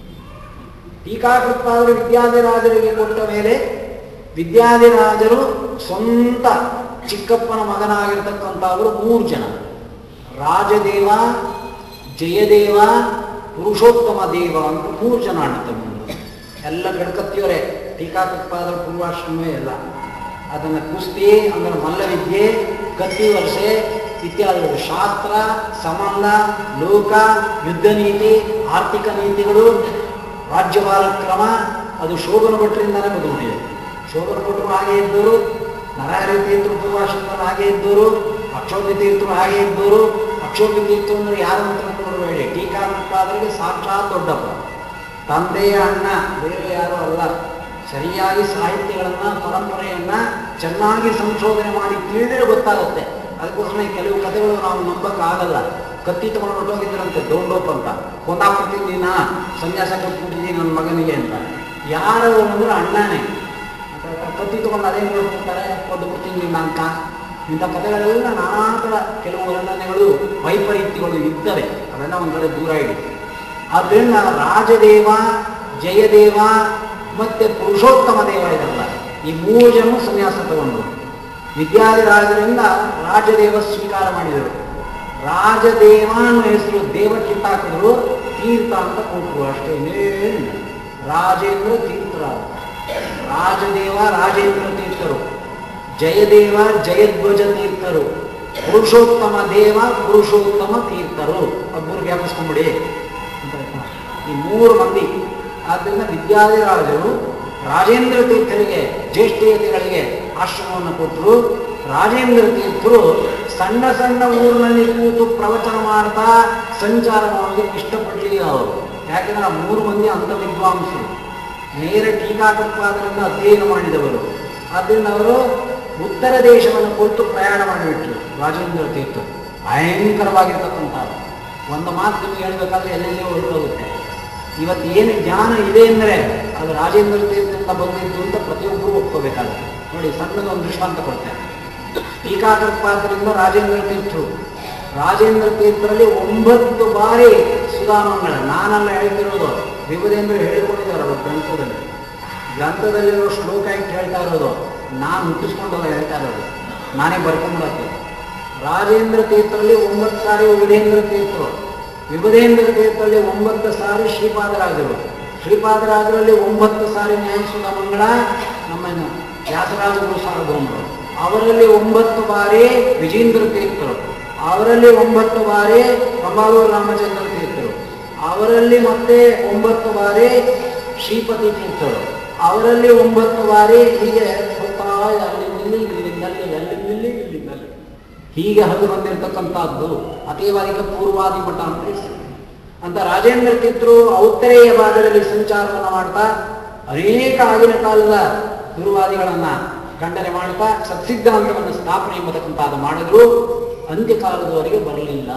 ಟೀಕಾಕೃತ್ಪಾದರು ವಿದ್ಯಾಧಿರಾಜರಿಗೆ ಕೊಟ್ಟ ಮೇಲೆ ವಿದ್ಯಾಧಿರಾಜರು ಸ್ವಂತ ಚಿಕ್ಕಪ್ಪನ ಮಗನಾಗಿರ್ತಕ್ಕಂಥವರು ಮೂರು ಜನ, ರಾಜದೇವ, ಜಯದೇವ, ಪುರುಷೋತ್ತಮ ದೇವ ಅಂತ ಮೂರು ಜನ ಅಣ್ಣ ತಮ್ಮಂದರು. ಎಲ್ಲ ಗಣಕತ್ತಿಯವರೇ. ಟೀಕಾಕೃತ್ಪಾದರ ಪೂರ್ವಾಶ್ರಮವೇ ಎಲ್ಲ. ಅದನ್ನು ಕುಸ್ತಿ ಅಂದರೆ ಮಲ್ಲವಿದ್ಯೆ, ಕತ್ತಿ ವರ್ಷೆ ಇತ್ಯಾದಿಗಳು, ಶಾಸ್ತ್ರ, ಸಂಬಂಧ, ಲೋಕ, ಯುದ್ಧ ನೀತಿ, ಆರ್ಥಿಕ ನೀತಿಗಳು, ರಾಜ್ಯಪಾಲ ಕ್ರಮ ಅದು ಶೋಭನ ಭಟ್ರಿಂದಾನೇ ಬದುಕಿದೆ. ಶೋಭನ ಭಟ್ರು ಹಾಗೆ ಇದ್ದವರು, ನರಹರಿ ತೀರ್ಥರು ಪೂರ್ವಾಶ್ರಮದಲ್ಲಿ ಹಾಗೆ ಇದ್ದವರು, ಅಕ್ಷೋಭ್ಯ ತೀರ್ಥರು ಹಾಗೆ ಇದ್ದವರು. ಅಕ್ಷೋಭ್ಯ ತೀರ್ಥರು ಅಂದರೆ ಯಾರು ಅಂತ ನೋಡಬೇಡಿ, ಟೀಕಾಕಾರರಿಗೆ ಸಾಕ್ಷಾತ್ ದೊಡ್ಡಪ್ಪ, ತಂದೆಯ ಅಣ್ಣ, ಬೇರೆ ಯಾರು ಅಲ್ಲ. ಸರಿಯಾಗಿ ಸಾಹಿತ್ಯಗಳನ್ನು ಪರಂಪರೆಯನ್ನು ಚೆನ್ನಾಗಿ ಸಂಶೋಧನೆ ಮಾಡಿ ತಿಳಿದರೆ ಗೊತ್ತಾಗುತ್ತೆ. ಅದಕ್ಕೋಸ್ಕರ ಕೆಲವು ಕಥೆಗಳು ನಾವು ನಂಬಕ್ಕಾಗಲ್ಲ. ಕತ್ತಿ ತಗೊಂಡು ಹೊರಟೋಗಿದ್ದರಂತೆ ಡೋಂಡೋಪ್ ಅಂತ, ಕೊಂದಾಕ್ಬಿಡ್ತೀನಿ ನೀನ ಸನ್ಯಾಸ ಕೊಟ್ಬಿಟ್ಟಿದ್ದೀನಿ ನನ್ನ ಮಗನಿಗೆ ಅಂತ. ಯಾರು ಅಂದ್ರೆ ಅಣ್ಣನೇ ಕತ್ತಿ ತಗೊಂಡು ಅದೇ ನೋಡ್ಕೊಳ್ತಾರೆ, ಕೊಂಡು ಬಿಡ್ತೀನಿ ನೀನು ಅಂತ. ಇಂಥ ಕಥೆಗಳೆಲ್ಲ ನಾನಾ ಥರ ಕೆಲವು ವರ್ಣನೆಗಳು ವೈಪರೀತ್ಯಗಳು ಇರ್ತವೆ, ಅವೆಲ್ಲ ಒಂದು ಕಡೆ ದೂರ ಇಡಿ. ಆದ್ದರಿಂದ ರಾಜದೇವ, ಜಯದೇವ ಮತ್ತು ಪುರುಷೋತ್ತಮ ದೇವ ಇದಲ್ಲ, ಈ ಮೂರು ಜನ ಸನ್ಯಾಸ ತಗೊಂಡು ವಿದ್ಯಾಧಿರಾಜರಿಂದ ರಾಜದೇವ ಸ್ವೀಕಾರ ಮಾಡಿದರು. ರಾಜದೇವ ಅನ್ನೋ ಹೆಸರು ದೇವ ಕಿತ್ತಾಕಿದ್ರು, ತೀರ್ಥ ಅಂತ ಕೊಟ್ಟರು, ಅಷ್ಟೇ, ಇನ್ನೇನಿಲ್ಲ. ರಾಜೇಂದ್ರ ತೀರ್ಥರಾದ ರಾಜದೇವ ರಾಜೇಂದ್ರ ತೀರ್ಥರು, ಜಯದೇವ ಜಯಧ್ವಜ ತೀರ್ಥರು, ಪುರುಷೋತ್ತಮ ದೇವ ಪುರುಷೋತ್ತಮ ತೀರ್ಥರು. ಒಬ್ಬರು ವ್ಯಾಪಿಸ್ಕೊಂಬಿಡಿ ಅಂತ ಈ ಮೂರು ಮಂದಿ. ಆದ್ದರಿಂದ ವಿದ್ಯಾಧಿರಾಜರು ರಾಜೇಂದ್ರ ತೀರ್ಥರಿಗೆ ಜ್ಯೇಷ್ಠಯತಿಗಳಿಗೆ ಆಶ್ರಮವನ್ನು ಕೊಟ್ಟರು. ರಾಜೇಂದ್ರ ತೀರ್ಥರು ಸಣ್ಣ ಸಣ್ಣ ಊರಿನಲ್ಲಿ ಕೂತು ಪ್ರವಚನ ಮಾಡ್ತಾ ಸಂಚಾರ ಮಾಡೋದಕ್ಕೆ ಇಷ್ಟಪಡಲಿಲ್ಲ ಅವರು. ಯಾಕೆಂದ್ರೆ ಆ ಮೂರು ಮಂದಿ ಅಂಥ ವಿದ್ವಾಂಸರು, ನೇರ ಟೀಕಾಕೃತ್ಪಾದರಿಂದ ಅಧ್ಯಯನ ಮಾಡಿದವರು. ಆದ್ದರಿಂದ ಅವರು ಉತ್ತರ ದೇಶವನ್ನು ಕುರಿತು ಪ್ರಯಾಣ ಮಾಡಿಬಿಟ್ರು. ರಾಜೇಂದ್ರ ತೀರ್ಥರು ಭಯಂಕರವಾಗಿರ್ತಕ್ಕಂಥ ಒಂದು ಮಾತು ನಿಮಗೆ ಹೇಳಬೇಕಾದ್ರೆ ಎಲ್ಲೆಲ್ಲೇ ಹೊರಟೋಗುತ್ತೆ. ಇವತ್ತು ಏನು ಜ್ಞಾನ ಇದೆ ಅಂದರೆ ಅದು ರಾಜೇಂದ್ರ ತೀರ್ಥದಿಂದ ಬಂದಿದ್ದು ಅಂತ ಪ್ರತಿಯೊಬ್ಬರು ಒಪ್ಕೋಬೇಕಾಗುತ್ತೆ. ನೋಡಿ, ಸಣ್ಣದೊಂದು ದೃಷ್ಟಾಂತ ಕೊಡ್ತೇನೆ. ಟೀಕಾಕೃತ್ಪಾದರಿಂದ ರಾಜೇಂದ್ರ ತೀರ್ಥರು, ರಾಜೇಂದ್ರ ತೀರ್ಥರಲ್ಲಿ ಒಂಬತ್ತು ಬಾರಿ ಸುಧಾಮಂಗಳ, ನಾನೆಲ್ಲ ಹೇಳ್ತಿರೋದು, ವಿಭುದೇಂದ್ರ ಹೇಳಿಕೊಂಡಿದ್ದಾರೆ ಅವರು ಗ್ರಂಥದಲ್ಲಿ. ಗ್ರಂಥದಲ್ಲಿರೋ ಶ್ಲೋಕ ಇಟ್ಟು ಹೇಳ್ತಾ ಇರೋದು, ನಾನು ಹುಟ್ಟಿಸ್ಕೊಂಡಲ್ಲ ಹೇಳ್ತಾ ಇರೋದು, ನಾನೇ ಬರ್ಕೊಂಡ್ಬರತ್ತೆ. ರಾಜೇಂದ್ರ ತೀರ್ಥರಲ್ಲಿ ಒಂಬತ್ತು ಸಾರಿ ವಿಭುದೇಂದ್ರ ತೀರ್ಥರು, ವಿಭುದೇಂದ್ರ ತೀರ್ಥರಲ್ಲಿ ಒಂಬತ್ತು ಸಾರಿ ಶ್ರೀಪಾದರಾಜರು, ಶ್ರೀಪಾದರಾಜರಲ್ಲಿ ಒಂಬತ್ತು ಸಾರಿ ನ್ಯಾಯಸುಧ ಮಂಗಳ ನಮ್ಮನ್ನು ವ್ಯಾಸರಾಜ ಗುರು ಸಾರ್ವಭೌಮರು, ಅವರಲ್ಲಿ ಒಂಬತ್ತು ಬಾರಿ ವಿಜೇಂದ್ರ ತೀರ್ಥರು, ಅವರಲ್ಲಿ ಒಂಬತ್ತು ಬಾರಿ ಕಂಬಾಲೂರು ರಾಮಚಂದ್ರ ತೀರ್ಥರು, ಅವರಲ್ಲಿ ಮತ್ತೆ ಒಂಬತ್ತು ಬಾರಿ ಶ್ರೀಪತಿ ತೀರ್ಥರು, ಅವರಲ್ಲಿ ಒಂಬತ್ತು ಬಾರಿ ಹೀಗೆ ಹೋಗ್ತಾ ಅಲ್ಲಿ ಇಲ್ಲಿ ಇಲ್ಲಿಂದಲ್ಲಿ ಅಲ್ಲಿ ಇಲ್ಲಿ ಇಲ್ಲಿಂದಲ್ಲಿ ಹೀಗೆ ಹರಿದು ಬಂದಿರತಕ್ಕಂಥದ್ದು ಅತೀವಾದಿಕ ಪೂರ್ವಾದಿ ಮಠ ಅಂತ ಹೆಸರು. ಅಂತ ರಾಜೇಂದ್ರ ತೀರ್ಥರು ಔತ್ತರೆಯ ಭಾಗದಲ್ಲಿ ಸಂಚಾರವನ್ನು ಮಾಡ್ತಾ ಅನೇಕ ಆಗಿನ ಕಾಲದ ಪೂರ್ವಾದಿಗಳನ್ನು ಖಂಡನೆ ಮಾಡ್ತಾ ಸತ್ಸಿದ್ಧಾಂತವನ್ನು ಸ್ಥಾಪನೆ ಎಂಬತಕ್ಕಂಥದ್ದು ಮಾಡಿದ್ರು. ಅಂತ್ಯಕಾಲದವರೆಗೆ ಬರಲಿಲ್ಲ.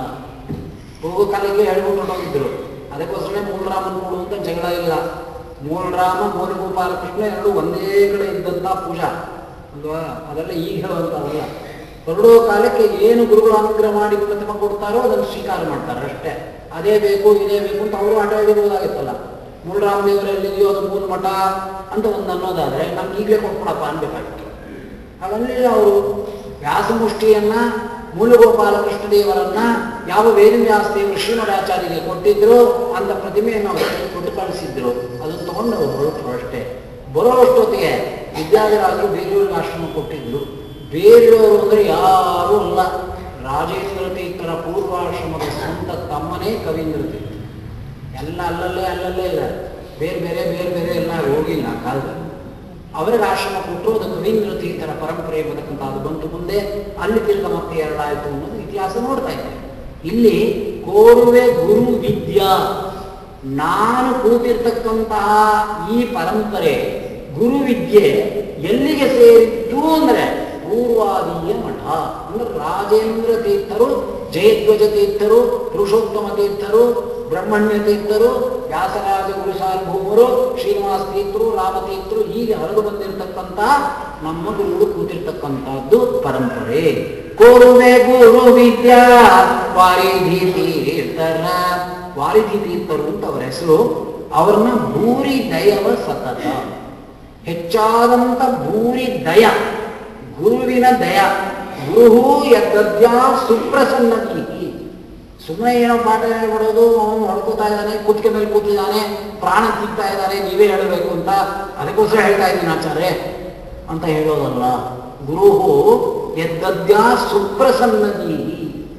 ಹೋಗೋ ಕಾಲಕ್ಕೆ ಹೇಳ್ಬಿಟ್ಟು ಹೋಗಿದ್ರು. ಅದಕ್ಕೋಸ್ಕರ ಮೂಲರಾಮನ್ ನೋಡುವಂಥ ಜಗಳ ಇಲ್ಲ. ಮೂಲರಾಮ ಮೂಲಗೋಪಾಲಕೃಷ್ಣ ಎರಡು ಒಂದೇ ಕಡೆ ಇದ್ದಂಥ ಪೂಜಾ ಅಲ್ವಾ, ಅದೆಲ್ಲ ಈಗ ಹೇಳುವಂಥದ್ದಲ್ಲ. ಹೊರಡೋ ಕಾಲಕ್ಕೆ ಏನು ಗುರುಗಳು ಅನುಗ್ರಹ ಮಾಡಿ ಪ್ರತಿಮೆ ಕೊಡ್ತಾರೋ ಅದನ್ನು ಸ್ವೀಕಾರ ಮಾಡ್ತಾರೆ ಅಷ್ಟೇ. ಅದೇ ಬೇಕು ಇದೇ ಬೇಕು ಅಂತ ಅವರು ಆಟ ಹಿಡಿಬೋದಾಗಿತ್ತಲ್ಲ. ಮೂಲರಾಮ ದೇವರಲ್ಲಿದೆಯೋ ಅದು ಮೂಲ ಮಠ ಅಂತ ಒಂದು ಅನ್ನೋದಾದರೆ ನಮ್ಗೆ ಈಗಲೇ ಕೊಟ್ಬಿಡಪ್ಪ ಅನ್ಬೇಕಾಗಿತ್ತು. ಹಾಗಲ್ಲಿ ಅವರು ವ್ಯಾಸಮುಷ್ಟಿಯನ್ನ ಮೂಲಗೋಪಾಲಕೃಷ್ಣ ದೇವರನ್ನ ಯಾವ ವೇದವ್ಯಾಸ ದೇವರು ಶ್ರೀಮದಾಚಾರ್ಯರಿಗೆ ಕೊಟ್ಟಿದ್ರು ಅಂತ ಪ್ರತಿಮೆಯನ್ನು ಅವರು ಕೊಟ್ಟು ಕಳಿಸಿದ್ರು. ಅದನ್ನು ತಗೊಂಡು ಅವರು ಹೊರಟರು ಅಷ್ಟೇ. ಬರೋಷ್ಟೊತ್ತಿಗೆ ವಿದ್ಯಾಧಿರಾಜರು ಬೇರೆಯವ್ರಿಗೆ ಆಶ್ರಮ ಕೊಟ್ಟಿದ್ರು. ಬೇರೆಯವರು ಅಂದರೆ ಯಾರೂ ಅಲ್ಲ, ರಾಜೇಂದ್ರ ತೀರ್ಥರ ಪೂರ್ವಾಶ್ರಮದ ಸ್ವಂತ ತಮ್ಮನೇ ಕವೀಂದ್ರ ತೀರ್ಥ. ಎಲ್ಲ ಅಲ್ಲಲ್ಲೇ ಅಲ್ಲಲ್ಲೇ ಇಲ್ಲ, ಬೇರೆ ಬೇರೆ ಬೇರೆ ಬೇರೆ ಎಲ್ಲ ಹೋಗಿಲ್ಲ ಕಾಲದಲ್ಲಿ. ಅವರಿಗೆ ಆಶ್ರಮ ಕೊಟ್ಟರು. ಅದು ಕವೀಂದ್ರ ತೀರ್ಥರ ಪರಂಪರೆ ಎಂಬತಕ್ಕಂಥ ಅದು ಬಂತು. ಮುಂದೆ ಅಲ್ಲಿ ತಿರ್ಗ ಮತ್ತೆ ಎರಡಾಯಿತು ಅನ್ನೋದು ಇತಿಹಾಸ ನೋಡ್ತಾ ಇದ್ದೇವೆ. ಇಲ್ಲಿ ಕೋರುವೆ ಗುರು ವಿದ್ಯಾ, ನಾನು ಕೂತಿರ್ತಕ್ಕಂತಹ ಈ ಪರಂಪರೆ ಗುರುವಿದ್ಯೆ ಎಲ್ಲಿಗೆ ಸೇರಿತ್ತು ಅಂದರೆ ಪೂರ್ವಾದೀಯ ಮಠ. ಅಂದ್ರೆ ರಾಜೇಂದ್ರ ತೀರ್ಥರು, ಜಯಧ್ವಜ ತೀರ್ಥರು, ಪುರುಷೋತ್ತಮ ತೀರ್ಥರು, ಬ್ರಹ್ಮಣ್ಯ ತೀರ್ಥರು, ವ್ಯಾಸರಾಜ ಗುರು ಸಾರ್ವಭೌಮರು, ಶ್ರೀನಿವಾಸ ತೀರ್ಥರು, ರಾಮತೀರ್ಥರು, ಹೀಗೆ ಹರಿದು ಬಂದಿರತಕ್ಕಂಥ ನಮ್ಮ ಗುರುಗಳು ಕೂತಿರ್ತಕ್ಕಂಥದ್ದು ಪರಂಪರೆ. ಕೋರುವೆ ಗುರು ವಿದ್ಯಾ ವಾರಿಧಿ ತೀರ್ಥರ, ವಾರಿಧಿ ತೀರ್ಥರು ಅಂತ ಅವರ ಹೆಸರು. ಅವ್ರನ್ನ ಭೂರಿ ದಯವ ಸತತ, ಹೆಚ್ಚಾದಂಥ ಭೂರಿ ದಯ, ಗುರುವಿನ ದಯ. ಗುರು ಯದ್ಯಾ ಸುಪ್ರಸನ್ನತಿ. ಸುಮ್ಮನೆ ಏನೋ ಪಾಠ ಹೇಳ್ಬಿಡೋದು, ಅವನು ಹೊಡ್ಕೋತಾ ಇದ್ದಾನೆ, ಕುತ್ತಿಗೆ ಮೇಲೆ ಕೂತಿದ್ದಾನೆ, ಪ್ರಾಣ ತಿಂತಾ ಇದ್ದಾನೆ, ನೀವೇ ಹೇಳಬೇಕು ಅಂತ ಅದಕ್ಕೋಸ್ಕರ ಹೇಳ್ತಾ ಇದ್ದೀನಿ ಆಚಾರ್ಯ ಅಂತ ಹೇಳೋದಲ್ಲ. ಗುರು ಯದ್ಯಾ ಸುಪ್ರಸನ್ನತಿ,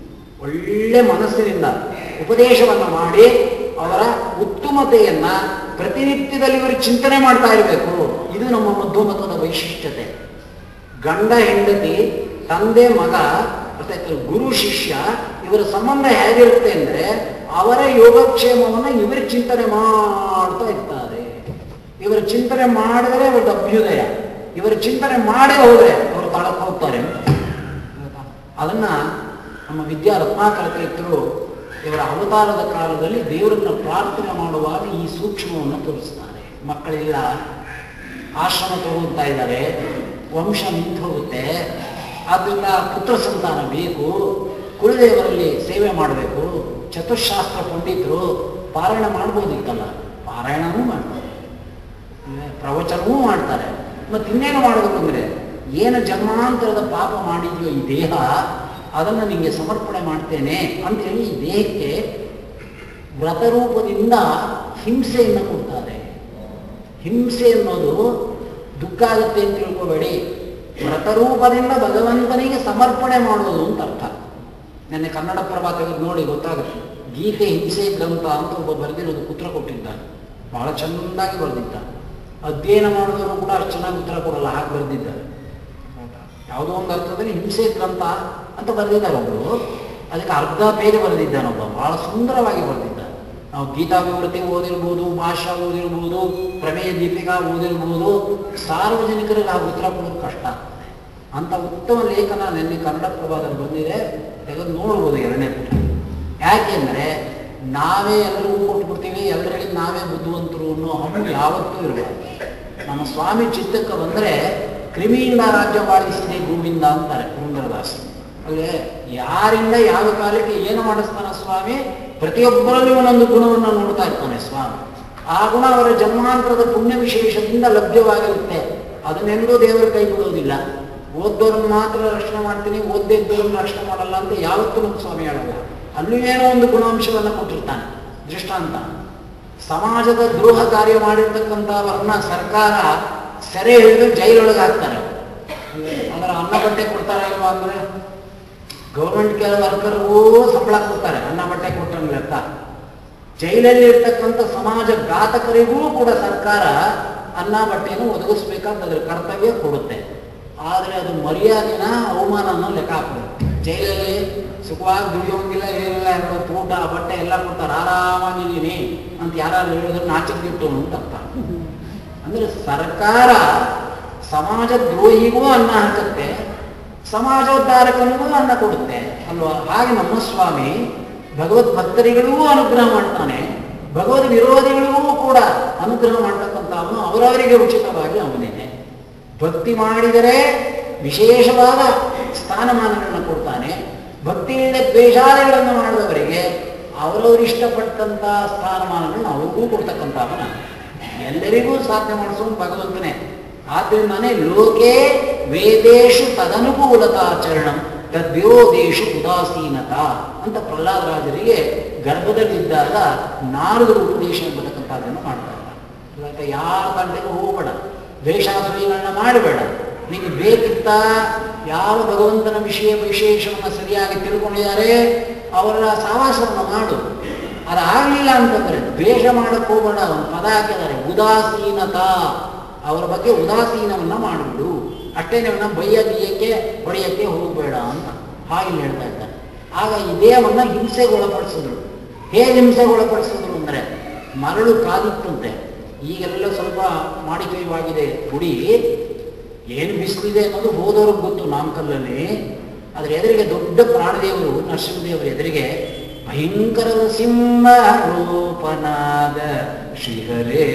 ಒಳ್ಳೆ ಮನಸ್ಸಿನಿಂದ ಉಪದೇಶವನ್ನು ಮಾಡಿ ಅವರ ಉತ್ತಮತೆಯನ್ನ ಪ್ರತಿನಿತ್ಯದಲ್ಲಿ ಇವರು ಚಿಂತನೆ ಮಾಡ್ತಾ ಇರಬೇಕು. ಇದು ನಮ್ಮ ಮಧ್ವಮತದ ವೈಶಿಷ್ಟ್ಯತೆ. ಗಂಡ ಹೆಂಡತಿ, ತಂದೆ ಮಗ, ಮತ್ತೆ ಗುರು ಶಿಷ್ಯ, ಇವರ ಸಂಬಂಧ ಹೇಗಿರುತ್ತೆ ಅಂದರೆ ಅವರ ಯೋಗಕ್ಷೇಮವನ್ನು ಇವರು ಚಿಂತನೆ ಮಾಡ್ತಾ ಇರ್ತಾರೆ. ಇವರ ಚಿಂತನೆ ಮಾಡಿದರೆ ಅವರದ್ದು ಅಭ್ಯುದಯ, ಇವರ ಚಿಂತನೆ ಮಾಡೇ ಹೋದರೆ ಅವರು ತಾಳಕ್ಕೆ ಹೋಗ್ತಾರೆ. ಅದನ್ನ ನಮ್ಮ ವಿದ್ಯಾ ರತ್ನಾಕರ ತೀರ್ಥರು ಇವರ ಅವತಾರದ ಕಾಲದಲ್ಲಿ ದೇವರನ್ನ ಪ್ರಾರ್ಥನೆ ಮಾಡುವಾಗ ಈ ಸೂಕ್ಷ್ಮವನ್ನು ತೋರಿಸ್ತಾರೆ. ಮಕ್ಕಳೆಲ್ಲ ಆಶ್ರಮ ತಗೊಳ್ತಾ ಇದ್ದಾರೆ, ವಂಶ ನಿಂತು ಹೋಗುತ್ತೆ, ಆದ್ದರಿಂದ ಪುತ್ರ ಸಂತಾನ ಬೇಕು, ಕುಲದೇವರಲ್ಲಿ ಸೇವೆ ಮಾಡಬೇಕು. ಚತುಶಾಸ್ತ್ರ ಪಂಡಿತರು ಪಾರಾಯಣ ಮಾಡ್ಬೋದಿತ್ತಲ್ಲ, ಪಾರಾಯಣವೂ ಮಾಡ್ತಾರೆ, ಪ್ರವಚನವೂ ಮಾಡ್ತಾರೆ. ಮತ್ತು ಇನ್ನೇನು ಮಾಡಬೇಕು ಅಂದರೆ ಏನು ಜನ್ಮಾಂತರದ ಪಾಪ ಮಾಡಿದೆಯೋ ಈ ದೇಹ, ಅದನ್ನು ನಿಮಗೆ ಸಮರ್ಪಣೆ ಮಾಡ್ತೇನೆ ಅಂತೇಳಿ ಈ ದೇಹಕ್ಕೆ ವ್ರತರೂಪದಿಂದ ಹಿಂಸೆಯನ್ನು ಕೊಡ್ತಾರೆ. ಹಿಂಸೆ ಅನ್ನೋದು ದುಃಖ ಆಗುತ್ತೆ ಅಂತ ತಿಳ್ಕೋಬೇಡಿ, ವ್ರತರೂಪದಿಂದ ಭಗವಂತನಿಗೆ ಸಮರ್ಪಣೆ ಮಾಡೋದು ಅಂತ ಅರ್ಥ. ನೆನ್ನೆ ಕನ್ನಡ ಪ್ರಭಾ ತೆಗೆದು ನೋಡಿ ಗೊತ್ತಾಗುತ್ತೆ. ಗೀತೆ ಹಿಂಸೆ ಗ್ರಂಥ ಅಂತ ಒಬ್ಬ ಬರೆದಿರೋದು ಉತ್ತರ ಕೊಟ್ಟಿದ್ದಾನೆ, ಬಹಳ ಚೆನ್ನಾಗಿ ಬರೆದಿದ್ದ. ಅಧ್ಯಯನ ಮಾಡಿದವರು ಕೂಡ ಅಷ್ಟು ಚೆನ್ನಾಗಿ ಉತ್ತರ ಕೊಡಲ್ಲ, ಹಾಗೆ ಬರೆದಿದ್ದಾರೆ. ಯಾವುದೋ ಒಂದು ಅರ್ಥದಲ್ಲಿ ಹಿಂಸೆ ಗ್ರಂಥ ಅಂತ ಬರೆದಿದ್ದಾರೆ ಒಬ್ಬರು, ಅದಕ್ಕೆ ಅರ್ಧ ಪೇಜ್ ಬರೆದಿದ್ದಾನೊಬ್ಬ, ಬಹಳ ಸುಂದರವಾಗಿ ಬರೆದಿದ್ದ. ನಾವು ಗೀತಾ ವಿವೃತಿ ಓದಿರ್ಬೋದು, ಭಾಷಾ ಓದಿರ್ಬೋದು, ಪ್ರಮೇಯ ದೀಪಿಕಾ ಓದಿರ್ಬೋದು, ಸಾರ್ವಜನಿಕರಿಗೆ ಆ ಉತ್ತರ ಕೊಡೋದು ಕಷ್ಟ. ಅಂತ ಉತ್ತಮ ಲೇಖನ ನಿನ್ನೆ ಕನ್ನಡ ಪ್ರಭಾದಲ್ಲಿ ಬಂದಿದೆ, ತೆಗೆದು ನೋಡ್ಬೋದು ಎರಡನೇ ಪುಟ. ಯಾಕೆಂದರೆ ನಾವೇ ಎಲ್ಲರಿಗೂ ಕೊಟ್ಬಿಡ್ತೀವಿ, ಎಲ್ಲರಿಗೆ ನಾವೇ ಬುದ್ಧಿವಂತರು ಅನ್ನೋ ಹಣ್ಣು ಯಾವತ್ತೂ ಇರಬೇಕು. ನಮ್ಮ ಸ್ವಾಮಿ ಚಿತ್ತಕ್ಕೆ ಬಂದರೆ ಕ್ರಿಮಿಯಿಂದ ರಾಜ್ಯ ಮಾಡಿಸಿದೆ ಗೋವಿಂದ ಅಂತಾರೆ ಪುರಂದರದಾಸ್. ಅಲ್ಲೇ ಯಾರಿಂದ ಯಾವ ಕಾಲಕ್ಕೆ ಏನು ಮಾಡಿಸ್ತಾನೆ ಸ್ವಾಮಿ, ಪ್ರತಿಯೊಬ್ಬರಲ್ಲಿ ಒಂದೊಂದು ಗುಣವನ್ನು ನೋಡ್ತಾ ಇರ್ತಾನೆ ಸ್ವಾಮಿ. ಆ ಗುಣ ಅವರ ಜನ್ಮಾಂತರದ ಪುಣ್ಯ ವಿಶೇಷದಿಂದ ಲಭ್ಯವಾಗಿರುತ್ತೆ. ಅದನ್ನೆಂದೂ ದೇವರ ಕೈ ಬಿಡೋದಿಲ್ಲ. ಓದ್ದವ್ರನ್ನ ಮಾತ್ರ ರಕ್ಷಣೆ ಮಾಡ್ತೀನಿ, ಓದ್ದೇ ಇದ್ದವ್ರನ್ನ ರಕ್ಷಣೆ ಮಾಡಲ್ಲ ಅಂತ ಯಾವತ್ತೂ ನಮ್ಮ ಸ್ವಾಮಿ ಹೇಳಲ್ಲ. ಅಲ್ಲೂ ಏನೋ ಒಂದು ಗುಣಾಂಶವನ್ನು ಕೊಟ್ಟಿರ್ತಾನೆ. ದೃಷ್ಟಾಂತ, ಸಮಾಜದ ದ್ರೋಹ ಕಾರ್ಯ ಮಾಡಿರ್ತಕ್ಕಂಥವ್ರನ್ನ ಸರ್ಕಾರ ಸೆರೆ ಹಿಡಿದು ಜೈಲೊಳಗೆ ಹಾಕ್ತಾರೆ. ಅದರ ಅನ್ನ ಬಟ್ಟೆ ಕೊಡ್ತಾರೆ ಇಲ್ವಾ ಅಂದರೆ ಗೌರ್ಮೆಂಟ್ ಕೇರ್ ವರ್ಕರ್ಗೂ ಸಂಬಳ ಕೊಡ್ತಾರೆ, ಅನ್ನ ಬಟ್ಟೆ ಕೊಟ್ಟಂಗೆ ಲೆಕ್ಕ. ಜೈಲಲ್ಲಿ ಇರ್ತಕ್ಕಂಥ ಸಮಾಜ ಘಾತಕರಿಗೂ ಕೂಡ ಸರ್ಕಾರ ಅನ್ನ ಬಟ್ಟೆಯನ್ನು ಒದಗಿಸ್ಬೇಕಂತ ಅದರ ಕರ್ತವ್ಯ ಕೊಡುತ್ತೆ. ಆದರೆ ಅದು ಮರ್ಯಾದೆನ ಅವಮಾನನ ಲೆಕ್ಕ ಹಾಕೋದು. ಜೈಲಲ್ಲಿ ಸುಖವಾಗಿ ದುಡಿಯೋಂಗಿಲ್ಲ, ಏನಿಲ್ಲ, ಎರಡು ಊಟ ಬಟ್ಟೆ ಎಲ್ಲ ಕೊಡ್ತಾರೆ, ಆರಾಮಾಗಿದ್ದೀನಿ ಅಂತ ಯಾರು ಹೇಳಿದ್ರೆ ನಾಚಿಕೆಟ್ಟು ಅಂತ ಅರ್ಥ. ಅಂದರೆ ಸರ್ಕಾರ ಸಮಾಜ ದ್ರೋಹಿಗೂ ಅನ್ನ ಹಾಕುತ್ತೆ, ಸಮಾಜೋದ್ಧಾರಕನಿಗೂ ಅನ್ನ ಕೊಡುತ್ತೆ ಅಲ್ವಾ. ಹಾಗೆ ನಮ್ಮ ಸ್ವಾಮಿ ಭಗವದ್ ಭಕ್ತರಿಗಳಿಗೂ ಅನುಗ್ರಹ ಮಾಡ್ತಾನೆ, ಭಗವದ್ ವಿರೋಧಿಗಳಿಗೂ ಕೂಡ ಅನುಗ್ರಹ ಮಾಡ್ತಕ್ಕಂಥ ಅವನು ಅವರವರಿಗೆ ಉಚಿತವಾಗಿ ಅವನೇನೆ. ಭಕ್ತಿ ಮಾಡಿದರೆ ವಿಶೇಷವಾದ ಸ್ಥಾನಮಾನಗಳನ್ನು ಕೊಡ್ತಾನೆ, ಭಕ್ತಿಯಿಂದ ದ್ವೇಷಾದಿಗಳನ್ನು ಮಾಡಿದವರಿಗೆ ಅವರವರು ಇಷ್ಟಪಟ್ಟಂಥ ಸ್ಥಾನಮಾನಗಳನ್ನು ಅವ್ರಿಗೂ ಕೊಡ್ತಕ್ಕಂಥ ಅವನ. ಎಲ್ಲರಿಗೂ ಸಾಧ್ಯ ಮಾಡಿಸೋನು ಭಗವಂತನೇ. ಆದ್ದರಿಂದಾನೇ ಲೋಕೆ ವೇದೇಶು ತದನುಕೂಲತಾಚರಣಂ ತದ್ವಿರೋಧೇಶು ಉದಾಸೀನತ ಅಂತ ಪ್ರಹ್ಲಾದರಾಜರಿಗೆ ಗರ್ಭದಲ್ಲಿದ್ದಾಗ ನಾರದರು ಉಪದೇಶ ಎಂಬತಕ್ಕಂಥದ್ದನ್ನು ಮಾಡ್ತಾರೆ. ಯಾರ ತಂಟೆಗೂ ಹೋಗಬೇಡ, ದ್ವೇಷಾಸುರಿಗಳನ್ನ ಮಾಡಬೇಡ, ನಿಮಗೆ ಬೇಕಿತ್ತ ಯಾವ ಭಗವಂತನ ವಿಷಯ ವಿಶೇಷವನ್ನು ಸರಿಯಾಗಿ ತಿಳ್ಕೊಂಡಿದ್ದಾರೆ ಅವರ ಸಹವಾಸವನ್ನು ಮಾಡು. ಅದಾಗಲಿಲ್ಲ ಅಂತಂದರೆ ದ್ವೇಷ ಮಾಡಕ್ಕೆ ಹೋಗಬೇಡ. ಒಂದು ಪದ ಹಾಕಿದ್ದಾರೆ, ಉದಾಸೀನತ, ಅವರ ಬಗ್ಗೆ ಉದಾಸೀನವನ್ನು ಮಾಡಿಬಿಡು. ಅಷ್ಟೇನೆ ಅವನ್ನ ಬಯ್ಯ ಗೀಯಕ್ಕೆ ಹೊಡೆಯಕ್ಕೆ ಹೋಗಬೇಡ ಅಂತ ಹಾಗೆ ಹೇಳ್ತಾ ಇದ್ದಾರೆ. ಆಗ ಈ ದೇಹವನ್ನು ಹಿಂಸೆಗೆ ಒಳಪಡಿಸಿದ್ರು. ಹೇಗೆ ಹಿಂಸೆಗೆ ಒಳಪಡಿಸಿದ್ರು ಅಂದರೆ ಮರಳು ಕಾದಿತ್ತಂತೆ. ಈಗೆಲ್ಲ ಸ್ವಲ್ಪ ಮಾಡಿಕೈವಾಗಿದೆ ಗುಡಿ, ಏನು ಬಿಸಿಲಿದೆ ಅನ್ನೋದು ಹೋದವ್ರಿಗೆ ಗೊತ್ತು ನಾಮಕಲ್ಲಲ್ಲಿ. ಅದರ ಎದುರಿಗೆ ದೊಡ್ಡ ಪ್ರಾಣದೇವರು ನರಸಿಂಹದೇವರ ಎದುರಿಗೆ ಭಯಂಕರ ಸಿಂಹ ರೂಪನಾದ ಶ್ರೀಹರೇ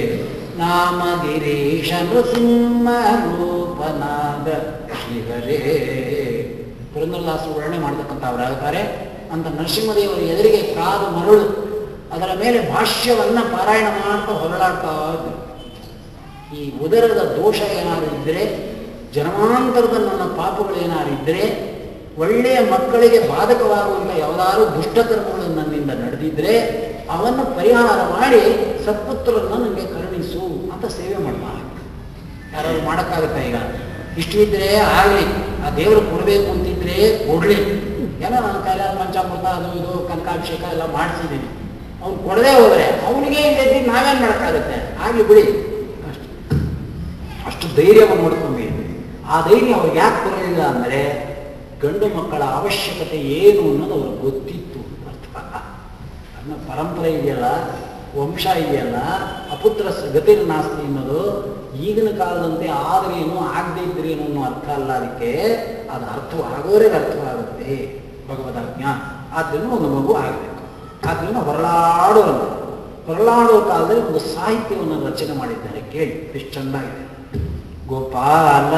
ನಾಮಗಿರೀಶ ನೃಸಿಂಹ ರೂಪನಾದ ಶ್ರೀಹರೇ ಪುರಂದರದಾಸರು ವರ್ಣನೆ ಮಾಡತಕ್ಕಂಥ ಅವರು ಹೇಳ್ತಾರೆ. ಅಂತ ನರಸಿಂಹದೇವರ ಎದುರಿಗೆ ಕಾದು ಮರಳು, ಅದರ ಮೇಲೆ ಭಾಷ್ಯವನ್ನ ಪಾರಾಯಣ ಮಾಡ್ತಾ ಹೊರಳಾಡ್ತಾ ಇದ್ರು. ಈ ಉದರದ ದೋಷ ಏನಾದ್ರು ಇದ್ದರೆ, ಜನ್ಮಾಂತರದ ನನ್ನ ಪಾಪಗಳು ಏನಾದ್ರು ಇದ್ದರೆ, ಒಳ್ಳೆಯ ಮಕ್ಕಳಿಗೆ ಬಾಧಕವಾಗುವಂಥ ಯಾವುದಾದ್ರು ದುಷ್ಟಕರ್ಮಗಳು ನನ್ನಿಂದ ನಡೆದಿದ್ರೆ ಅವನ್ನು ಪರಿಹಾರ ಮಾಡಿ ಸತ್ಪುತ್ರರನ್ನು ನನಗೆ ಕರುಣಿಸು ಅಂತ ಸೇವೆ ಮಾಡ್ತಾರೆ. ಯಾರಾದ್ರು ಮಾಡೋಕ್ಕಾಗುತ್ತಾ? ಈಗ ಇಷ್ಟು ಇದ್ರೆ ಆಗಲಿ, ಆ ದೇವರು ಕೊಡಬೇಕು ಅಂತಿದ್ರೆ ಕೊಡಲಿ. ಏನೋ ನನ್ನ ಕೈಲಾದ ಪಂಚಾಮೃತ ಅದು ಇದು ಕನಕಾಭಿಷೇಕ ಎಲ್ಲ ಮಾಡಿಸಿದ್ದೀನಿ, ಅವ್ನು ಕೊಡದೆ ಹೋದರೆ ಅವನಿಗೆ ಇಲ್ಲದಿ ನಾವೇನು ಮಾಡೋಕ್ಕಾಗುತ್ತೆ, ಆಗಲಿ ಬಿಡಿ. ಅಷ್ಟು ಅಷ್ಟು ಧೈರ್ಯವನ್ನು ನೋಡ್ಕೊಂಡ್ವಿ. ಆ ಧೈರ್ಯ ಅವ್ರಿಗೆ ಯಾಕೆ ಬರಲಿಲ್ಲ ಅಂದರೆ ಗಂಡು ಮಕ್ಕಳ ಅವಶ್ಯಕತೆ ಏನು ಅನ್ನೋದು ಅವ್ರಿಗೆ ಗೊತ್ತಿತ್ತು. ಅರ್ಥ ನನ್ನ ಪರಂಪರೆ ಇದೆಯಲ್ಲ, ವಂಶ ಇದೆಯಲ್ಲ, ಅಪುತ್ರ ಗತಿರ್ ನಾಸ್ತಿ ಅನ್ನೋದು ಈಗಿನ ಕಾಲದಂತೆ ಆದ್ರೇನು ಆಗದೇ ಇದ್ರೇನು ಅನ್ನೋ ಅರ್ಥ ಅಲ್ಲ. ಅದಕ್ಕೆ ಅದು ಅರ್ಥವಾಗೋರಿಗೆ ಅರ್ಥವಾಗುತ್ತೆ ಭಗವದಾಜ್ಞಾ. ಆದ್ದರಿಂದ ಒಂದು ಮಗು ಆಗಬೇಕು. ಆದ್ದರಿಂದ ಹೊರಳಾಡೋರು ಹೊರಳಾಡೋ ಕಾಲದಲ್ಲಿ ಒಂದು ಸಾಹಿತ್ಯವನ್ನು ರಚನೆ ಮಾಡಿದ್ದಾರೆ. ಕೇಳಿ ಎಷ್ಟು ಚೆಂದಾಗಿದೆ. ಗೋಪಾಲ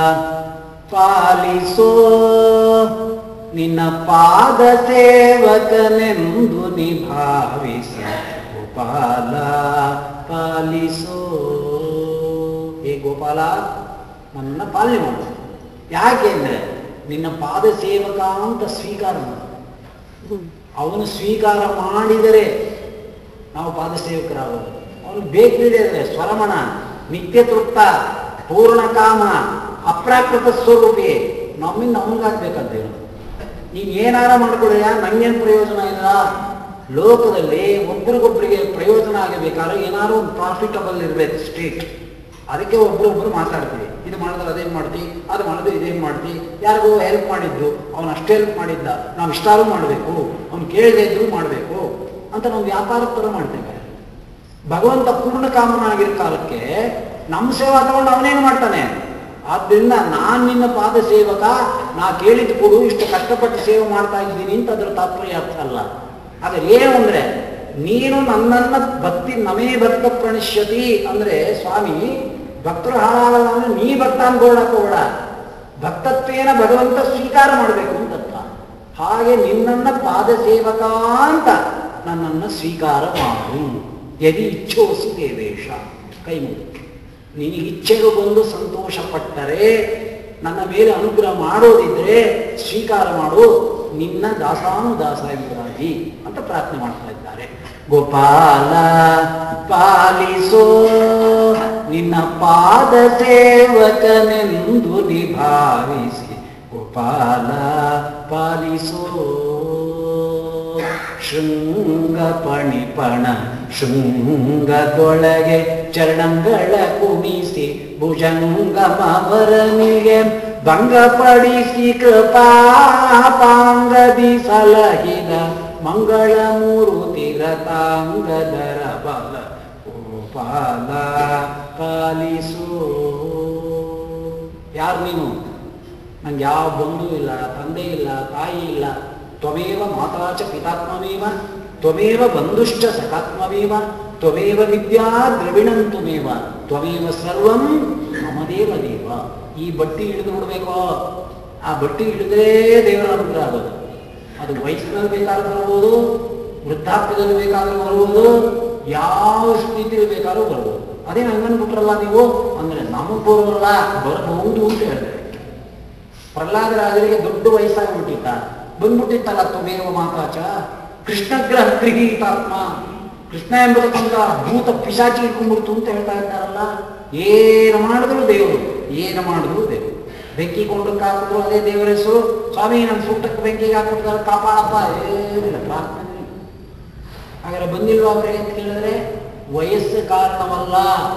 ಪಾಲಿಸೋ ನಿನ್ನ ಪಾದ ಸೇವಕನೆಂದು ನಿಭಾವಿಸಿ, ಗೋಪಾಲ ಪಾಲಿಸೋ. ಹೇ ಗೋಪಾಲ, ನನ್ನ ಪಾಲನೆ ಮಾಡು. ಯಾಕೆ ಅಂದರೆ ನಿನ್ನ ಪಾದ ಸೇವಕ ಅಂತ ಸ್ವೀಕಾರ ಮಾಡು. ಅವನು ಸ್ವೀಕಾರ ಮಾಡಿದರೆ ನಾವು ಪಾದ ಸೇವಕರಾಗೋದು. ಅವನು ಬೇಕಿದೆ ಅಂದರೆ ಸ್ವರಮಣ, ನಿತ್ಯ ತೃಪ್ತ, ಪೂರ್ಣ ಕಾಮ, ಅಪ್ರಾಕೃತ ಸ್ವರೂಪಿ, ನಮ್ಮಿಂದ ಅವನಿಗಾಗಬೇಕಂತ ಹೇಳು. ನೀನು ಏನಾರ ಮಾಡ್ಕೊಳ್ಯ, ನಂಗೇನು ಪ್ರಯೋಜನ ಇಲ್ಲ. ಲೋಕದಲ್ಲಿ ಒಬ್ರಿಗೊಬ್ರಿಗೆ ಪ್ರಯೋಜನ ಆಗಬೇಕಾದ್ರೆ ಏನಾದ್ರು ಒಂದು ಪ್ರಾಫಿಟಬಲ್ ಇರಬೇಕು ಸ್ಟೇಟ್. ಅದಕ್ಕೆ ಒಬ್ರೊಬ್ರು ಮಾತಾಡ್ತೀವಿ. ಇದು ಮಾಡಿದ್ರೆ ಅದೇನು ಮಾಡ್ತೀವಿ, ಅದು ಮಾಡಿದ್ರೆ ಇದೇನು ಮಾಡ್ತೀವಿ. ಯಾರಿಗೂ ಹೆಲ್ಪ್ ಮಾಡಿದ್ದು ಅವನು ಅಷ್ಟೇ ಹೆಲ್ಪ್ ಮಾಡಿದ್ದ, ನಾವು ಇಷ್ಟಾರು ಮಾಡಬೇಕು, ಅವ್ನು ಕೇಳದೆ ಇದ್ರು ಮಾಡಬೇಕು ಅಂತ ನಾವು ವ್ಯಾಪಾರ ಥರ ಮಾಡ್ತೇವೆ. ಭಗವಂತ ಪೂರ್ಣ ಕಾಮನಾಗಿರೋ ಕಾಲಕ್ಕೆ ನಮ್ಮ ಸೇವಾ ತಗೊಂಡು ಅವನೇನು ಮಾಡ್ತಾನೆ. ಆದ್ದರಿಂದ ನಾನು ನಿನ್ನ ಪಾದ ಸೇವಕ, ನಾ ಕೇಳಿದ್ದು ಕೊಡು, ಇಷ್ಟು ಕಷ್ಟಪಟ್ಟು ಸೇವೆ ಮಾಡ್ತಾ ಇದ್ದೀನಿ ಅಂತ ಅದರ ತಾತ್ಪರ್ಯ ಅರ್ಥ ಅಲ್ಲ. ಆದರೆ ಏನು ಅಂದರೆ ನೀನು ನನ್ನನ್ನು ಭಕ್ತಿ ನಮೇ ಭಕ್ತ ಪ್ರಣಶ್ಯತಿ ಅಂದರೆ ಸ್ವಾಮಿ ಭಕ್ತರು ಹಾಳಾಗಲ್ಲ ಅಂದರೆ ನೀ ಭಕ್ತ ಅನ್ಕೊಳ್ಳಕ್ಕೆ ಹೋಗಬೇಡ. ಭಕ್ತತ್ವೇನ ಭಗವಂತ ಸ್ವೀಕಾರ ಮಾಡಬೇಕು ಅಂತ ಅರ್ಥ. ಹಾಗೆ ನಿನ್ನನ್ನ ಪಾದ ಸೇವಕ ಅಂತ ನನ್ನನ್ನು ಸ್ವೀಕಾರ ಮಾಡು. ಯದಿ ಇಚ್ಛೋಸಿ ದೇವೇಶ, ಕೈ ಮುಗಿ. ನಿನಗೆ ಇಚ್ಛೆಗೆ ಬಂದು ಸಂತೋಷ ಪಟ್ಟರೆ, ನನ್ನ ಮೇಲೆ ಅನುಗ್ರಹ ಮಾಡೋದಿದ್ರೆ ಸ್ವೀಕಾರ ಮಾಡು, ನಿನ್ನ ದಾಸಾನುದಾಸ ಎಂಬುದಾಗಿ ಅಂತ ಪ್ರಾರ್ಥನೆ ಮಾಡ್ತಾ ಇದ್ದಾರೆ. ಗೋಪಾಲ ಪಾಲಿಸೋ ನಿನ್ನ ಪಾದ ಸೇವಕನೆಂದು ನಿಭಾವಿಸಿ, ಗೋಪಾಲ ಪಾಲಿಸೋ. ಶೃಂಗ ಪಣಿಪಣ ಶೃಂಗದೊಳಗೆ ಚರಣಗಳ ಕುಣಿಸಿ ಭುಜಂಗಮವರನಿಗೆ ಭಂಗಪಡಿಸಿ ಕೃಪಾಪಾಂಗದಿ ಸಲಹಿದ ಮಂಗಳ ಮೂರುತಿ ರತಾಂಗದರ ಬಲ ಗೋಪಾಲ ಪಾಲಿಸೋ. ಯಾರು ನೀನು? ನಂಗೆ ಯಾವ ಬಂಧು ಇಲ್ಲ, ತಂದೆ ಇಲ್ಲ, ತಾಯಿ ಇಲ್ಲ. ತ್ವಮೇವ ಮಾತಾಚ ಪಿತಾತ್ಮವೇವ ತ್ವಮೇವ ಬಂಧುಶ್ಚ ಸಖಾತ್ಮವೇವ ತ್ವಮೇವ ವಿದ್ಯಾ ದ್ರವಿಣಂತುಮೇವ ತ್ವಮೇವ ಸರ್ವಂ ಮಮದೇವ ದೇವ. ಈ ಬಟ್ಟಿ ಹಿಡಿದು ನೋಡ್ಬೇಕೋ, ಆ ಬಟ್ಟಿ ಹಿಡಿದ್ರೆ ದೇವರ ಅನುಗ್ರಹ ಆಗೋದು. ಅದು ವಯಸ್ಸಿನಲ್ಲಿ ಬೇಕಾದ್ರೂ ಬರ್ಬೋದು, ವೃದ್ಧಾಪ್ಯದಲ್ಲಿ ಬೇಕಾದ್ರೂ ಬರ್ಬೋದು, ಯಾವ ಸ್ಥಿತಿಯಲ್ಲಿ ಬೇಕಾದ್ರೂ ಬರ್ಬೋದು. ಅದೇ ಹಂಗನ್ಬಿಟ್ರಲ್ಲ ನೀವು ಅಂದರೆ ನಮಗೆ ಬರೋಲ್ಲ, ಬರಬಹುದು ಅಂತ ಹೇಳ್ತಾರೆ. ಪ್ರಹ್ಲಾದರಾಜರಿಗೆ ದೊಡ್ಡ ವಯಸ್ಸಾಗ್ಬಿಟ್ಟಿತ್ತ, ಬಂದ್ಬಿಟ್ಟಿತ್ತಲ್ಲ ತ್ವಮೇವ ಮಾತಾಚ. ಕೃಷ್ಣಗ್ರಹ ಗೃಹೀತಾತ್ಮ, ಕೃಷ್ಣ ಎಂಬುದಕ್ಕಿಂತ ಭೂತ ಪಿಶಾಚಿ ಇಟ್ಕೊಂಡ್ಬಿಡ್ತು ಅಂತ ಹೇಳ್ತಾ ಇದ್ದಾರಲ್ಲ. ಏನು ಮಾಡಿದ್ರು ದೇವರು, ಏನು ಮಾಡಿದ್ರು ದೇವರು. ಬೆಂಕಿ ಕೊಂಡಕ್ಕೆ ಹಾಕಿದ್ರು ಅದೇ ದೇವರ ಹೆಸರು. ಸ್ವಾಮಿ ನನ್ನ ಸೂಕ್ತಕ್ಕೆ ಬೆಂಕಿಗೆ ಹಾಕ್ಬಿಡ್ತಾರೆ, ಕಾಪಾಡಪ್ಪ, ಏನಿಲ್ಲ ಪ್ರಾರ್ಥನೆ. ಹಾಗಾದ್ರೆ ಬಂದಿಲ್ವ ಅವರಿಗೆ ಅಂತ ಕೇಳಿದ್ರೆ ವಯಸ್ಸು ಕಾರಣವಲ್ಲ,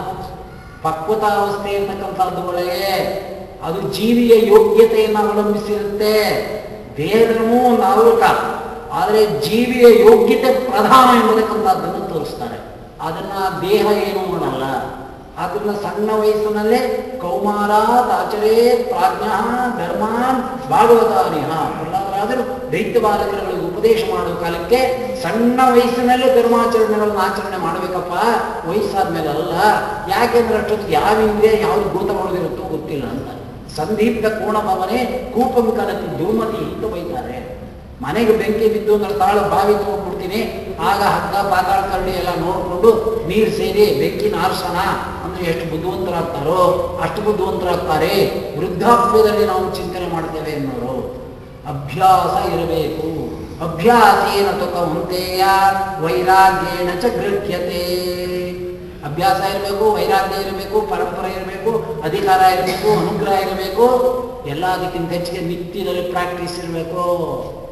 ಪಕ್ವತಾವಸ್ಥೆ ಇರ್ತಕ್ಕಂಥದ್ದು ಒಳಗೆ ಅದು ಜೀವಿಯ ಯೋಗ್ಯತೆಯನ್ನು ಅವಲಂಬಿಸಿರುತ್ತೆ. ದೇಹದೂ ಒಂದು ಆವೃತ, ಆದರೆ ಜೀವಿಯ ಯೋಗ್ಯತೆ ಪ್ರಧಾನ ಎಂಬುದಕ್ಕಂಥದ್ದನ್ನು ತೋರಿಸ್ತಾರೆ. ಅದನ್ನ ದೇಹ ಏನು ಮಾಡಲ್ಲ. ಅದನ್ನ ಸಣ್ಣ ವಯಸ್ಸಿನಲ್ಲೇ ಕೌಮಾರಾತ್ ಆಚರೇ ಪ್ರಾಜ್ಞ ಧರ್ಮಾನ್ ಭಾಗವತಾನಿಹ. ಪ್ರಹ್ಲಾದರಾದರು ದೈತ್ಯ ಬಾಲಕರುಗಳಿಗೆ ಉಪದೇಶ ಮಾಡುವ ಕಾಲಕ್ಕೆ ಸಣ್ಣ ವಯಸ್ಸಿನಲ್ಲೇ ಧರ್ಮಾಚರಣೆಗಳನ್ನು ಆಚರಣೆ ಮಾಡಬೇಕಪ್ಪ, ವಯಸ್ಸಾದ್ಮೇಲೆ ಅಲ್ಲ. ಯಾಕೆಂದ್ರೆ ಅಷ್ಟೊತ್ತಿಗೆ ಯಾವ ಇಂದ್ರಿಯ ಯಾವ್ದು ಭೂತ ಮಾಡೋದಿರುತ್ತೋ ಗೊತ್ತಿಲ್ಲ ಅಂತ. ಸಂದೀಪ್ತ ಕೋಣ ಭವನೆ ಕೂಪಂ ಕನತಿ ಧೂಮತಿ ಅಂತ ಬೈತಾರೆ. ಮನೆಗೆ ಬೆಂಕಿ ಬಿದ್ದು ಅಂದ್ರೆ ತಾಳು ಬಾವಿ ತಗೊಂಡ್ಬಿಡ್ತೀನಿ, ಆಗ ಹಗ್ಗ ಪಾತಾಳ ಕರಡಿ ಎಲ್ಲ ನೋಡಿಕೊಂಡು ನೀರು ಸೇರಿ ಬೆಂಕಿನ ಆರಿಸೋಣ ಅಂದ್ರೆ ಎಷ್ಟು ಬುದ್ಧಿವಂತರಾಗ್ತಾರೋ ಅಷ್ಟು ಬುದ್ಧಿವಂತರಾಗ್ತಾರೆ. ವೃದ್ಧಾಪ್ಯದಲ್ಲಿ ನಾವು ಚಿಂತನೆ ಮಾಡ್ತೇವೆ ಅನ್ನೋರು. ಅಭ್ಯಾಸ ಇರಬೇಕು. ಅಭ್ಯಾಸೇನ ತುಕೌಂತೆಯ ವೈರಾಗ್ಯೇಣ ಚ ಗೃಹ್ಯತೆ. ಅಭ್ಯಾಸ ಇರಬೇಕು, ವೈರಾಗ್ಯ ಇರಬೇಕು, ಪರಂಪರೆ ಇರಬೇಕು, ಅಧಿಕಾರ ಇರಬೇಕು, ಅನುಗ್ರಹ ಇರಬೇಕು. ಎಲ್ಲದಕ್ಕಿಂತ ಹೆಚ್ಚಿಗೆ ನಿತ್ಯದಲ್ಲಿ ಪ್ರಾಕ್ಟೀಸ್ ಇರಬೇಕು.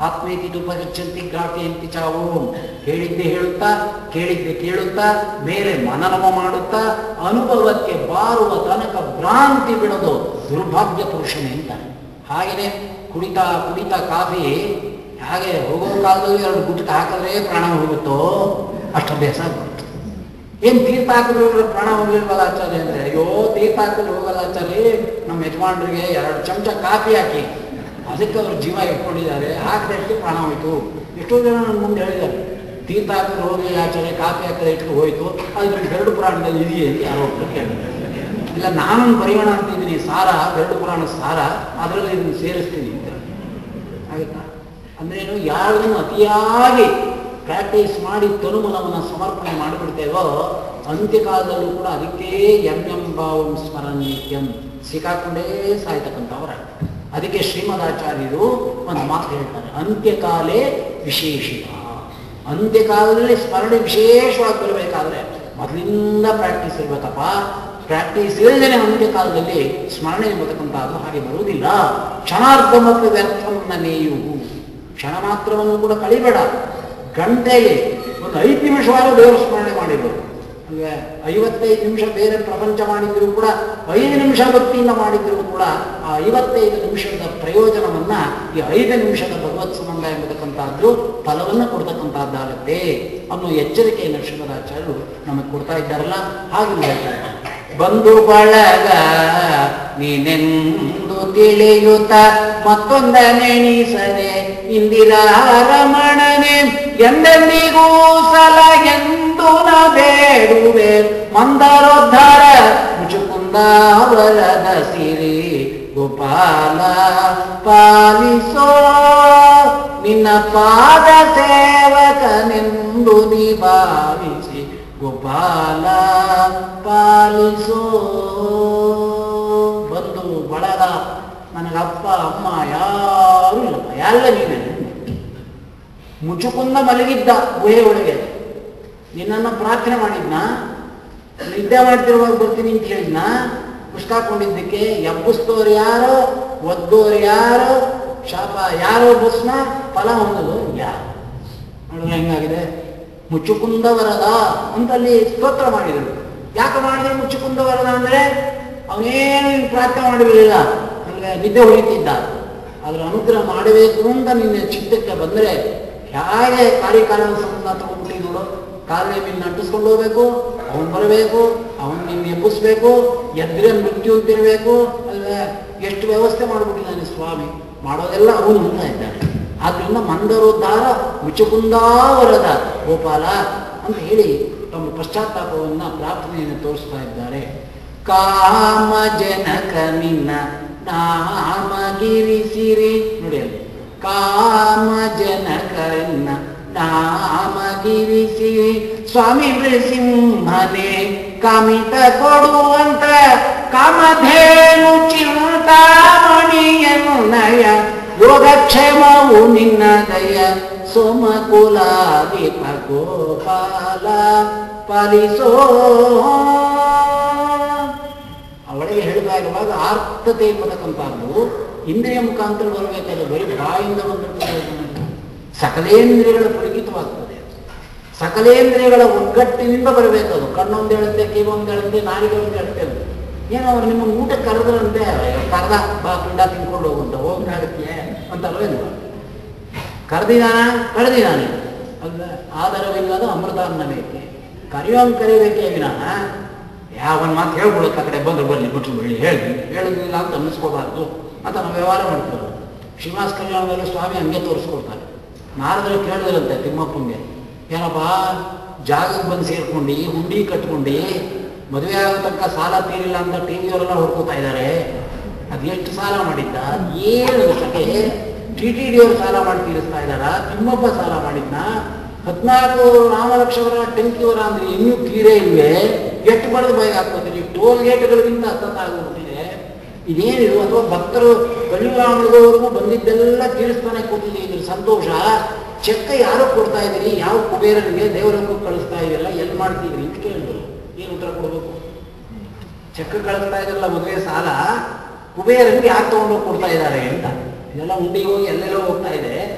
ಆತ್ಮೇತಿ ಉಪಗಚ್ಚಂತಿ ಗ್ರಾಹ್ಯಂತಿ ಚಾವು. ಹೇಳಿದ್ದೆ ಹೇಳುತ್ತಾ ಕೇಳಿದ್ದೆ ಕೇಳುತ್ತಾ ಮೇಲೆ ಮನನಮ ಮಾಡುತ್ತಾ ಅನುಭವಕ್ಕೆ ಬಾರುವ ತನಕ ಭ್ರಾಂತಿ ಬಿಡೋದು ದುರ್ಭಾಗ್ಯ ಪುರುಷನೇ ಅಂತಾನೆ. ಹಾಗೆಯೇ ಕುಡಿತಾ ಕುಡಿತಾ ಕಾಫಿ ಹಾಗೆ ಹೋಗೋ ಕಾಲದಲ್ಲಿ ಎರಡು ಗುಟ್ಕ ಹಾಕಿದ್ರೆ ಪ್ರಾಣ ಹೋಗುತ್ತೋ ಅಷ್ಟು ಅಭ್ಯಾಸ ಆಗ್ಬಿಡ್ತು. ಏನು ತೀರ್ಥ ಹಾಕಿದ್ರು ಪ್ರಾಣ ಹೋಗಿಲ್ವಲ್ಲ ಆಚಾರ್ಯ ಅಂದರೆ, ಅಯ್ಯೋ ತೀರ್ಥ ಹಾಕಿದ್ರೆ ಹೋಗಲ್ಲ ಆಚಾರ್ಯ, ನಮ್ಮ ಯಜಮಾನ್ರಿಗೆ ಎರಡು ಚಮಚ ಕಾಫಿ ಹಾಕಿ ಅದಕ್ಕೆ ಅವರು ಜೀವ ಇಟ್ಕೊಂಡಿದ್ದಾರೆ, ಹಾಕಿದಷ್ಟು ಪ್ರಾಣ ಹೋಯಿತು. ಎಷ್ಟೋ ಜನ ನನ್ನ ಮುಂದೆ ಹೇಳಿದ್ದಾರೆ, ತೀರ್ಥ ಹಾಕಿದ್ರೆ ಹೋಗಿ ಆಚಾರ್ಯ, ಕಾಫಿ ಹಾಕಿದ್ರೆ ಇಟ್ಟು ಹೋಯಿತು, ಅದ್ರ ಗರುಡ ಪುರಾಣದಲ್ಲಿ ಇದೆಯೇ ಅಂತ ಯಾರೋ ಒಬ್ಬರು ಕೇಳಿದ್ದಾರೆ. ಇಲ್ಲ ನಾನೊಂದು ಪರಿಗಣ ಅಂತಿದ್ದೀನಿ, ಸಾರ ಗರುಡ ಪುರಾಣ ಸಾರ, ಅದರಲ್ಲಿ ಇದನ್ನು ಸೇರಿಸ್ತೀನಿ ಅಂತ. ಆಗುತ್ತಾ ಅಂದ್ರೇನು, ಯಾರನ್ನು ಅತಿಯಾಗಿ ಪ್ರಾಕ್ಟೀಸ್ ಮಾಡಿ ತನುಮನವನ್ನು ಸಮರ್ಪಣೆ ಮಾಡಿಬಿಡ್ತೇವೋ ಅಂತ್ಯಕಾಲದಲ್ಲೂ ಕೂಡ ಅದಕ್ಕೆ ಎಂ ಎಂ ಭಾವಂ ಸ್ಮರಣ ನಿತ್ಯಂ ಸಿಕ್ಕಾಕೊಂಡೇ ಸಾಯ್ತಕ್ಕಂಥವ್ರ. ಅದಕ್ಕೆ ಶ್ರೀಮದಾಚಾರ್ಯರು ಒಂದು ಮಾತು ಹೇಳ್ತಾರೆ, ಅಂತ್ಯಕಾಲೇ ವಿಶೇಷಿತ. ಅಂತ್ಯಕಾಲದಲ್ಲಿ ಸ್ಮರಣೆ ವಿಶೇಷವಾಗಿ ಬರಬೇಕಾದ್ರೆ ಮೊದಲಿಂದ ಪ್ರಾಕ್ಟೀಸ್ ಇರಬೇಕಪ್ಪ. ಪ್ರಾಕ್ಟೀಸ್ ಇಲ್ಲದೇ ಅಂತ್ಯಕಾಲದಲ್ಲಿ ಸ್ಮರಣೆ ಎಂಬತಕ್ಕಂಥದ್ದು ಹಾಗೆ ಬರುವುದಿಲ್ಲ. ಕ್ಷಣಾರ್ಧ ಮತ್ತು ವ್ಯರ್ಥವನ್ನು ನೇಯು, ಕ್ಷಣ ಮಾತ್ರವನ್ನು ಕೂಡ ಕಳಿಬೇಡ. ಗಂಟೆಗೆ ಒಂದು ಐದು ನಿಮಿಷವಾದರೂ ದೇವರ ಸ್ಮರಣೆ ಮಾಡಿದ್ರು. ಅಂದರೆ ಐವತ್ತೈದು ನಿಮಿಷ ಬೇರೆ ಪ್ರಪಂಚ ಮಾಡಿದ್ರು ಕೂಡ ಐದು ನಿಮಿಷ ಭಕ್ತಿಯಿಂದ ಮಾಡಿದ್ರು ಕೂಡ ಆ ಐವತ್ತೈದು ನಿಮಿಷದ ಪ್ರಯೋಜನವನ್ನು ಈ ಐದು ನಿಮಿಷದ ಭಗವತ್ ಸಂಬಂಧ ಎಂಬತಕ್ಕಂಥದ್ದು ಫಲವನ್ನು ಕೊಡ್ತಕ್ಕಂಥದ್ದಾಗುತ್ತೆ ಅನ್ನೋ ಎಚ್ಚರಿಕೆಯನ್ನು ಶ್ರೀಮದಾಚಾರ್ಯರು ನಮಗೆ ಕೊಡ್ತಾ ಇದ್ದಾರಲ್ಲ. ಹಾಗೆ ಹೇಳ್ತಾರೆ, ಬಂಧು ಬಳಗ ನೀನೆಂದು ತಿಳಿಯುತ್ತ ಮತ್ತೊಂದ ನೆನೆಸದೆ ಇಂದಿರಾ ರಮಣನೆ ಎಂದೆಂದಿಗೂ ಸಲ ಎಂದು ನ ಬೇಡುವೆ ಮಂದರೋದ್ಧಾರ ಮುಚುಕುಂದಾವರದ ಸಿರಿ ಗೋಪಾಲ ಪಾಲಿಸೋ ನಿನ್ನ ಪಾದ ಸೇವಕನೆಂದು ನೀ ಭಾವಿಸಿ ಗೋಪಾಲ ಪಾಲಿಸೋ. ಬಂದು ಬಳಗ ನನಗಪ್ಪ ಅಮ್ಮ ಯಾರೂ ಇಲ್ಲಪ್ಪ, ಎಲ್ಲ ನೀನೇ. ಮುಚುಕುಂದ ಮಲಗಿದ್ದ ಗುಹೆ ಒಳಗೆ, ನಿನ್ನನ್ನು ಪ್ರಾರ್ಥನೆ ಮಾಡಿದ್ನ, ನಿದ್ದೆ ಮಾಡ್ತಿರುವಾಗ ಬರ್ತೀನಿ ಅಂತ ಹೇಳಿದ್ನ, ಪುಸ್ತಕೊಂಡಿದ್ದಕ್ಕೆ ಎಬ್ಬಿಸ್ತೋರು ಯಾರು, ಒದ್ದೋರು ಯಾರು, ಶಾಪ ಯಾರೋ ಬಸ್ನ ಫಲ ಹೊಂದಲು ಯಾರು. ನೋಡಿದ್ರೆ ಹೆಂಗಾಗಿದೆ, ಮುಚ್ಚುಕುಂದ ವರದ ಅಂತ ಅಲ್ಲಿ ಸ್ತೋತ್ರ ಮಾಡಿದರು. ಯಾಕೆ ಮಾಡಿದ್ರು ಮುಚ್ಚುಕುಂದ ವರದ ಅಂದರೆ ಅವನೇನು ಪ್ರಾರ್ಥನೆ ಮಾಡಿರಲಿಲ್ಲ, ಅಂದರೆ ನಿದ್ದೆ ಹೊಡಿತಿದ್ದ. ಅದರ ಅನುಗ್ರಹ ಮಾಡಬೇಕು ಅಂತ ನಿನ್ನ ಚಿತ್ತಕ್ಕೆ ಬಂದರೆ ಹೇಗೆ ಕಾರ್ಯಕಾಲದ ಸಂಬಂಧ ತಗೊಂಡ್ಬಿಟ್ಟು ನೋಡು, ಕಾಲೇ ನಿನ್ನ ಅಂಟಿಸ್ಕೊಂಡು ಹೋಗ್ಬೇಕು, ಅವನು ಬರಬೇಕು, ಅವನು ನಿನ್ನ ಎಬ್ಬಿಸ್ಬೇಕು, ಎದ್ರೆ ಮೃತ್ಯು ಅಂತಿರಬೇಕು. ಅಲ್ವೇ ಎಷ್ಟು ವ್ಯವಸ್ಥೆ ಮಾಡಿಬಿಟ್ಟಿದ್ದಾನೆ ಸ್ವಾಮಿ, ಮಾಡೋದೆಲ್ಲ ಅವನು ಅಂತ ಇದ್ದಾನೆ. ಆದ್ದರಿಂದ ಮಂದರೋದ್ಧಾರ ಮುಚುಕುಂದಾವರದ ಗೋಪಾಲ ಅಂತ ಹೇಳಿ ತಮ್ಮ ಪಶ್ಚಾತ್ತಾಪವನ್ನು ಪ್ರಾರ್ಥನೆಯನ್ನು ತೋರಿಸ್ತಾ ಇದ್ದಾರೆ. ಕಾಮ ಜನಕ ನಿನ್ನ ನಾಮಗಿರಿಸಿರಿ, ನೋಡಿ ಅಲ್ಲಿ ಕಾಮ ಜನಕ ನಿನ್ನ ನಾಮಗಿರಿಸಿರಿ ಸ್ವಾಮಿ ನೃಸಿಂಹನೇ ಕಾಮಿತ ಕೊಡುವಂತ ಕಾಮಧೇನು ಚಿಂತಾಮಣಿಯನ್ನಯ ಯೋಗಕ್ಷೇಮವು ನಿನ್ನ ದಯ ಸೋಮಕುಲಾದೀಪ ಗೋಪಾಲ ಪಾಲಿಸೋ. ಅವಳಿಗೆ ಹೇಳ್ತಾ ಇರುವಾಗ ಆರ್ಥತೆ ಎಂಬತಕ್ಕಂಥದ್ದು ಇಂದ್ರಿಯ ಮುಖಾಂತರ ಬರಬೇಕಾದ್ರೆ ಬರೀ ಬಾಯಿಂದ ಬಂದಿರ್ತದೆ. ಸಕಲೇಂದ್ರಿಯಗಳ ಪರಿಗಿತವಾಗ್ತದೆ, ಸಕಲೇಂದ್ರಿಯಗಳ ಒಗ್ಗಟ್ಟಿನಿಂದ ಬರಬೇಕದು. ಕಣ್ಣೊಂದು ಹೇಳುತ್ತೆ, ಕಿವೊಂದು ಹೇಳುತ್ತೆ, ನಾಲಿಗೆ ಒಂದು ಹೇಳುತ್ತೆ. ಏನೋ ಅವ್ರು ನಿಮ್ಮ ಊಟ ಕರೆದ್ರಂತೆ, ಕರೆದ ಬಾ ಪಿಂಡ ತಿನ್ಕೊಂಡು ಹೋಗುಂತ ಹೋಗಕ್ಕಾಗತ್ತೆ ಅಂತ ಅಲ್ವೇನು, ಕರೆದಿದಾನ ಕರೆದಿದ್ದಾನೆ ಅಲ್ವ. ಆಧಾರವಿಲ್ಲದ ಅಮೃತಾನ್ನವೇಕೆ ಕರೆಯೋನ್ ಕರಿಬೇಕೇ ವಿನಃ ಯಾವನ್ ಮಾತು ಹೇಳ್ಬಿಡೋಕೆ ಆ ಕಡೆ ಬಂದ್ರು ಬರಲಿ ಬಿಟ್ಟು ಬಿಡಿ ಹೇಳಿ ಹೇಳುದಿಲ್ಲ ಅಂತ ಅನ್ನಿಸ್ಕೋಬಾರ್ದು ಅಂತ ನಾವು ವ್ಯವಹಾರ ಮಾಡ್ತೀವಿ. ಶ್ರೀನಿವಾಸ ಕಲ್ಯಾಣದಲ್ಲಿ ಸ್ವಾಮಿ ಹಂಗೆ ತೋರಿಸ್ಕೊಡ್ತಾರೆ. ನಾರದರು ಕೇಳಿದ್ರಂತೆ ತಿಮ್ಮಪ್ಪಂಗೆ, ಏನಪ್ಪ ಜಾಗಕ್ಕೆ ಬಂದು ಸೇರ್ಕೊಂಡು ಹುಂಡಿ ಕಟ್ಕೊಂಡು ಮದುವೆ ಆಗೋ ತನಕ ಸಾಲ ತೀರಿಲ್ಲ ಅಂತ ಟಿ ವಿಯವರೆಲ್ಲ ಹೊಡ್ಕೋತಾ ಇದ್ದಾರೆ. ಅದು ಎಷ್ಟು ಸಾಲ ಮಾಡಿದ್ದ, ಏನು ಸಕೆ ಟಿ ಟಿ ಡಿ ಅವರು ಸಾಲ ಮಾಡಿ ತೀರಿಸ್ತಾ ಇದ್ದಾರ, ತಿಮ್ಮಪ್ಪ ಸಾಲ ಮಾಡಿದ್ನ, ಹದಿನಾಲ್ಕು ರಾಮಲಕ್ಷ್ಮವರ ಟೆಂಕಿಯವರ ಅಂದ್ರೆ ಇನ್ನೂ ತೀರೇ ಇಲ್ವೇ, ಎಷ್ಟು ಬರೆದು ಬಾಯಿಗೆ ಹಾಕ್ಕೋತೀರಿ, ಟೋಲ್ ಗೇಟ್ಗಳಿಗಿಂತ ಹತ್ತತ್ತಾಗೋಗ್ಬಿಟ್ಟಿದೆ. ಇದೇನಿದು, ಅಥವಾ ಭಕ್ತರು ಕಲಿಯುರಾಮವರೆಗೂ ಬಂದಿದ್ದೆಲ್ಲ ತೀರಿಸ್ತಾನೆ ಕೂತಿದೆ, ಇದ್ರ ಸಂತೋಷ. ಚೆಕ್ಕ ಯಾರೋ ಕೊಡ್ತಾ ಇದ್ದೀರಿ, ಯಾವ ಕುಬೇರನಿಗೆ ದೇವರಕ್ಕೂ ಕಳಿಸ್ತಾ ಇದೆಯಲ್ಲ, ಎಲ್ಲಿ ಮಾಡ್ತಿದ್ರಿ ಅಂತ ಕೇಳಿದ್ರು. ಏನು ಉತ್ತರ ಕೊಡ್ಬೇಕು? ಚೆಕ್ಕ ಕಳಿಸ್ತಾ ಇದ್ರಲ್ಲ ಮದುವೆ ಸಾಲ, ಕುಬೇರನಿಗೆ ಯಾಕೆ ತಗೊಂಡೋಗಿ ಕೊಡ್ತಾ ಇದ್ದಾರೆ ಅಂತ. ಇದೆಲ್ಲ ಉಂಡಿಗೆ ಹೋಗಿ ಎಲ್ಲೆಲ್ಲೋ ಹೋಗ್ತಾ ಇದೆ.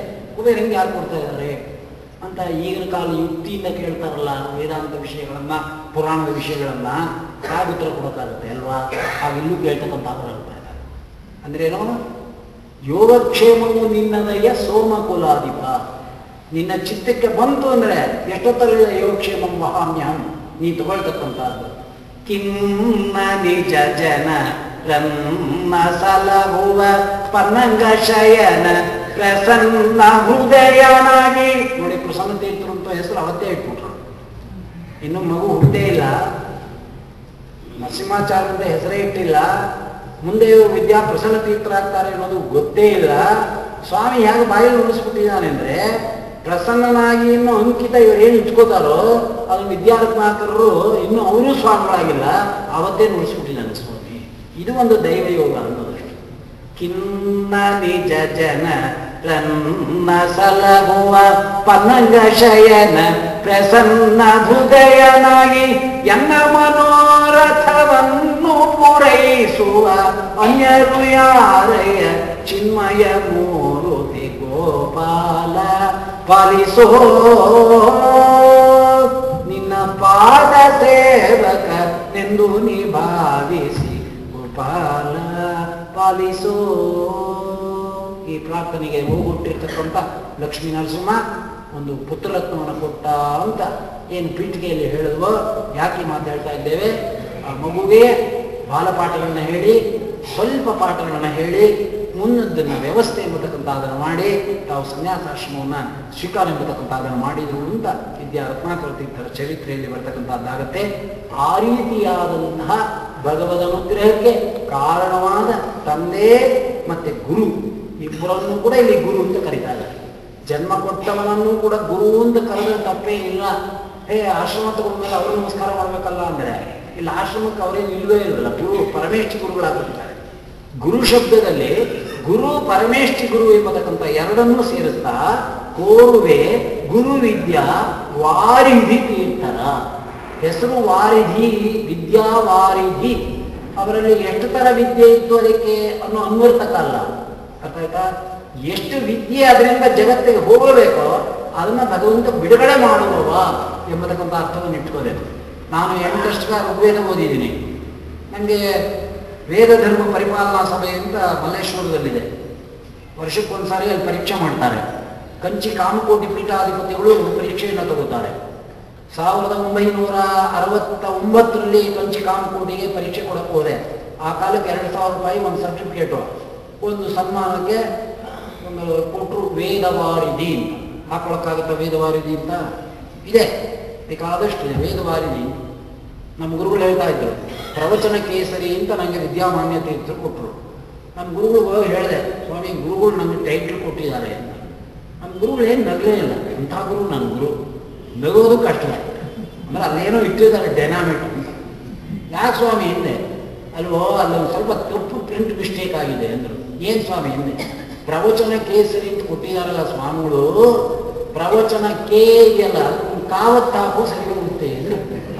ಕುಬೇರ ಹೆಂಗೆ ಯಾರು ಕೊಡ್ತಾ ಇದ್ದಾರೆ ಅಂತ ಈಗಿನ ಕಾಲ ಯುಕ್ತಿಯಿಂದ ಕೇಳ್ತಾರಲ್ಲ ವೇದಾಂತ ವಿಷಯಗಳನ್ನ ಪುರಾಣದ ವಿಷಯಗಳನ್ನ ಹಾಗೆ ಉತ್ತರ ಕೊಡೋಕ್ಕಾಗುತ್ತೆ ಅಲ್ವಾ? ಹಾಗಿಲ್ಲೂ ಕೇಳ್ತಕ್ಕಂಥ ಆಗ್ತಾ ಇದ್ದಾರೆ. ಅಂದ್ರೆ ಏನೋ ಯೋಗಕ್ಷೇಮವು ನಿನ್ನದಯ್ಯ ಸೋಮಕುಲಾಧಿಪ, ನಿನ್ನ ಚಿತ್ತಕ್ಕೆ ಬಂತು ಅಂದ್ರೆ ಎಷ್ಟೊತ್ತರಿದ ಯೋಗಕ್ಷೇಮಂ ವಹಾಮ್ಯಹಂ ನೀ ತಗೊಳ್ತಕ್ಕಂಥದ್ದು. ಕಿನ್ನ ನಿಜ ಜನ ರನ್ನ ಸಲಹುವ ಪನ್ನಂಗ ಶಯನ ಪ್ರಸನ್ನ ಹೃದಯನಾಗಿ. ನೋಡಿ, ಪ್ರಸನ್ನ ತೀರ್ಥರು ಅಂತ ಹೆಸರು ಅವತ್ತೇ ಇಟ್ಬಿಟ್ರು. ಇನ್ನು ಮಗು ಹುಟ್ಟೇ ಇಲ್ಲ, ನರಸಿಂಹಾಚಾರ್ಯ ಅಂತ ಹೆಸರೇ ಇಟ್ಟಿಲ್ಲ, ಮುಂದೆ ವಿದ್ಯಾ ಪ್ರಸನ್ನ ತೀರ್ಥರಾಗ್ತಾರೆ ಅನ್ನೋದು ಗೊತ್ತೇ ಇಲ್ಲ. ಸ್ವಾಮಿ ಹೇಗೆ ಬಾಯಲ್ಲಿ ಉಳಿಸ್ಬಿಟ್ಟಿದ್ದಾನೆ ಅಂದ್ರೆ ಪ್ರಸನ್ನನಾಗಿ ಇನ್ನು ಅಂಕಿತ ಇವರೇನು ಇಟ್ಕೋತಾರೋ ಅದು ವಿದ್ಯಾರತ್ನಾಕರರು ಇನ್ನು ಅವರೂ ಸ್ವಾಮಿಗಳಾಗಿಲ್ಲ, ಅವತ್ತೇ ನುಡಿಸ್ಬಿಟ್ಟಿದ್ದಾನೆ ಸ್ವಾಮಿ. ಇದು ಒಂದು ದೈವ ಯೋಗ ಅನ್ನೋದಷ್ಟು. ಕಿನ್ನ ನಿಜ ಜನ ರನ್ನ ಸಲಹುವ ಪನ್ನಂಗ ಶಯನ ಪ್ರಸನ್ನ ಹೃದಯನಾಗಿ ಎನ್ನ ಮನೋರಥವನ್ನು ಪೂರೈಸುವ ಅನ್ಯರು ಯಾರಯ್ಯ ಚಿನ್ಮಯ ಮೂರುತಿ ಗೋಪಾಲ ಪಾಲಿಸೋ ನಿನ್ನ ಪಾದ ಸೇವಕ ನೆಂದು ನಿಭಾವಿಸಿ ಗೋಪಾಲ ಪಾಲಿಸೋ. ಈ ಪ್ರಾರ್ಥನೆಗೆ ಹೋಗುಟ್ಟಿರ್ತಕ್ಕಂಥ ಲಕ್ಷ್ಮೀ ನರಸಿಂಹ ಒಂದು ಪುತ್ರರತ್ನವನ್ನು ಕೊಟ್ಟ ಅಂತ ಏನು ಪೀಠಿಗೆಯಲ್ಲಿ ಹೇಳಿದ್ವೋ. ಯಾಕೆ ಮಾತಾಡ್ತಾ ಇದ್ದೇವೆ? ಆ ಮಗುವಿಗೆ ಬಾಲಪಾಠಗಳನ್ನ ಹೇಳಿ, ಸ್ವಲ್ಪ ಪಾಠಗಳನ್ನ ಹೇಳಿ, ಮುನ್ನದ್ದನ್ನು ವ್ಯವಸ್ಥೆ ಎಂಬತಕ್ಕಂಥದ್ದನ್ನು ಮಾಡಿ ತಾವು ಸನ್ಯಾಸಾಶ್ರಮವನ್ನು ಸ್ವೀಕಾರ ಎಂಬತಕ್ಕಂಥದ್ದನ್ನು ಮಾಡಿದ್ರು ಅಂತ ವಿದ್ಯಾ ರತ್ನಾಕರ ತೀರ್ಥರ ಚರಿತ್ರೆಯಲ್ಲಿ ಬರ್ತಕ್ಕಂಥದ್ದಾಗತ್ತೆ. ಆ ರೀತಿಯಾದಂತಹ ಭಗವದ್ ಅನುಗ್ರಹಕ್ಕೆ ಕಾರಣವಾದ ತಂದೆ ಮತ್ತೆ ಗುರು ಇಬ್ಬರನ್ನು ಕೂಡ ಇಲ್ಲಿ ಗುರು ಅಂತ ಕರೀತಾ ಇದ್ದಾರೆ. ಜನ್ಮ ಕೊಟ್ಟವನನ್ನು ಕೂಡ ಗುರು ಅಂತ ಕರೆದ್ರೆ ತಪ್ಪೇ ಇಲ್ಲ. ಹೇ ಆಶ್ರಮ ತಗೊಂಡ್ಮೇಲೆ ಅವರು ನಮಸ್ಕಾರ ಮಾಡ್ಬೇಕಲ್ಲ ಅಂದ್ರೆ ಇಲ್ಲಿ ಆಶ್ರಮಕ್ಕೆ ಅವರೇನು ಇಲ್ಲವೇ ಇರಲ್ಲ. ಗುರು ಪರಮೇಷ್ಠಿ ಗುರುಗಳಾಗಿರ್ತಾರೆ. ಗುರು ಶಬ್ದದಲ್ಲಿ ಗುರು ಪರಮೇಷ್ಠಿ ಗುರು ಎಂಬತಕ್ಕಂಥ ಎರಡನ್ನೂ ಸೇರಿಸ್ತಾ ಕೋರುವೆ ಗುರು ವಿದ್ಯಾ ವಾರಿಧಿ ತೀರ್ಥರ ಹೆಸರು ವಾರಿಧಿ, ವಿದ್ಯಾ ವಾರಿಧಿ. ಅವರಲ್ಲಿ ಎಷ್ಟು ತರ ವಿದ್ಯೆ ಇತ್ತು ಅದಕ್ಕೆ ಅನ್ನೋ ಅನ್ವರ್ಥಕ ಅಲ್ಲ. ಅರ್ಥ ಆಯ್ತಾ? ಎಷ್ಟು ವಿದ್ಯೆ ಅದರಿಂದ ಜಗತ್ತಿಗೆ ಹೋಗಬೇಕೋ ಅದನ್ನ ಭಗವಂತ ಬಿಡುಗಡೆ ಮಾಡುವವ ಎಂಬತಕ್ಕಂಥ ಅರ್ಥವನ್ನು ಇಟ್ಕೋಬೇಕು. ನಾನು ಎಂಟಷ್ಟಕ ಋಗ್ವೇದ ಓದಿದ್ದೀನಿ. ನನಗೆ ವೇದ ಧರ್ಮ ಪರಿಪಾಲನಾ ಸಭೆ ಅಂತ ಮಲ್ಲೇಶ್ವರದಲ್ಲಿದೆ. ವರ್ಷಕ್ಕೊಂದ್ಸಾರಿ ಅಲ್ಲಿ ಪರೀಕ್ಷೆ ಮಾಡ್ತಾರೆ. ಕಂಚಿ ಕಾಮಕೋಟಿ ಪೀಠಾಧಿಪತಿಗಳು ಪರೀಕ್ಷೆಯನ್ನು ತಗೋತಾರೆ. ಸಾವಿರದ ಒಂಬೈನೂರ ಅರವತ್ತ ಒಂಬತ್ತರಲ್ಲಿ ಕಂಚಿ ಕಾಮಕೋಟಿಗೆ ಪರೀಕ್ಷೆ ಕೊಡಕ್ಕೆ ಹೋದೆ. ಆ ಕಾಲಕ್ಕೆ ಎರಡು ಸಾವಿರ ರೂಪಾಯಿ ಒಂದು ಸರ್ಟಿಫಿಕೇಟು, ಒಂದು ಸನ್ಮಾನಕ್ಕೆ ಒಂದು ಕೊಟ್ಟರು. ವೇದವಾರಿಧಿ ಹಾಕೊಳಕ್ಕಾಗತ್ತ? ವೇದವಾರಿಧಿ ಅಂತ ಇದೆ, ಬೇಕಾದಷ್ಟು ಇದೆ ವೇದವಾರಿಧಿ. ನಮ್ಮ ಗುರುಗಳು ಹೇಳ್ತಾ ಇದ್ರು ಪ್ರವಚನ ಕೇಸರಿ ಅಂತ ನನಗೆ ವಿದ್ಯಾಮಾನ್ಯತೆ ಇತ್ತು ಕೊಟ್ಟರು. ನಮ್ಮ ಗುರುಗಳು ಹೇಳಿದೆ, ಸ್ವಾಮಿ ಗುರುಗಳು ನನಗೆ ಟೈಟ್ಲ್ ಕೊಟ್ಟಿದ್ದಾರೆ ಅಂತ. ನಮ್ಮ ಗುರುಗಳು ಏನು ನಗಲೇ ಇಲ್ಲ. ಇಂಥ ಗುರು ನನ್ನ ಗುರು. ನಗೋದು ಕಷ್ಟ ಅಂದ್ರೆ ಅಲ್ಲೇನೋ ಇಟ್ಟಿದ್ದಾರೆ ಡೈನಾಮಿಟ್ ಅಂತ. ಯಾಕೆ ಸ್ವಾಮಿ ಹಿಂದೆ ಅಲ್ವೋ ಅಲ್ಲೊಂದು ಸ್ವಲ್ಪ ತಪ್ಪು ಪ್ರಿಂಟ್ ಮಿಸ್ಟೇಕ್ ಆಗಿದೆ ಅಂದರು. ಏನು ಸ್ವಾಮಿ ಹಿಂದೆ ಪ್ರವಚನ ಕೇಸರಿ ಅಂತ ಕೊಟ್ಟಿದ್ದಾರಲ್ಲ ಸ್ವಾಮಿಗಳು, ಪ್ರವಚನ ಕೇ ಇದೆಯಲ್ಲ ಕಾವತ್ತಾಕು ಸರಿ ಹೋಗುತ್ತೆ ಅಂದ್ರೆ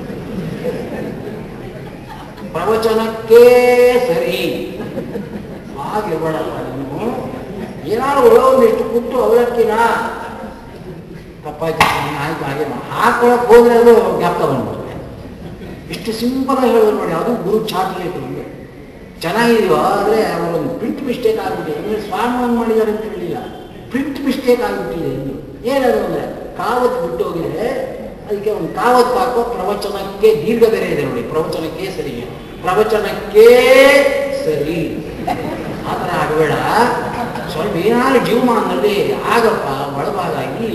ಪ್ರವಚನಕ್ಕೇ ಸರಿ ಆಗಿರ್ಬೇಡಲ್ಲ. ನೀವು ಏನಾದ್ರು ಒಳಗೊಂದಿಷ್ಟು ಕೊಟ್ಟು ಅವಲಕ್ಕಿನ ತಪ್ಪಾಯ್ತು ಆಯ್ತು ಹಾಗೆ ಹಾಕೊಳಕ್ ಹೋದ್ರೆ ಅದು ಜ್ಞಾಪಕ ಬಂದ್ಬಿಡುತ್ತೆ. ಇಷ್ಟು ಸಿಂಪಲ್ ಆಗಿ ಹೇಳಿದ್ರು ನೋಡಿ. ಅದು ಗುರು ಚಾಕ್ಲೇಟ್ ನಮಗೆ ಚೆನ್ನಾಗಿದೆಯೋ ಆದರೆ ಅವರೊಂದು ಪ್ರಿಂಟ್ ಮಿಸ್ಟೇಕ್ ಆಗಿಬಿಟ್ಟಿದೆ. ಅಂದರೆ ಸ್ವಾಮಿಯನ್ನು ಮಾಡಿದ್ದಾರೆ ಅಂತ ಹೇಳಿಲ್ಲ, ಪ್ರಿಂಟ್ ಮಿಸ್ಟೇಕ್ ಆಗಿಬಿಟ್ಟಿದೆ ಎಂದು. ಏನದು ಅಂದರೆ ಕಾವತ್ತು ಬಿಟ್ಟು ಹೋಗಿದೆ, ಅದಕ್ಕೆ ಒಂದು ಕಾವತ್ತು ಹಾಕೋ ಪ್ರವಚನಕ್ಕೆ ದೀರ್ಘ ಬೇರೆ ಇದೆ ನೋಡಿ. ಪ್ರವಚನಕ್ಕೆ ಸರಿ, ಪ್ರವಚನಕ್ಕೆ ಸರಿ ಆ ಥರ ಆಗಬೇಡ. ಸ್ವಲ್ಪ ಏನಾದ್ರು ಜೀವಮಾನದಲ್ಲಿ ಆಗಪ್ಪ ಒಳಭಾಗಾಗಿ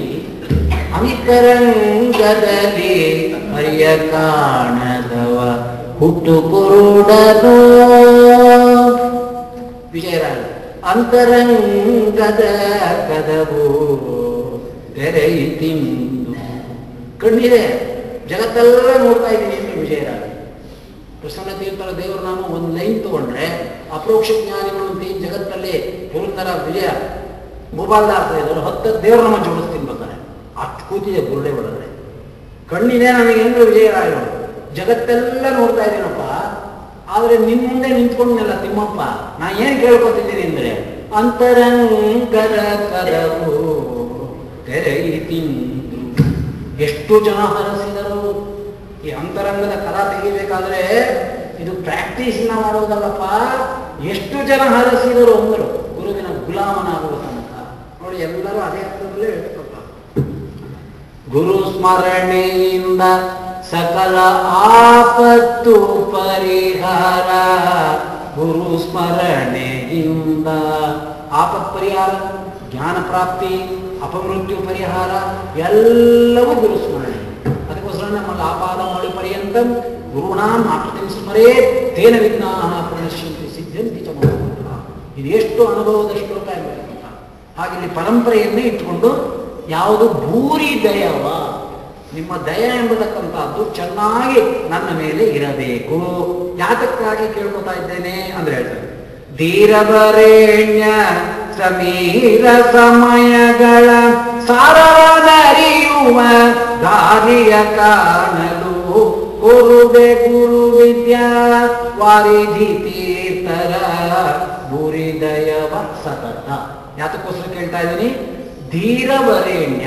ಅಮಿತರಂಗದಲ್ಲಿ ಹರಿಯ ಕಾಣದವ ಹುಟ್ಟು ಕುರುಡನು ವಿಜಯರಾಜ. ಅಂತರಂಗದ ಕದವು ತೆರೆಯಿತಿಂದು ಕಣ್ಣಿದೆ, ಜಗತ್ತೆಲ್ಲ ನೋಡ್ತಾ ಇದ್ದೀನಿ ಅಂತ ವಿಜಯರಾಜ. ಪ್ರಸನ್ನ ತೀರ್ಥರ ದೇವರು ನಾನು ಒಂದು ಲೈನ್ ತಗೊಂಡ್ರೆ ಅಪರೋಕ್ಷ ಜ್ಞಾನಿಗಳು ಅಂತ ಈ ಜಗತ್ತಲ್ಲಿ ಪುರಂದರ ವಿಜಯ ಗೋಪಾಲದಾಸ ಇದ್ದರು ಹತ್ತು ದೇವರು ನಮ್ಮ ಜೋಡಿಸ್ತೀನಿ ಬರ್ತಾರೆ. ಅಷ್ಟು ಕೂತಿದೆ ಬುರುಡೆ ಒಳಗಡೆ. ಕಣ್ಣಿದೆ ನನಗೆ ಏನು ವಿಜಯರಾಯ, ಜಗತ್ತೆಲ್ಲ ನೋಡ್ತಾ ಇದ್ದೀನಪ್ಪ. ಆದರೆ ನಿನ್ನ ಮುಂದೆ ನಿಂತ್ಕೊಂಡ್ನಲ್ಲ ತಿಮ್ಮಪ್ಪ, ನಾ ಏನು ಕೇಳ್ಕೊತಿದ್ದೀನಿ ಅಂದರೆ ಅಂತರಂಗದ ಕರವು ತೆರೆಯಿತಿ. ಎಷ್ಟು ಜನ ಹರಸಿದರು. ಈ ಅಂತರಂಗದ ಕಲಾ ತೆಗಿಬೇಕಾದ್ರೆ ಇದು ಪ್ರಾಕ್ಟೀಸಿನ ಮಾಡೋದಲ್ಲಪ್ಪ. ಎಷ್ಟು ಜನ ಹರಸಿದರು ಅಂದರು ಗುರುವಿನ ಗುಲಾಮನಾಗುವ ತನಕ. ನೋಡಿ, ಎಲ್ಲರೂ ಅದೇ ಅರ್ಥದಲ್ಲೇ ಹೇಳ್ಕೊಳ್ತಾರೆ. ಗುರು ಸ್ಮರಣೆಯಿಂದ ಸಕಲ ಆಪತ್ತು ಪರಿಹಾರ. ಗುರು ಸ್ಮರಣೆಯಿಂದ ಆಪತ್ ಪರಿಹಾರ, ಜ್ಞಾನ ಪ್ರಾಪ್ತಿ, ಅಪಮೃತ್ಯು ಪರಿಹಾರ ಎಲ್ಲವೂ ಗುರು ಸ್ಮರಣೆ. ಅದಕ್ಕೋಸ್ಕರ ನಮ್ಮಲ್ಲಿ ಆಪಾದ ಮೌಳಿ ಪರ್ಯಂತಂ ಗುರುಣಾಂ ಆಕೃತಿಂ ಸ್ಮರೇ ತೇನ ವಿಘ್ನಾಃ ಪ್ರಣಶ್ಯಂತಿ ಸಿದ್ಧಂತಿ ಚ ಮನೋರಥಾಃ. ಇದು ಎಷ್ಟು ಅನುಭವದ ಶ್ಲೋಕ ಇರಬೇಕಂತ. ಹಾಗೆ ಇಲ್ಲಿ ಪರಂಪರೆಯನ್ನೇ ಇಟ್ಟುಕೊಂಡು ಯಾವುದು ಭೂರಿ ದಯವ, ನಿಮ್ಮ ದಯ ಎಂಬತಕ್ಕಂಥದ್ದು ಚೆನ್ನಾಗಿ ನನ್ನ ಮೇಲೆ ಇರಬೇಕು. ಯಾತಕ್ಕಾಗಿ ಕೇಳ್ಕೊತಾ ಇದ್ದೇನೆ ಅಂದ್ರೆ ಹೇಳ್ತಾರೆ, ಧೀರವರೇಣ್ಯ ಸಮೀರ ಸಮಯಗಳ ಸಾರವದರಿಯುವ ದಾರಿಯ ಕಾಣಲು ಗುರುವೆ ಗುರು ವಿದ್ಯಾ ವಾರಿಧಿ ತೀರ್ಥರ ಭೂರಿದಯವ ಸತತ. ಯಾತಕ್ಕೋಸ್ಕರ ಕೇಳ್ತಾ ಇದ್ದೀನಿ? ಧೀರವರೇಣ್ಯ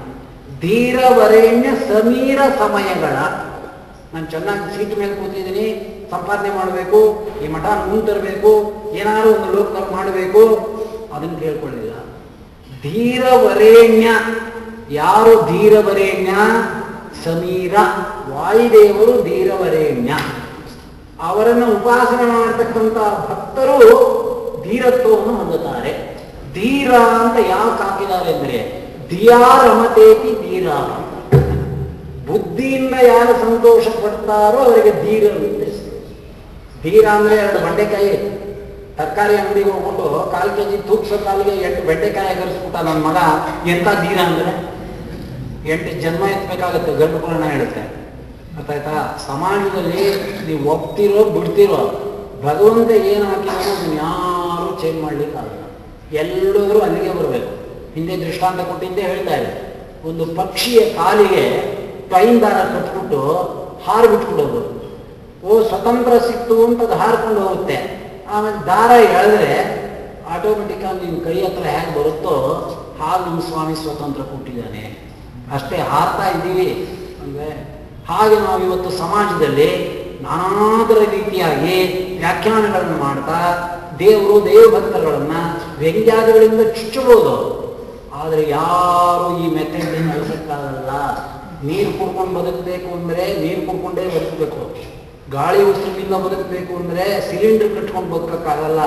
ಧೀರವರೇಣ್ಯ ಸಮೀರ ಸಮಯಗಳ. ನಾನು ಚೆನ್ನಾಗಿ ಸೀಟ್ ಮೇಲೆ ಕೂತಿದ್ದೀನಿ, ಸಂಪಾದನೆ ಮಾಡಬೇಕು, ಈ ಮಠ ಮುಂತರಬೇಕು, ಏನಾದ್ರು ಒಂದು ಲೋಕ ಮಾಡಬೇಕು, ಅದನ್ನು ಕೇಳ್ಕೊಳ್ಳಿಲ್ಲ. ಧೀರವರೇಣ್ಯ, ಯಾರು ಧೀರವರೇಣ್ಯ? ಸಮೀರ, ವಾಯುದೇವರು ಧೀರವರೇಣ್ಯ. ಅವರನ್ನು ಉಪಾಸನೆ ಮಾಡತಕ್ಕಂಥ ಭಕ್ತರು ಧೀರತ್ವವನ್ನು ಹೊಂದುತ್ತಾರೆ. ಧೀರ ಅಂತ ಯಾಕೆ ಹಾಕಿದ್ದಾರೆ ಅಂದ್ರೆ, ಧಿಯಾ ರಮತೇತಿ ಧೀರ. ಬುದ್ಧಿಯಿಂದ ಯಾರು ಸಂತೋಷ ಪಡ್ತಾರೋ ಅವರಿಗೆ ಧೀರರು ಅಂತ ಹೆಸರು. ಧೀರ ಅಂದ್ರೆ ಎರಡು ಬೆಂಡೆಕಾಯಿ, ತರಕಾರಿ ಅಂಗಡಿಗೆ ಹೋಗ್ಬಿಟ್ಟು ಕಾಲು ಕೆ ಜಿ ತೂಕ್ಸೋ ಕಾಲಿಗೆ ಎಂಟು ಬೆಂಡೆಕಾಯಿ ಎಗರಿಸ್ಬಿಟ್ಟ ನನ್ನ ಮಗ, ಎಂತ ಧೀರ ಅಂದ್ರೆ ಎಂಟು ಜನ್ಮ ಎತ್ತಬೇಕಾಗತ್ತೆ, ಗಂಡು ಪುರಾಣ ಹೇಳುತ್ತೆ. ಗೊತ್ತಾಯ್ತಾ? ಸಮಾಜದಲ್ಲಿ ನೀವು ಒಪ್ತಿರೋ ಬಿಡ್ತಿರೋ, ಭಗವಂತ ಏನು ಹಾಕಿರೋ ಅದನ್ನ ಯಾರು ಚೇಂಜ್ ಮಾಡ್ಲಿಕ್ಕಾಗಲ್ಲ. ಎಲ್ಲರೂ ಅಲ್ಲಿಗೆ ಬರಬೇಕು. ಹಿಂದೆ ದೃಷ್ಟಾಂತ ಕೊಟ್ಟಿದ್ದೇ ಹೇಳ್ತಾ ಇದೆ. ಒಂದು ಪಕ್ಷಿಯ ಕಾಲಿಗೆ ಟ್ರೈನ್ ದಾರ ಕಟ್ಬಿಟ್ಟು ಹಾರು ಬಿಟ್ಬಿಡೋದು. ಓ ಸ್ವತಂತ್ರ ಸಿಕ್ತು ಅಂತ ಅದು ಹಾರ್ಕೊಂಡು ಹೋಗುತ್ತೆ. ಆಮೇಲೆ ದಾರ ಎಳೆದ್ರೆ ಆಟೋಮೆಟಿಕ್ ಆಗಿ ನಿಮ್ಮ ಕೈ ಹತ್ರ ಹೇಗೆ ಬರುತ್ತೋ ಹಾಗೆ ನಮ್ಮ ಸ್ವಾಮಿ ಸ್ವತಂತ್ರ ಕೊಟ್ಟಿದ್ದಾನೆ. ಅಷ್ಟೇ, ಹಾರ್ತಾ ಇದ್ದೀವಿ ಅಂದರೆ. ಹಾಗೆ ನಾವು ಇವತ್ತು ಸಮಾಜದಲ್ಲಿ ನಾನಾದರ ರೀತಿಯಾಗಿ ವ್ಯಾಖ್ಯಾನಗಳನ್ನು ಮಾಡ್ತಾ ದೇವರು ದೇವಭಕ್ತರುಗಳನ್ನ ವ್ಯಂಗ್ಯಾದಿಗಳಿಂದ ಚುಚ್ಚಬಹುದು. ಆದರೆ ಯಾರು ಈ ಮೆಥಡ್ ನಡೆಸಕ್ಕಾಗಲ್ಲ. ನೀರು ಕುಡ್ಕೊಂಡು ಬದುಕಬೇಕು ಅಂದ್ರೆ ನೀರು ಕುಡ್ಕೊಂಡೇ ಬದುಕಬೇಕು. ಗಾಳಿ ಉಸಿರಿನಿಂದ ಬದುಕಬೇಕು ಅಂದ್ರೆ ಸಿಲಿಂಡರ್ ಕಟ್ಕೊಂಡು ಬದುಕಕ್ಕಾಗಲ್ಲ.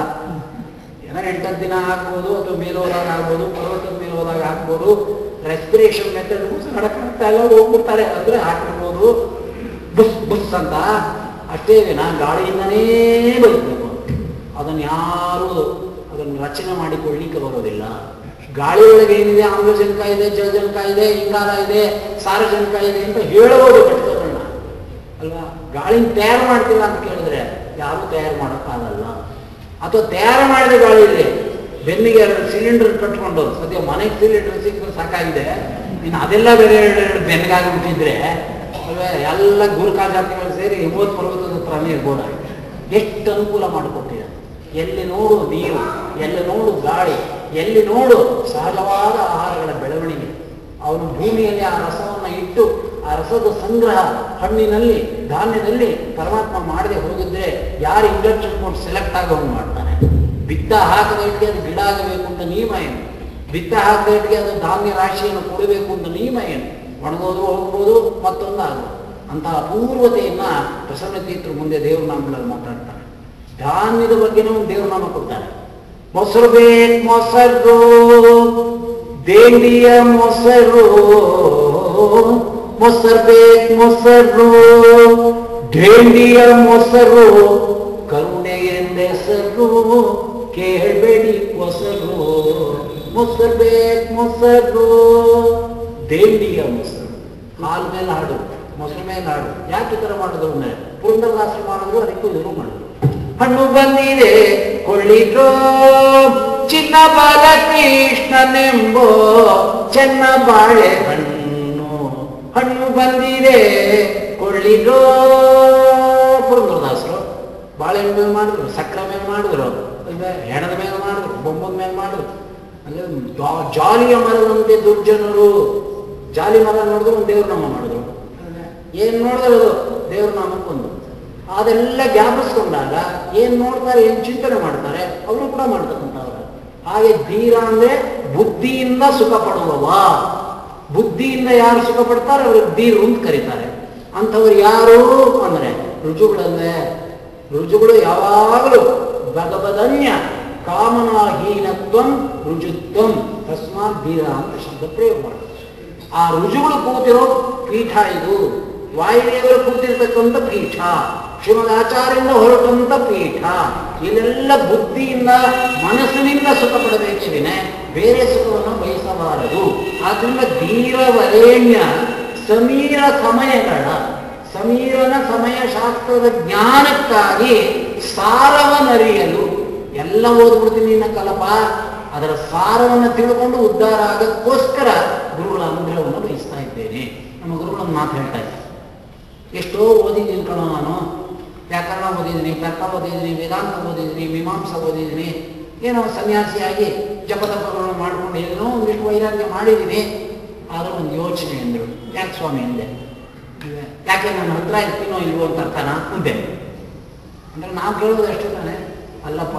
ಏನೋ ಎಂಟತ್ತು ದಿನ ಆಗ್ಬೋದು, ಅಥವಾ ಮೇಲೋದಾಗ ಆಗ್ಬೋದು, ಪರ್ವತದ ಮೇಲೆ ಹೋದಾಗ ಆಗ್ಬೋದು. ರೆಸ್ಪಿರೇಷನ್ ಮೆಥಡ್ ನಡಕ್ಕಾಗ್ತಾ ಎಲ್ಲ ಹೋಗ್ಬಿಡ್ತಾರೆ ಅಂದ್ರೆ ಹಾಕಿರ್ಬೋದು, ಬುಸ್ ಬುಸ್ ಅಂತ. ಅಷ್ಟೇ ದಿನ ಗಾಳಿಯಿಂದನೇ ಬದುಕಬೇಕು. ಅದನ್ನು ಯಾರು ಅದನ್ನು ರಚನೆ ಮಾಡಿಕೊಳ್ಳಿಕ್ಕೆ ಬರೋದಿಲ್ಲ. ಗಾಳಿ ಒಳಗೆ ಏನಿದೆ, ಆಮ್ಲಜನಕ ಇದೆ, ಜಲಜನಕ ಇದೆ, ಇಂಗಾಲ ಇದೆ, ಸಾರಜನಕ ಇದೆ ಅಂತ ಹೇಳಬಹುದು ಘಟಕಗಳನ್ನ ಅಲ್ವಾ. ಗಾಳಿನ ತಯಾರು ಮಾಡ್ತಿಲ್ಲ ಅಂತ ಕೇಳಿದ್ರೆ ಯಾರು ತಯಾರು ಮಾಡೋಕ್ಕಾಗಲ್ಲ. ಅಥವಾ ತಯಾರು ಮಾಡಿದ ಗಾಳಿ ಇದೆ, ಬೆನ್ನಿಗೆ ಎರಡು ಸಿಲಿಂಡರ್ ಕಟ್ಕೊಂಡು, ಸದ್ಯ ಮನೆಗೆ ಸಿಲಿಂಡರ್ ಸಿಕ್ಕರೆ ಸಾಕಾಗಿದೆ, ಇನ್ನು ಅದೆಲ್ಲ ಬೇರೆ ಎರಡು ಎರಡು ಬೆನ್ನಿಗಾಗಿಬಿಟ್ಟಿದ್ರೆ ಅಲ್ವೇ ಎಲ್ಲ ಗುರುಕಾ ಜಾತಿಗಳು ಸೇರಿ ಹಿಮವತ್ ಪರ್ವತದ ಹತ್ರನೇ ಇರ್ಬೋದ. ಎಷ್ಟು ಅನುಕೂಲ ಮಾಡಿಕೊಟ್ಟಿದೆ. ಎಲ್ಲಿ ನೋಡು ನೀರು, ಎಲ್ಲಿ ನೋಡು ಗಾಳಿ, ಎಲ್ಲಿ ನೋಡು ಸಹಜವಾದ ಆಹಾರಗಳ ಬೆಳವಣಿಗೆ. ಅವನು ಭೂಮಿಯಲ್ಲಿ ಆ ರಸವನ್ನು ಇಟ್ಟು ಆ ರಸದ ಸಂಗ್ರಹ ಹಣ್ಣಿನಲ್ಲಿ ಧಾನ್ಯದಲ್ಲಿ ಪರಮಾತ್ಮ ಮಾಡದೆ ಹೋಗಿದ್ರೆ ಯಾರು ಇಂಡಕ್ಷನ್ ಕೊಟ್ಟು ಸೆಲೆಕ್ಟ್ ಆಗೋಂಗೆ ಮಾಡ್ತಾನೆ. ಬಿತ್ತ ಹಾಕದ ಇಟ್ಟಿಗೆ ಅದು ಗಿಡ ಆಗಬೇಕು ಅಂತ ನಿಯಮ ಏನು? ಬಿತ್ತ ಹಾಕದ ಇಟ್ಟಿಗೆ ಅದು ಧಾನ್ಯ ರಾಶಿಯನ್ನು ಕೊಡಬೇಕು ಅಂತ ನಿಯಮ ಏನು? ಒಣಗೋದು ಹೋಗ್ಬೋದು, ಮತ್ತೊಂದು ಆಗೋದು. ಅಂತಹ ಅಪೂರ್ವತೆಯನ್ನ ಪ್ರಸನ್ನ ತೀರ್ಥರು ಮುಂದೆ ದೇವ್ರ ನಾಮಗಳಲ್ಲಿ ಮಾತಾಡ್ತಾರೆ. ಧಾನ್ಯದ ಬಗ್ಗೆನೂ ದೇವ್ರ ನಾಮ ಕೊಡ್ತಾರೆ. ಮೊಸರು ಬೇಕು ಮೊಸರು, ದೇಂಡಿಯ ಮೊಸರು, ಮೊಸರು ಬೇಕು ಮೊಸರು, ಢೇಂಡಿಯ ಮೊಸರು, ಕರುಣೆ ಎಂದೆಸರು, ಕೇಳಬೇಡಿ ಮೊಸರು. ಮೊಸರು ಬೇಕು ಮೊಸರು, ದೇಂಡಿಯ ಮೊಸರು. ಹಾಲ್ ಮೇಲೆ ಹಾಡು, ಮೊಸರು ಮೇಲೆ ಹಾಡು. ಯಾಕೆ ಈ ತರ ಮಾಡಿದ್ರು ಅಂದ್ರೆ ಪುರಂದರದಾಸರು ಮಾಡಿದ್ರು, ಅದಕ್ಕೂ ಇವರು ಮಾಡಿದ್ರು. ಹಣ್ಣು ಬಂದಿದೆ ಕೊಳ್ಳಿರೋ ಚಿನ್ನ ಬಾಲ ಕೃಷ್ಣನೆಂಬೋ ಚೆನ್ನ ಬಾಳೆ ಹಣ್ಣು. ಹಣ್ಣು ಬಂದಿದೆ ಕೊಳ್ಳಿರೋ. ಪುರಂದರದಾಸರು ಬಾಳೆಹಣ್ಣು ಮೇಲೆ ಮಾಡಿದ್ರು, ಸಕ್ಕರೆ ಮೇಲೆ ಮಾಡಿದ್ರು, ಹೆಣದ ಮೇಲೆ ಮಾಡಿದ್ರು, ಬೊಂಬದ ಮೇಲೆ ಮಾಡಿದ್ರು, ಅಂದ್ರೆ ಜಾಲಿಯ ಮರದಂತೆ ದುರ್ಜನರು. ಜಾಲಿ ಮರ ನೋಡಿದ್ರು ಒಂದು ದೇವ್ರ ನಾಮ ಮಾಡಿದ್ರು, ಏನ್ ನೋಡಿದ್ರು ಅದು ದೇವ್ರ ನಾಮಕ್ಕೊಂದು. ಅದೆಲ್ಲ ಜ್ಞಾಪಿಸ್ಕೊಂಡಾಗ ಏನ್ ನೋಡ್ತಾರೆ, ಏನ್ ಚಿಂತನೆ ಮಾಡ್ತಾರೆ, ಅವರು ಕೂಡ ಮಾಡ್ತಕ್ಕಂಥವ್ರು. ಹಾಗೆ ಧೀರ ಅಂದ್ರೆ ಬುದ್ಧಿಯಿಂದ ಸುಖ ಪಡುವವ. ಬುದ್ಧಿಯಿಂದ ಯಾರು ಸುಖ ಪಡ್ತಾರೆ ಅವ್ರಿಗೆ ಧೀರು ಅಂತ ಕರೀತಾರೆ. ಅಂಥವ್ರು ಯಾರು ಅಂದ್ರೆ ರುಜುಗಳಲ್ಲೇ. ರುಜುಗಳು ಯಾವಾಗಲೂ ಭಗವದನ್ಯ ಕಾಮನಾಹೀನತ್ವಂ ರುಜುತ್ವಂ ತಸ್ಮಾತ್ ಧೀರ ಅಂತ ಶಬ್ದ ಪ್ರಯೋಗ ಮಾಡ್ತಾರೆ. ಆ ರುಜುಗಳು ಕೂತಿರೋ ಪೀಠ ಇದು, ವಾಯುದೇವರು ಕೂತಿರ್ತಕ್ಕಂಥ ಪೀಠ, ಶ್ರೀಮದ್ ಆಚಾರ್ಯರಿಂದ ಹೊರಟಂತ ಪೀಠ. ಇಲ್ಲೆಲ್ಲ ಬುದ್ಧಿಯಿಂದ ಮನಸ್ಸಿನಿಂದ ಸುಖ ಪಡಬೇಕೇ ವಿನೆ ಬೇರೆ ಸುಖವನ್ನು ಬಯಸಬಾರದು. ಆದ್ರಿಂದ ಧೀರವರೇಣ್ಯ ಸಮೀರ ಸಮಯಗಳ ಸಮೀರನ ಸಮಯ ಶಾಸ್ತ್ರದ ಜ್ಞಾನಕ್ಕಾಗಿ ಸಾರವನ್ನರಿಯಲು ಎಲ್ಲ ಓದ್ಬಿಡ್ತೀನಿ ಇನ್ನ ಕಲಪ, ಅದರ ಸಾರವನ್ನು ತಿಳ್ಕೊಂಡು ಉದ್ಧಾರ ಆಗಕ್ಕೋಸ್ಕರ ಗುರುಗಳ ಅನುಗ್ರಹವನ್ನು ಬಯಸ್ತಾ ಇದ್ದೇನೆ. ನಮ್ಮ ಗುರುಗಳನ್ನು ಮಾತು ಹೇಳ್ತಾ ಇದ್ದಾರೆ. ಎಷ್ಟೋ ಓದಿದ್ದೀನಿ ಕಣೋ ನಾನು, ವ್ಯಾಕರಣ ಓದಿದ್ದೀನಿ, ತರ್ಕ ಓದಿದ್ದೀನಿ, ವೇದಾಂತ ಓದಿದ್ದೀನಿ, ಮೀಮಾಂಸ ಓದಿದ್ದೀನಿ, ಏನೋ ಸನ್ಯಾಸಿಯಾಗಿ ಜಪತಪಗಳನ್ನು ಮಾಡ್ಕೊಂಡು ಏನೋ ಒಂದಿಷ್ಟು ವೈರಾಗ್ಯ ಮಾಡಿದ್ದೀನಿ. ಆದರೂ ಒಂದು ಯೋಚನೆ ಅಂದರು. ಯಾಕೆ ಸ್ವಾಮಿ ಅಂದೆ, ಯಾಕೆ ನನ್ನ ಹತ್ರ ಇರ್ತೀನೋ ಇಲ್ವೋ ಅಂತ ಅರ್ಥನಾ ಅಂದೆ. ಅಂದ್ರೆ ನಾವು ಕೇಳೋದು ಅಷ್ಟೇ ತಾನೆ, ಅಲ್ಲಪ್ಪ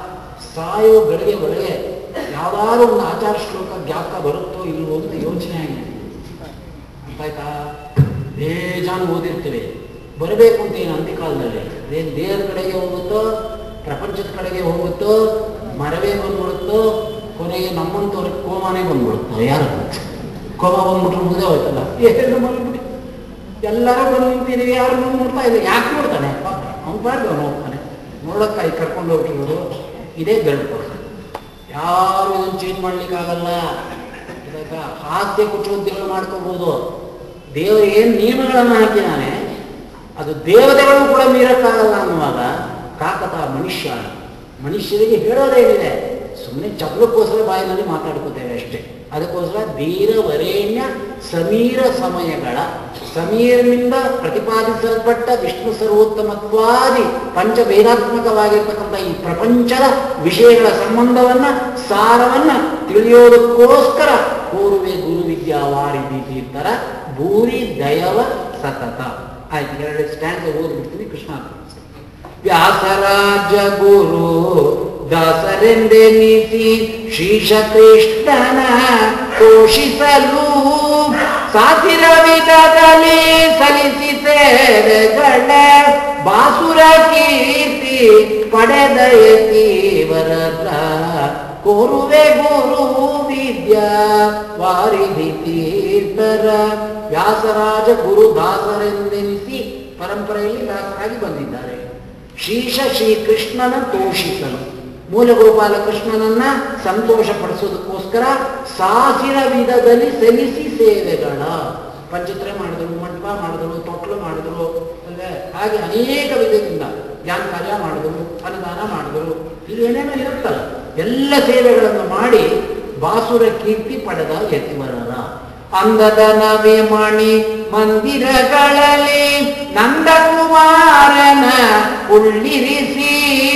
ಸಾಯೋ ಗಳಿಗೆ ಒಳಗೆ ಯಾವ್ದಾದ್ರು ಒಂದು ಆಚಾರ ಶ್ಲೋಕ ಜ್ಞಾಪಕ ಬರುತ್ತೋ ಇಲ್ವೋ ಅಂತ ಯೋಚನೆ ಆಗಿದೆ. ಅರ್ಥ ಆಯ್ತಾ? ಬೇಜಾನು ಓದಿರ್ತೀವಿ, ಬರಬೇಕು ಅಂತ ಏನು ಅಂತ್ಯಕಾಲದಲ್ಲಿ ಏನ್ ದೇಹದ ಕಡೆಗೆ ಹೋಗುತ್ತೋ, ಪ್ರಪಂಚದ ಕಡೆಗೆ ಹೋಗುತ್ತೋ, ಮರವೇ ಬಂದ್ಬಿಡುತ್ತೋ, ಕೊನೆಗೆ ನಮ್ಮಂತವ್ರಿಗೆ ಕೋಮಾನೇ ಬಂದ್ಬಿಡುತ್ತೋ. ಯಾರು ಕೋಮ ಬಂದ್ಬಿಟ್ರೆ ಮುಗಿದೇ ಹೋಯ್ತಲ್ಲ, ಏನು ಬಂದ್ಬಿಟ್ಟು ಎಲ್ಲರೂ ಬಂದು ನಿಂತಿದ್ದೀವಿ, ಯಾರು ಬಂದು ನೋಡ್ತಾ ಇಲ್ಲ. ಯಾಕೆ ನೋಡ್ತಾನೆ? ಅವ್ನು ಬಾರ್ದು ಅವನು ಹೋಗ್ತಾನೆ ನೋಡಕ್ಕಾಗಿ ಕರ್ಕೊಂಡು ಹೋಗ್ತಿರೋದು. ಇದೇ ಬೆಳಕು. ಯಾರು ಇದನ್ನು ಚೇಂಜ್ ಮಾಡ್ಲಿಕ್ಕಾಗಲ್ಲ. ಇದಕ್ಕ ಹಾಸ್ಯ ಕುಚೋದ್ಯಗಳು ಮಾಡ್ಕೋಬಹುದು. ದೇವರು ಏನು ನಿಯಮಗಳನ್ನು ಹಾಕಿದಾನೆ ಅದು ದೇವತೆಗಳು ಕೂಡ ಮೀರಕ್ಕಾಗಲ್ಲ ಅನ್ನುವಾಗ ಕಾಕತ ಮನುಷ್ಯ. ಮನುಷ್ಯರಿಗೆ ಹೇಳೋದೇನಿದೆ, ಸುಮ್ಮನೆ ಚಪಲಕ್ಕೋಸ್ಕರ ಬಾಯಿನಲ್ಲಿ ಮಾತಾಡ್ಕೋತೇವೆ ಅಷ್ಟೇ. ಅದಕ್ಕೋಸ್ಕರ ಧೀರವರೇಣ್ಯ ಸಮೀರ ಸಮಯಗಳ ಸಮೀರನಿಂದ ಪ್ರತಿಪಾದಿಸಲ್ಪಟ್ಟ ವಿಷ್ಣು ಸರ್ವೋತ್ತಮತ್ವಾದಿ ಪಂಚಭೇದಾತ್ಮಕವಾಗಿರ್ತಕ್ಕಂಥ ಈ ಪ್ರಪಂಚದ ವಿಷಯಗಳ ಸಂಬಂಧವನ್ನ ಸಾರವನ್ನ ತಿಳಿಯೋದಕ್ಕೋಸ್ಕರ ಕೋರುವೆ ಗುರು ವಿದ್ಯಾವಾರಿಧಿ ತೀರ್ಥರ ಭೂರಿ ದಯವ ಸತತ. ಆಯ್ತು, ಎರಡು ಸ್ಟ್ಯಾಂಡ್ ಓದ್ಬಿಡ್ತೀನಿ. ಕೃಷ್ಣ ವ್ಯಾಸರಾಜ ಗುರು ದಾಸರೆಂದೆನಿಸಿ ಶ್ರೀಶ ಕೃಷ್ಣನ ಪೋಷಿಸಲು ಸಾತಿರ ವಿಧದಲ್ಲಿ ಸಲ್ಲಿಸಿ ಸೇವೆಗಳ ಬಾಸುರ ಕೀರ್ತಿ ಪಡೆದ ಯತಿವರರ ಕೋರುವೆ ಗುರು ವಿದ್ಯಾ ವಾರಿಧಿ ತೀರ್ಥರ. ವ್ಯಾಸರಾಜ ಗುರು ದಾಸರೆಂದೆನಿಸಿ ಪರಂಪರೆಯಲ್ಲಿ ದಾಸರಾಗಿ ಬಂದಿದ್ದಾರೆ. ಶ್ರೀಶ ಶ್ರೀಕೃಷ್ಣನ ತೋಷಿಸಲು, ಮೂಲಗೋಪಾಲ ಕೃಷ್ಣನನ್ನ ಸಂತೋಷ ಪಡಿಸೋದಕ್ಕೋಸ್ಕರ ಸಾಸಿರ ವಿಧದಲ್ಲಿ ಸಲ್ಲಿಸಿ ಸೇವೆಗಳ ಪಂಚತ್ರೆ ಮಾಡಿದ್ರು, ಮಂಟಪ ಮಾಡಿದ್ರು, ತೊಟ್ಲು ಮಾಡಿದ್ರು, ಅಂದ್ರೆ ಹಾಗೆ ಅನೇಕ ವಿಧದಿಂದ ಜ್ಞಾನ ಕಾರ್ಯ ಮಾಡಿದ್ರು, ಅನ್ನದಾನ ಮಾಡಿದ್ರು, ಇದೇನೇನೋ ಇರುತ್ತಲ್ಲ ಎಲ್ಲ ಸೇವೆಗಳನ್ನು ಮಾಡಿ ಬಾಸುರ ಕೀರ್ತಿ ಪಡೆದ ಯತಿವರರ. ಅಂದದ ನವಿಮಣಿ ಮಂದಿರಗಳಲ್ಲಿ ನಂದಕುಮಾರನ ಉಳ್ಳಿರಿಸಿ,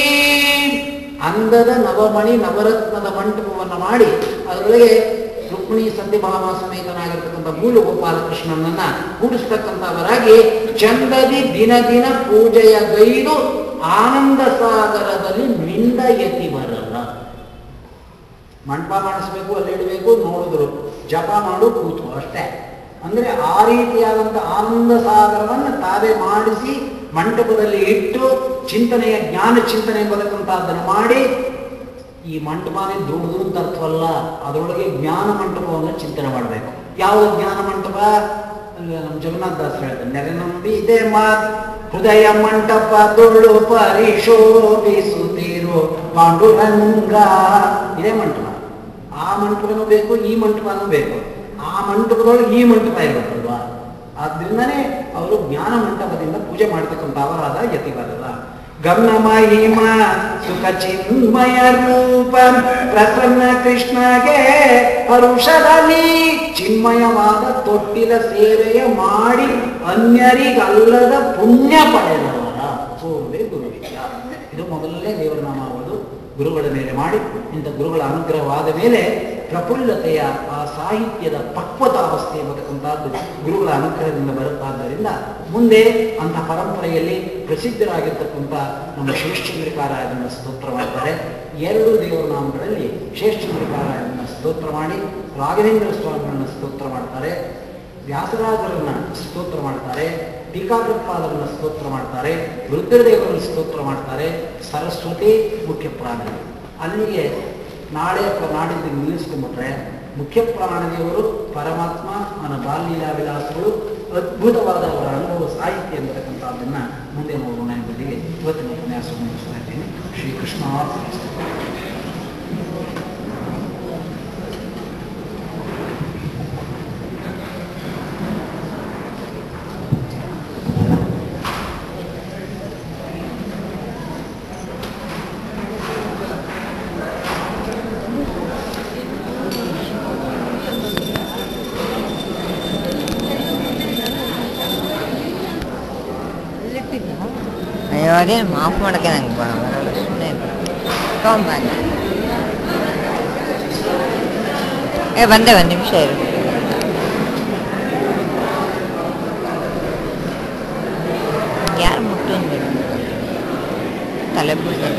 ಅಂದದ ನವಮಣಿ ನವರತ್ನದ ಮಂಟಪವನ್ನು ಮಾಡಿ ಅದರೊಳಗೆ ರುಕ್ಮಿಣಿ ಸತ್ಯಭಾಮ ಸಮೇತನಾಗಿರ್ತಕ್ಕಂಥ ಮೂಲ ಗೋಪಾಲಕೃಷ್ಣನನ್ನ ಕೂಡಿಸ್ತಕ್ಕಂಥವರಾಗಿ ಚಂದದಿ ದಿನ ದಿನ ಪೂಜೆಯ ಗೈದು ಆನಂದ ಸಾಗರದಲ್ಲಿ ಮಿಂದ ಯತಿ ಬರಲ್ಲ. ಮಂಟಪ ಮಾಡಿಸ್ಬೇಕು, ಅಲ್ಲಿ ಇಡಬೇಕು, ನೋಡಿದ್ರು, ಜಪ ಮಾಡು, ಕೂತು ಅಷ್ಟೇ. ಅಂದ್ರೆ ಆ ರೀತಿಯಾದಂಥ ಆನಂದ ಸಾಗರವನ್ನು ತಾವೇ ಮಾಡಿಸಿ ಮಂಟಪದಲ್ಲಿ ಇಟ್ಟು ಚಿಂತನೆಯ ಜ್ಞಾನ ಚಿಂತನೆ ಬದಕಂತಹದ್ದನ್ನು ಮಾಡಿ, ಈ ಮಂಟಪನೇ ದುಡ್ದು ಅಂತ ಅರ್ಥವಲ್ಲ, ಅದರೊಳಗೆ ಜ್ಞಾನ ಮಂಟಪವನ್ನು ಚಿಂತನೆ ಮಾಡಬೇಕು. ಯಾವ ಜ್ಞಾನ ಮಂಟಪ? ನಮ್ಮ ಜಗನ್ನಾಥ ದಾಸರು ಹೇಳ್ತಾರೆ, ನೆರೆ ನಂಬಿ ಇದೆ ಮಾತ್ ಹೃದಯ ಮಂಟಪ ತುಳು ಪರಿಶೋಭಿಸುತ್ತಿರು ಪಾಂಡುರಂಗ. ಇದೇ ಮಂಟಪ. ಆ ಮಂಟಪನೂ ಬೇಕು, ಈ ಮಂಟಪನೂ ಬೇಕು. ಆ ಮಂಟಪದೊಳಗೆ ಈ ಮಂಟಪ ಇರಬೇಕಲ್ವಾ? ಆದ್ರಿಂದನೇ ಅವರು ಜ್ಞಾನ ಮಂಟಪದಿಂದ ಪೂಜೆ ಮಾಡ್ತಕ್ಕಂಥ ಅವರಾದ ಯತಿವರರ. ಗಮನ ಮಹಿಮ ಸುಖ ಚಿನ್ಮಯ ರೂಪ ಪ್ರಸನ್ನ ಕೃಷ್ಣಗೆ ಹರುಷದಲ್ಲಿ ಚಿನ್ಮಯವಾದ ತೊಟ್ಟಿಲ ಸೇವೆಯ ಮಾಡಿ ಅನ್ಯರಿಗಲ್ಲದ ಪುಣ್ಯ ಪಡೆದವರ ಸೋರುವೆ ಗುರು ವಿದ್ಯಾ. ಇದು ಮೊದಲನೇ ದೇವರ ನಾಮ ಅವರು ಗುರುಗಳ ಮೇಲೆ ಮಾಡಿ ಇಂಥ ಗುರುಗಳ ಅನುಗ್ರಹವಾದ ಮೇಲೆ ಪ್ರಫುಲ್ಲತೆಯ ಆ ಸಾಹಿತ್ಯದ ಪಕ್ವತಾವಸ್ಥೆ ಎಂಬತಕ್ಕಂಥದ್ದು ಗುರುಗಳ ಅನುಗ್ರಹದಿಂದ ಬರುತ್ತಾದ್ದರಿಂದ ಮುಂದೆ ಅಂಥ ಪರಂಪರೆಯಲ್ಲಿ ಪ್ರಸಿದ್ಧರಾಗಿರ್ತಕ್ಕಂಥ ನಮ್ಮ ಶೇಷಚಂದ್ರಿಕಾರಾಯರನ್ನು ಸ್ತೋತ್ರ ಮಾಡ್ತಾರೆ. ಎರಡು ದೇವರ ನಾಮಗಳಲ್ಲಿ ಶೇಷಚಂದ್ರಿಕಾರಾಯರನ್ನು ಸ್ತೋತ್ರ ಮಾಡಿ ರಾಘವೇಂದ್ರ ಸ್ವಾಮಿಗಳನ್ನು ಸ್ತೋತ್ರ ಮಾಡ್ತಾರೆ, ವ್ಯಾಸರಾಜರನ್ನ ಸ್ತೋತ್ರ ಮಾಡ್ತಾರೆ, ಟೀಕಾಕೃತ್ಪಾದರನ್ನ ಸ್ತೋತ್ರ ಮಾಡ್ತಾರೆ, ರುದ್ರದೇವರನ್ನು ಸ್ತೋತ್ರ ಮಾಡ್ತಾರೆ, ಸರಸ್ವತಿ ಮುಖ್ಯ ಪ್ರಾಣರು. ಅಲ್ಲಿಗೆ ನಾಳೆ ಅಥವಾ ನಾಡಿದ್ದು ನಿಲ್ಲಿಸ್ಕೊಂಡ್ಬಿಟ್ರೆ ಮುಖ್ಯ ಪ್ರಾಣದೇವರು ಪರಮಾತ್ಮ ಅವನ ಬಾಲ್ಯಲೀಲಾ ವಿಲಾಸಗಳು ಅದ್ಭುತವಾದ ಅವರ ಅನುಭವ ಸಾಹಿತ್ಯ ಎಂಬತಕ್ಕಂಥದ್ದನ್ನು ಮುಂದೆ ನೋಡೋಣ ಎಂಬುದಿಗೆ ಇವತ್ತಿನ ಉಪನ್ಯಾಸವನ್ನು ಮುಗಿಸ್ತಾ ಇದ್ದೀನಿ. ಶ್ರೀಕೃಷ್ಣ ಅದೇನು ಮಾಫ್ ಮಾಡೋಕ್ಕೆ ನಂಗೆ ಬರಲ್ಲ, ಸುಮ್ಮನೆ ತೊಗೊಂಬಂದ. ಏ ಬಂದೆ ಒಂದು ನಿಮಿಷ ಇರು. ಯಾರು ಮುಟ್ಟೊಂದು ತಲೆ ಬಿಡ್ತಾರೆ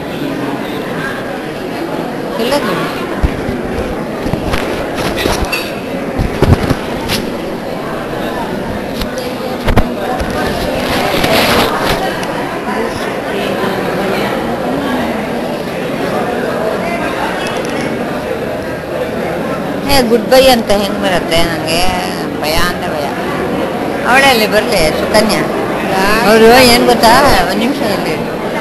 ಇಲ್ಲ ಗುಡ್ ಬೈ ಅಂತ ಹೆಂಗೆ ಬರುತ್ತೆ ನನಗೆ ಭಯ ಅಂದರೆ ಭಯ. ಅವಳೇ ಅಲ್ಲಿ ಬರಲಿ ಸುಕನ್ಯಾ ಅವರು ಏನು ಗೊತ್ತಾ ಒಂದು ನಿಮಿಷ ಇಲ್ಲಿ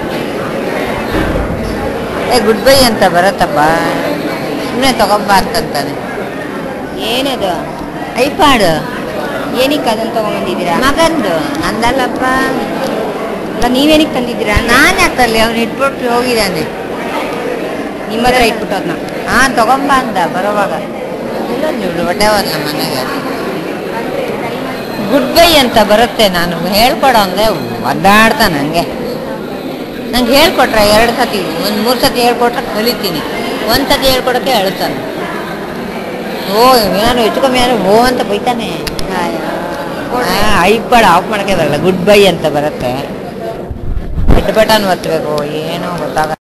ಏ ಗುಡ್ ಬೈ ಅಂತ ಬರತ್ತಪ್ಪ ಸುಮ್ಮನೆ ತಗೊಂಬ ಅಂತಂತಾನೆ. ಏನದು ಐಪಾಡ್ ಏನಕ್ಕೆ ಅದನ್ನು ತೊಗೊಂಬಂದಿದ್ದೀರಾ? ಮಗಂದು ಅಂದಲ್ಲಪ್ಪ. ನೀವೇನಕ್ಕೆ ತಂದಿದ್ದೀರಾ? ನಾನು ಯಾಕಲ್ಲಿ ಅವನು ಇಟ್ಬಿಟ್ಟು ಹೋಗಿದ್ದಾನೆ. ನಿಮ್ಮ ಹತ್ರ ಇಟ್ಬಿಟ್ಟು ಅದನ್ನ ಹಾಂ ತಗೊಂಬ ಅಂದ ಬರೋವಾಗ. ಇಲ್ಲ ಹೊಟ್ಟೆ ಹೋದ್ಲ ಮನೆಗೆ. ಗುಡ್ ಬೈ ಅಂತ ಬರುತ್ತೆ, ನಾನು ಹೇಳ್ಕೊಡೋ ಅಂದರೆ ಒದ್ದಾಡ್ತಾ ನನಗೆ. ನಂಗೆ ಹೇಳ್ಕೊಟ್ರೆ ಎರಡು ಸತಿ ಒಂದು ಮೂರು ಸತಿ ಹೇಳ್ಕೊಟ್ರೆ ಕಲಿತೀನಿ, ಒಂದು ಸತಿ ಹೇಳ್ಕೊಡೋಕ್ಕೆ ಅಳ್ತಾನೆ. ಓ ಏನಾರು ಹೆಚ್ಚು ಕಮ್ಮಿ ಯಾರು ಓ ಅಂತ ಬೈತಾನೆ. ಐಪಾಡ್ ಆಫ್ ಮಾಡೋಕ್ಕೆ ಬರಲ್ಲ, ಗುಡ್ ಬೈ ಅಂತ ಬರುತ್ತೆ. ಬೆಟ್ ಬಟನ್ ಒತ್ತಬೇಕು ಏನೋ ಗೊತ್ತಾಗ